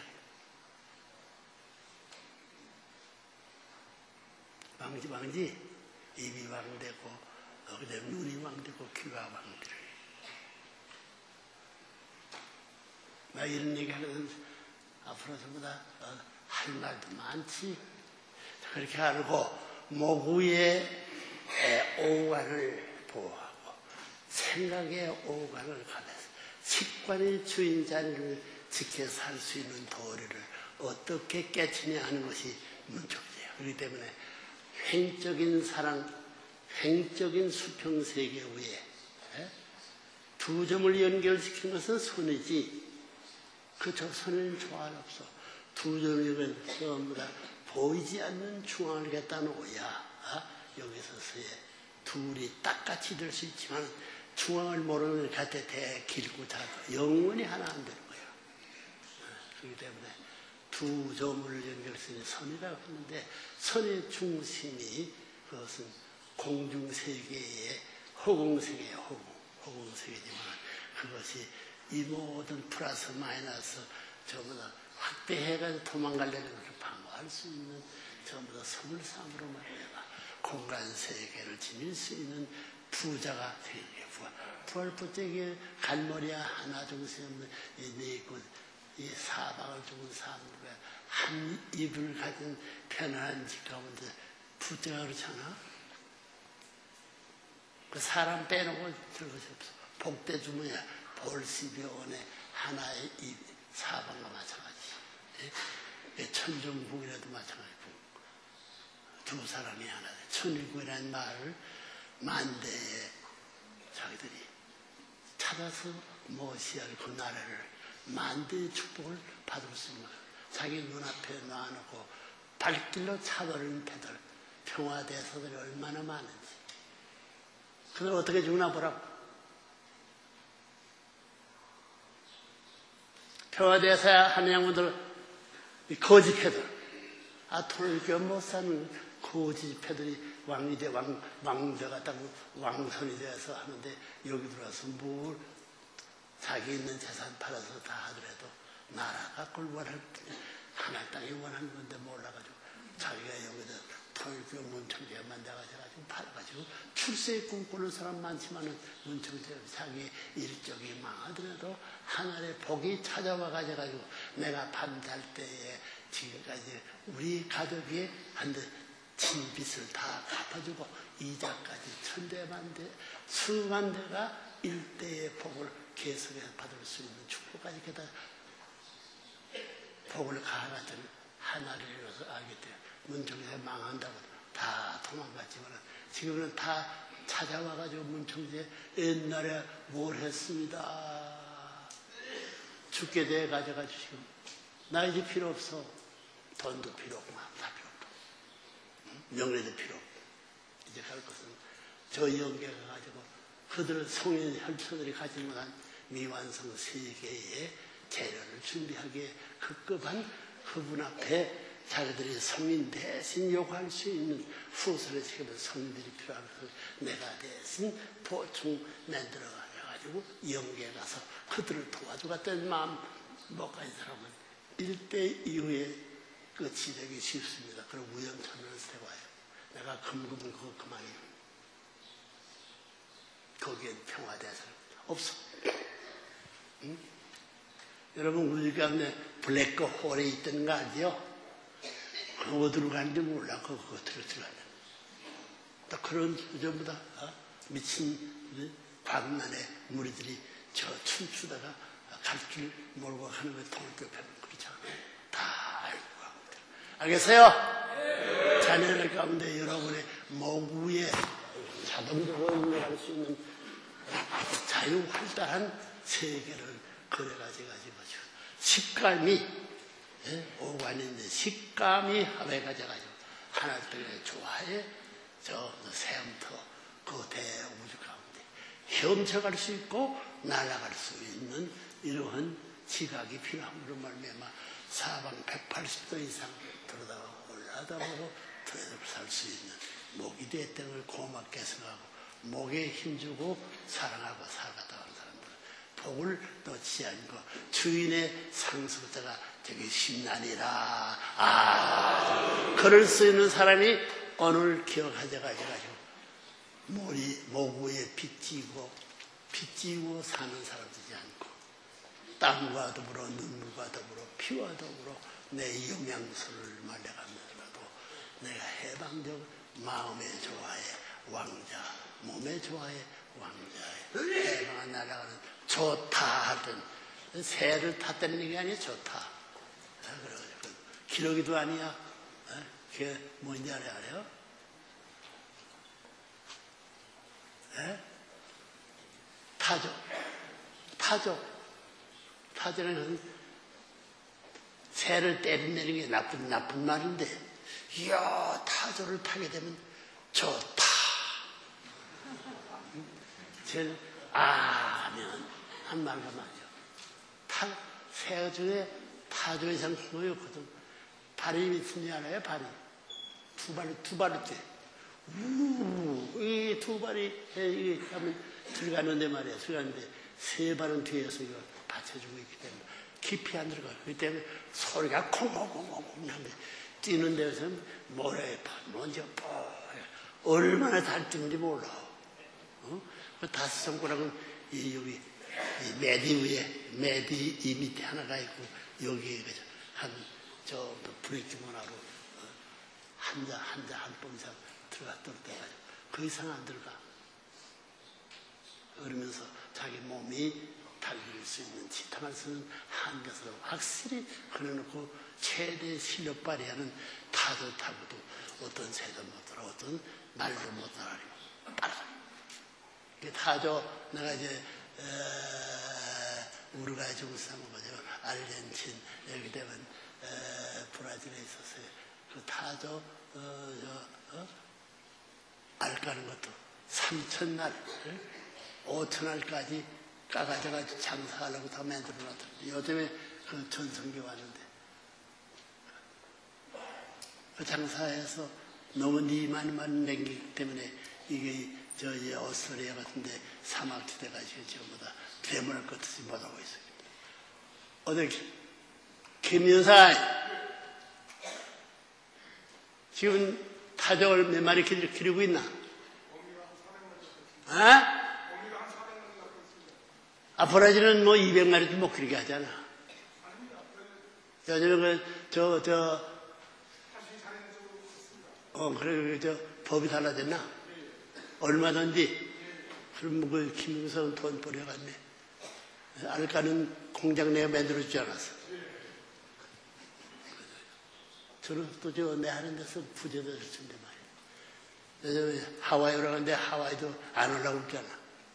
왕지 왕지 입이 왕되고 그다음에 눈이 왕되고 귀가 왕되고 나 이런 얘기하는 앞으로 전부 다 할 말도 많지. 그렇게 알고 목 위에 오간을 보호하고 생각의 오간을 가면서 식관의 주인 자리를 지켜 살 수 있는 도리를 어떻게 깨치냐 하는 것이 문촉이에요. 그렇기 때문에 횡적인 사랑, 횡적인 수평세계 위에 두 점을 연결시키는 것은 손이지 그 저 손에는 조화는 없어. 두 점을 전부 다 보이지 않는 중앙을 갖다 놓아야 여기서서의 둘이 딱같이 될 수 있지만 중앙을 모르는 것 같아 대 길고 작고 영원히 하나 안 되는 거예요. 그렇기 때문에 두 점을 연결시키는 선이라고 했는데 선의 중심이 그것은 공중세계의 허공세계의 허공, 허공세계지만 그것이 이 모든 플러스 마이너스 전부 다 확대해가지고 도망가려는 것을 방어할 수 있는 전부 다 선물상으로 말미암아 공간 세계를 지닐 수 있는 부자가 되는 거예요. 부활. 부활부터 갈머리야 하나 정신 없는 이 네 이 사방을 죽은 사람들과 한 입을 가진 편안한 집 가운데 부자가 그렇잖아. 그 사람 빼놓고 들것이 없어. 복대 주머니야. 볼시병원의 하나의 입 사방과 마찬가지. 예? 천정국이라도 마찬가지고 두 사람이 하나 돼. 천일국이라는 말을 만대에 자기들이 찾아서 모시할 그 나라를 만대의 축복을 받을 수 있는 거예요. 자기 눈앞에 놔놓고 발길로 차버리는 패들, 평화대사들이 얼마나 많은지. 그들 어떻게 죽나 보라고. 평화대사 하는 양반들, 거지 패들. 아, 돈을 못 사는 거지 패들이 왕이 돼, 왕, 왕자가 딱 왕선이 돼서 하는데 여기 들어와서 뭘 자기 있는 재산 팔아서 다 하더라도 나라가 그걸 원할 하나 땅이 원하는 건데 몰라가지고 자기가 여기다 토일교 문청제가 만들어가지고 팔아가지고 출세에 꿈꾸는 사람 많지만은 문청제가 자기 일적이 망하더라도 하늘의 복이 찾아와가지고 내가 밤잘 때에 지금까지 우리 가족이 한데 진빚을 다 갚아주고 이자까지 천대만대 수만대가 일대의 복을 계속해서 받을 수 있는 축복까지 게다 복을 가하갔더니 하나를 이뤄서 알게 돼요. 문청제 망한다고 다 도망갔지만 지금은 다 찾아와가지고 문청제 옛날에 뭘 했습니다. 죽게 돼 가져가지고 지금 나 이제 필요 없어. 돈도 필요 없고 다 필요 없고 명예도 필요 없고 이제 갈 것은 저 영계가 가지고 그들 성인 혈처들이 가지 못한 미완성 세계의 재료를 준비하기에 급급한 그분 앞에 자기들이 성인 대신 요구할 수 있는 후손을 지키는 성인들이 필요한 것을 내가 대신 보충 만들어가지고 영계에 가서 그들을 도와주겠다는 마음 못 가진 사람은 일대 이후에 끝이 되기 쉽습니다. 그럼 우연찮은 세와요. 내가 금금은 그거 그만이에요. 거기엔 평화대사는 없어. 응? 여러분 우리 가운데 블랙홀에 있던 거 알죠? 그거 어디로 가는지 몰라. 그거 어디로 들어가냐. 또 그런 전부 다 어? 미친 광란의 무리들이 저 춤추다가 갈 길 모르고 가는 거 통일교 배는 그렇잖아. 다 알고 가고. 알겠어요? 네. 자녀들 가운데 여러분의 모구에 자동적으로 흘러갈 수 있는 자유활달한 세계를 그려가지고 식감이 예? 오관인데 식감이 합해가지고 하나 둘 좋아해 저 세움터 그 대우주 가운데 헤엄쳐갈 수 있고 날아갈 수 있는 이러한 지각이 필요한 그런 말미암아 사방 백팔십 도 이상 들어다가 올라다보고 들어다보고 살 수 있는 목이 대 땅을 고맙게 생각하고 목에 힘주고 사랑하고 살아가다 하는 사람들은 복을 놓지 않고 주인의 상속자가 되게 심나니라. 아, 그럴 수 있는 사람이 오늘 기억하셔가지고 머리 모구에 빚지고 빚지고 사는 사람이지 않고 땀과 더불어 눈물과 더불어 피와 더불어 내 영양소를 말려가면서라도 내가 해방적 마음에 좋아해 왕자 몸에 좋아해 왕자에 해방한 날아가는 좋다 하던 새를 탔다는 얘기 아니야. 좋다. 그래가지고 기러기도 아니야. 그게 뭔지 알아요? 네? 타조. 타조. 타조는 새를 때려내는 게 나쁜, 나쁜 말인데, 이야, 타조를 타게 되면 좋다. 제일, 아, 하면, 한 말과 말이죠. 타, 새 중에 타조 이상 힘이 없거든. 발이 미친지 알아요? 발이. 두 발이, 두 발이 돼. 우, 이 두 발이, 이게 하면 들어가는데 말이야. 들어가는데, 세 발은 뒤에서 이거 받쳐주고 있기 때문에 깊이 안 들어가요. 그렇기 때문에 소리가 콩콩콩콩콩 하면 뛰는 데서는 모래에 먼저 뽀 얼마나 잘 뛰는지 몰라. 어? 그 다섯 손가락은 이 여기 이 매디 위에 매디 이 밑에 하나가 있고 여기에 그죠 한저 브레이크문하고 어? 한자 한자 한 번 이상 들어가 떨어져가지고 그 이상 안 들어가. 그러면서 자기 몸이 달릴 수 있는 지탕할 수 있는 한것을 확실히 그려놓고 최대 실력 발휘하는 타도 타고도 어떤 새도 못 따라 어떤 말도 못 따라가고 따라가. 타조 내가 이제 우루과이 중심으로 뭐죠 아르헨틴 여기 되면 브라질에 있었어요. 그 타조 어, 저, 어? 알 까는 것도 삼천 날, 오천 날까지 까가져가지고 장사하려고 다 만들어 놨더니 요즘에 그 전성기 왔는데 그 장사해서 너무 니만만 남기기 때문에 이게 저 이제 오스트레일리아 같은데 사막지대 가지고 전부 다 괴물 같이 못하고 있어요. 어떻게 김윤사 지금 타조를 몇 마리 기르고 있나? 어? 아, 브라질은 뭐 이백 마리도 못 기르게 하잖아. 요즘에 그, 저, 저, 어, 그래, 저, 법이 달라졌나? 얼마든지. 그럼 뭐, 그, 김영석은 돈 버려갔네. 알까는 공장 내가 만들어주지 않았어. 저는 또 저, 내 하는 데서 부재도 줬는데 말이야. 하와이로 가는데 하와이도 안 오려고 그러잖아.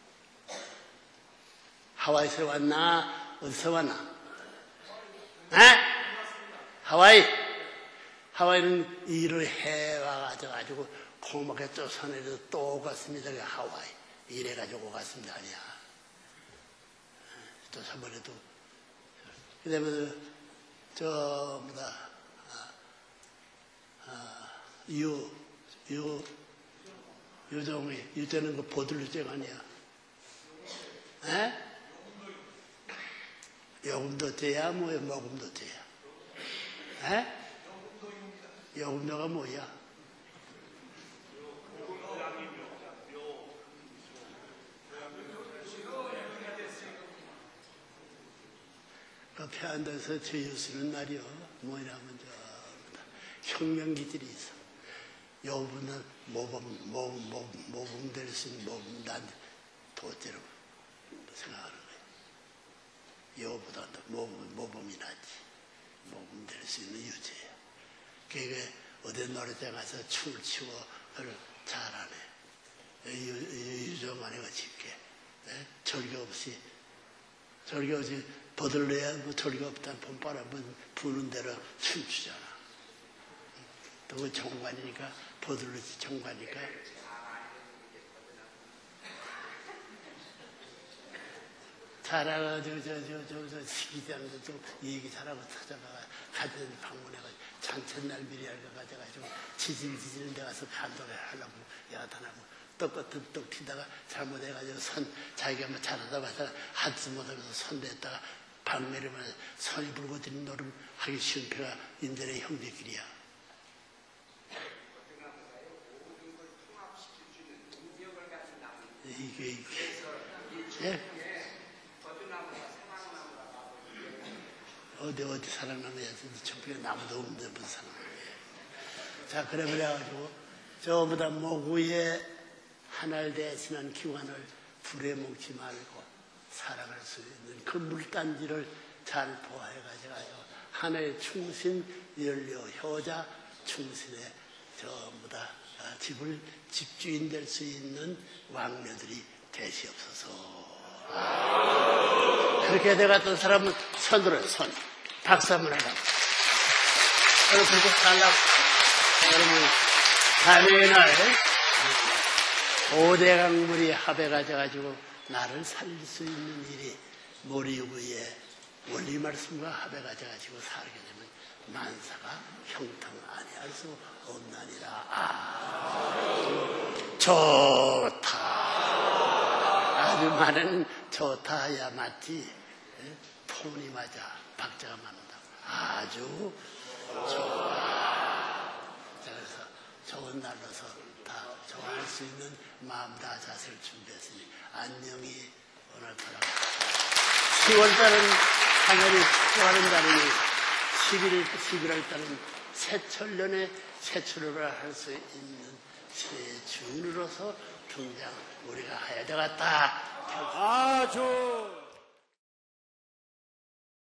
하와이에서 왔나? 어디서 왔나? 에? 하와이? 하와이는 일을 해와가지고 고맙게 쫓아내서 또 갔습니다. 하와이. 이래가지고 갔습니다. 아니야. 또 저번에도. 그 다음에 저, 뭐다. 아, 유, 유, 유정이, 유정은 그 보들루쟁 아니야. 에? 요금도 째야, 뭐야, 먹음도 째야. 에? 요금도가 뭐야? 그 편안도에서 죄유 쓰는 날이요. 뭐냐면, 저, 혁명기들이 있어. 요분은 모범, 모범, 모범, 모범 될 수 있는 모범, 난 도대로 생각하는 거야. 요보다 더 모범, 모범이 낫지. 모범 될 수 있는 유죄야. 그게 어디 노래장 가서 춤을 추고, 그걸 잘하네. 유정만이가 쉽게. 네? 절개 없이, 절개 없이 버들려야 뭐 절개 없다는 봄바람은 부는 대로 춤추잖아. 또 그 정관이니까, 버들르지 정관이니까. 잘하고, 저, 저, 저, 저, 저, 시기장도 좀 얘기 잘하고 찾아가, 가든 방문해가지고, 잔천날 미리알가 가져가지고, 지질지질 데 가서 간도를 하려고, 야단하고, 떡 같은 떡 튀다가 잘못해가지고, 선, 자기가 뭐 잘하다 가서, 한수 못하면서 손댔다가, 방매르면 손이 불거지는 노름 하기 쉬운 표가 인들의 형제끼리야. 이게, 이게. 예? 어디, 어디 사랑나무야. 저쪽에 나무도 없는데 무슨 사랑나무야. 자, 그래, 그래가지고, 저보다 모구에 하나를 대신한 기관을 불에 먹지 말고 살아갈 수 있는 그 물단지를 잘 보호해가지고, 하나의 충신, 연료, 효자, 충신의 전부 다 집을 집주인 될 수 있는 왕녀들이 되시옵소서. 그렇게 돼갔던 사람은 손들어요, 손. 박수 한번 하라고. 여러분, 그렇게 살라고. 여러분, 자네의 날, 오대 강물이 합해 가져가지고 나를 살릴 수 있는 일이 머리 위에 원리 말씀과 합해 가져가지고 살게 되면 만사가 형통 아니할 수 없나니라. 아, 좋다. 아주 많은 좋다야 맞지. 톤이 맞아. 박자가 맞는다. 아주 좋아. 그래서 좋은 날로서 다 좋아할 수 있는 마음 다 자세를 준비했으니 안녕히 오늘 바라. 시월달은 하늘이 축구하는 달이니 십일, 십일월 달은 새철년에 새출을 할 수 있는 새주인으로서 등장 우리가 해야 되겠다. 아주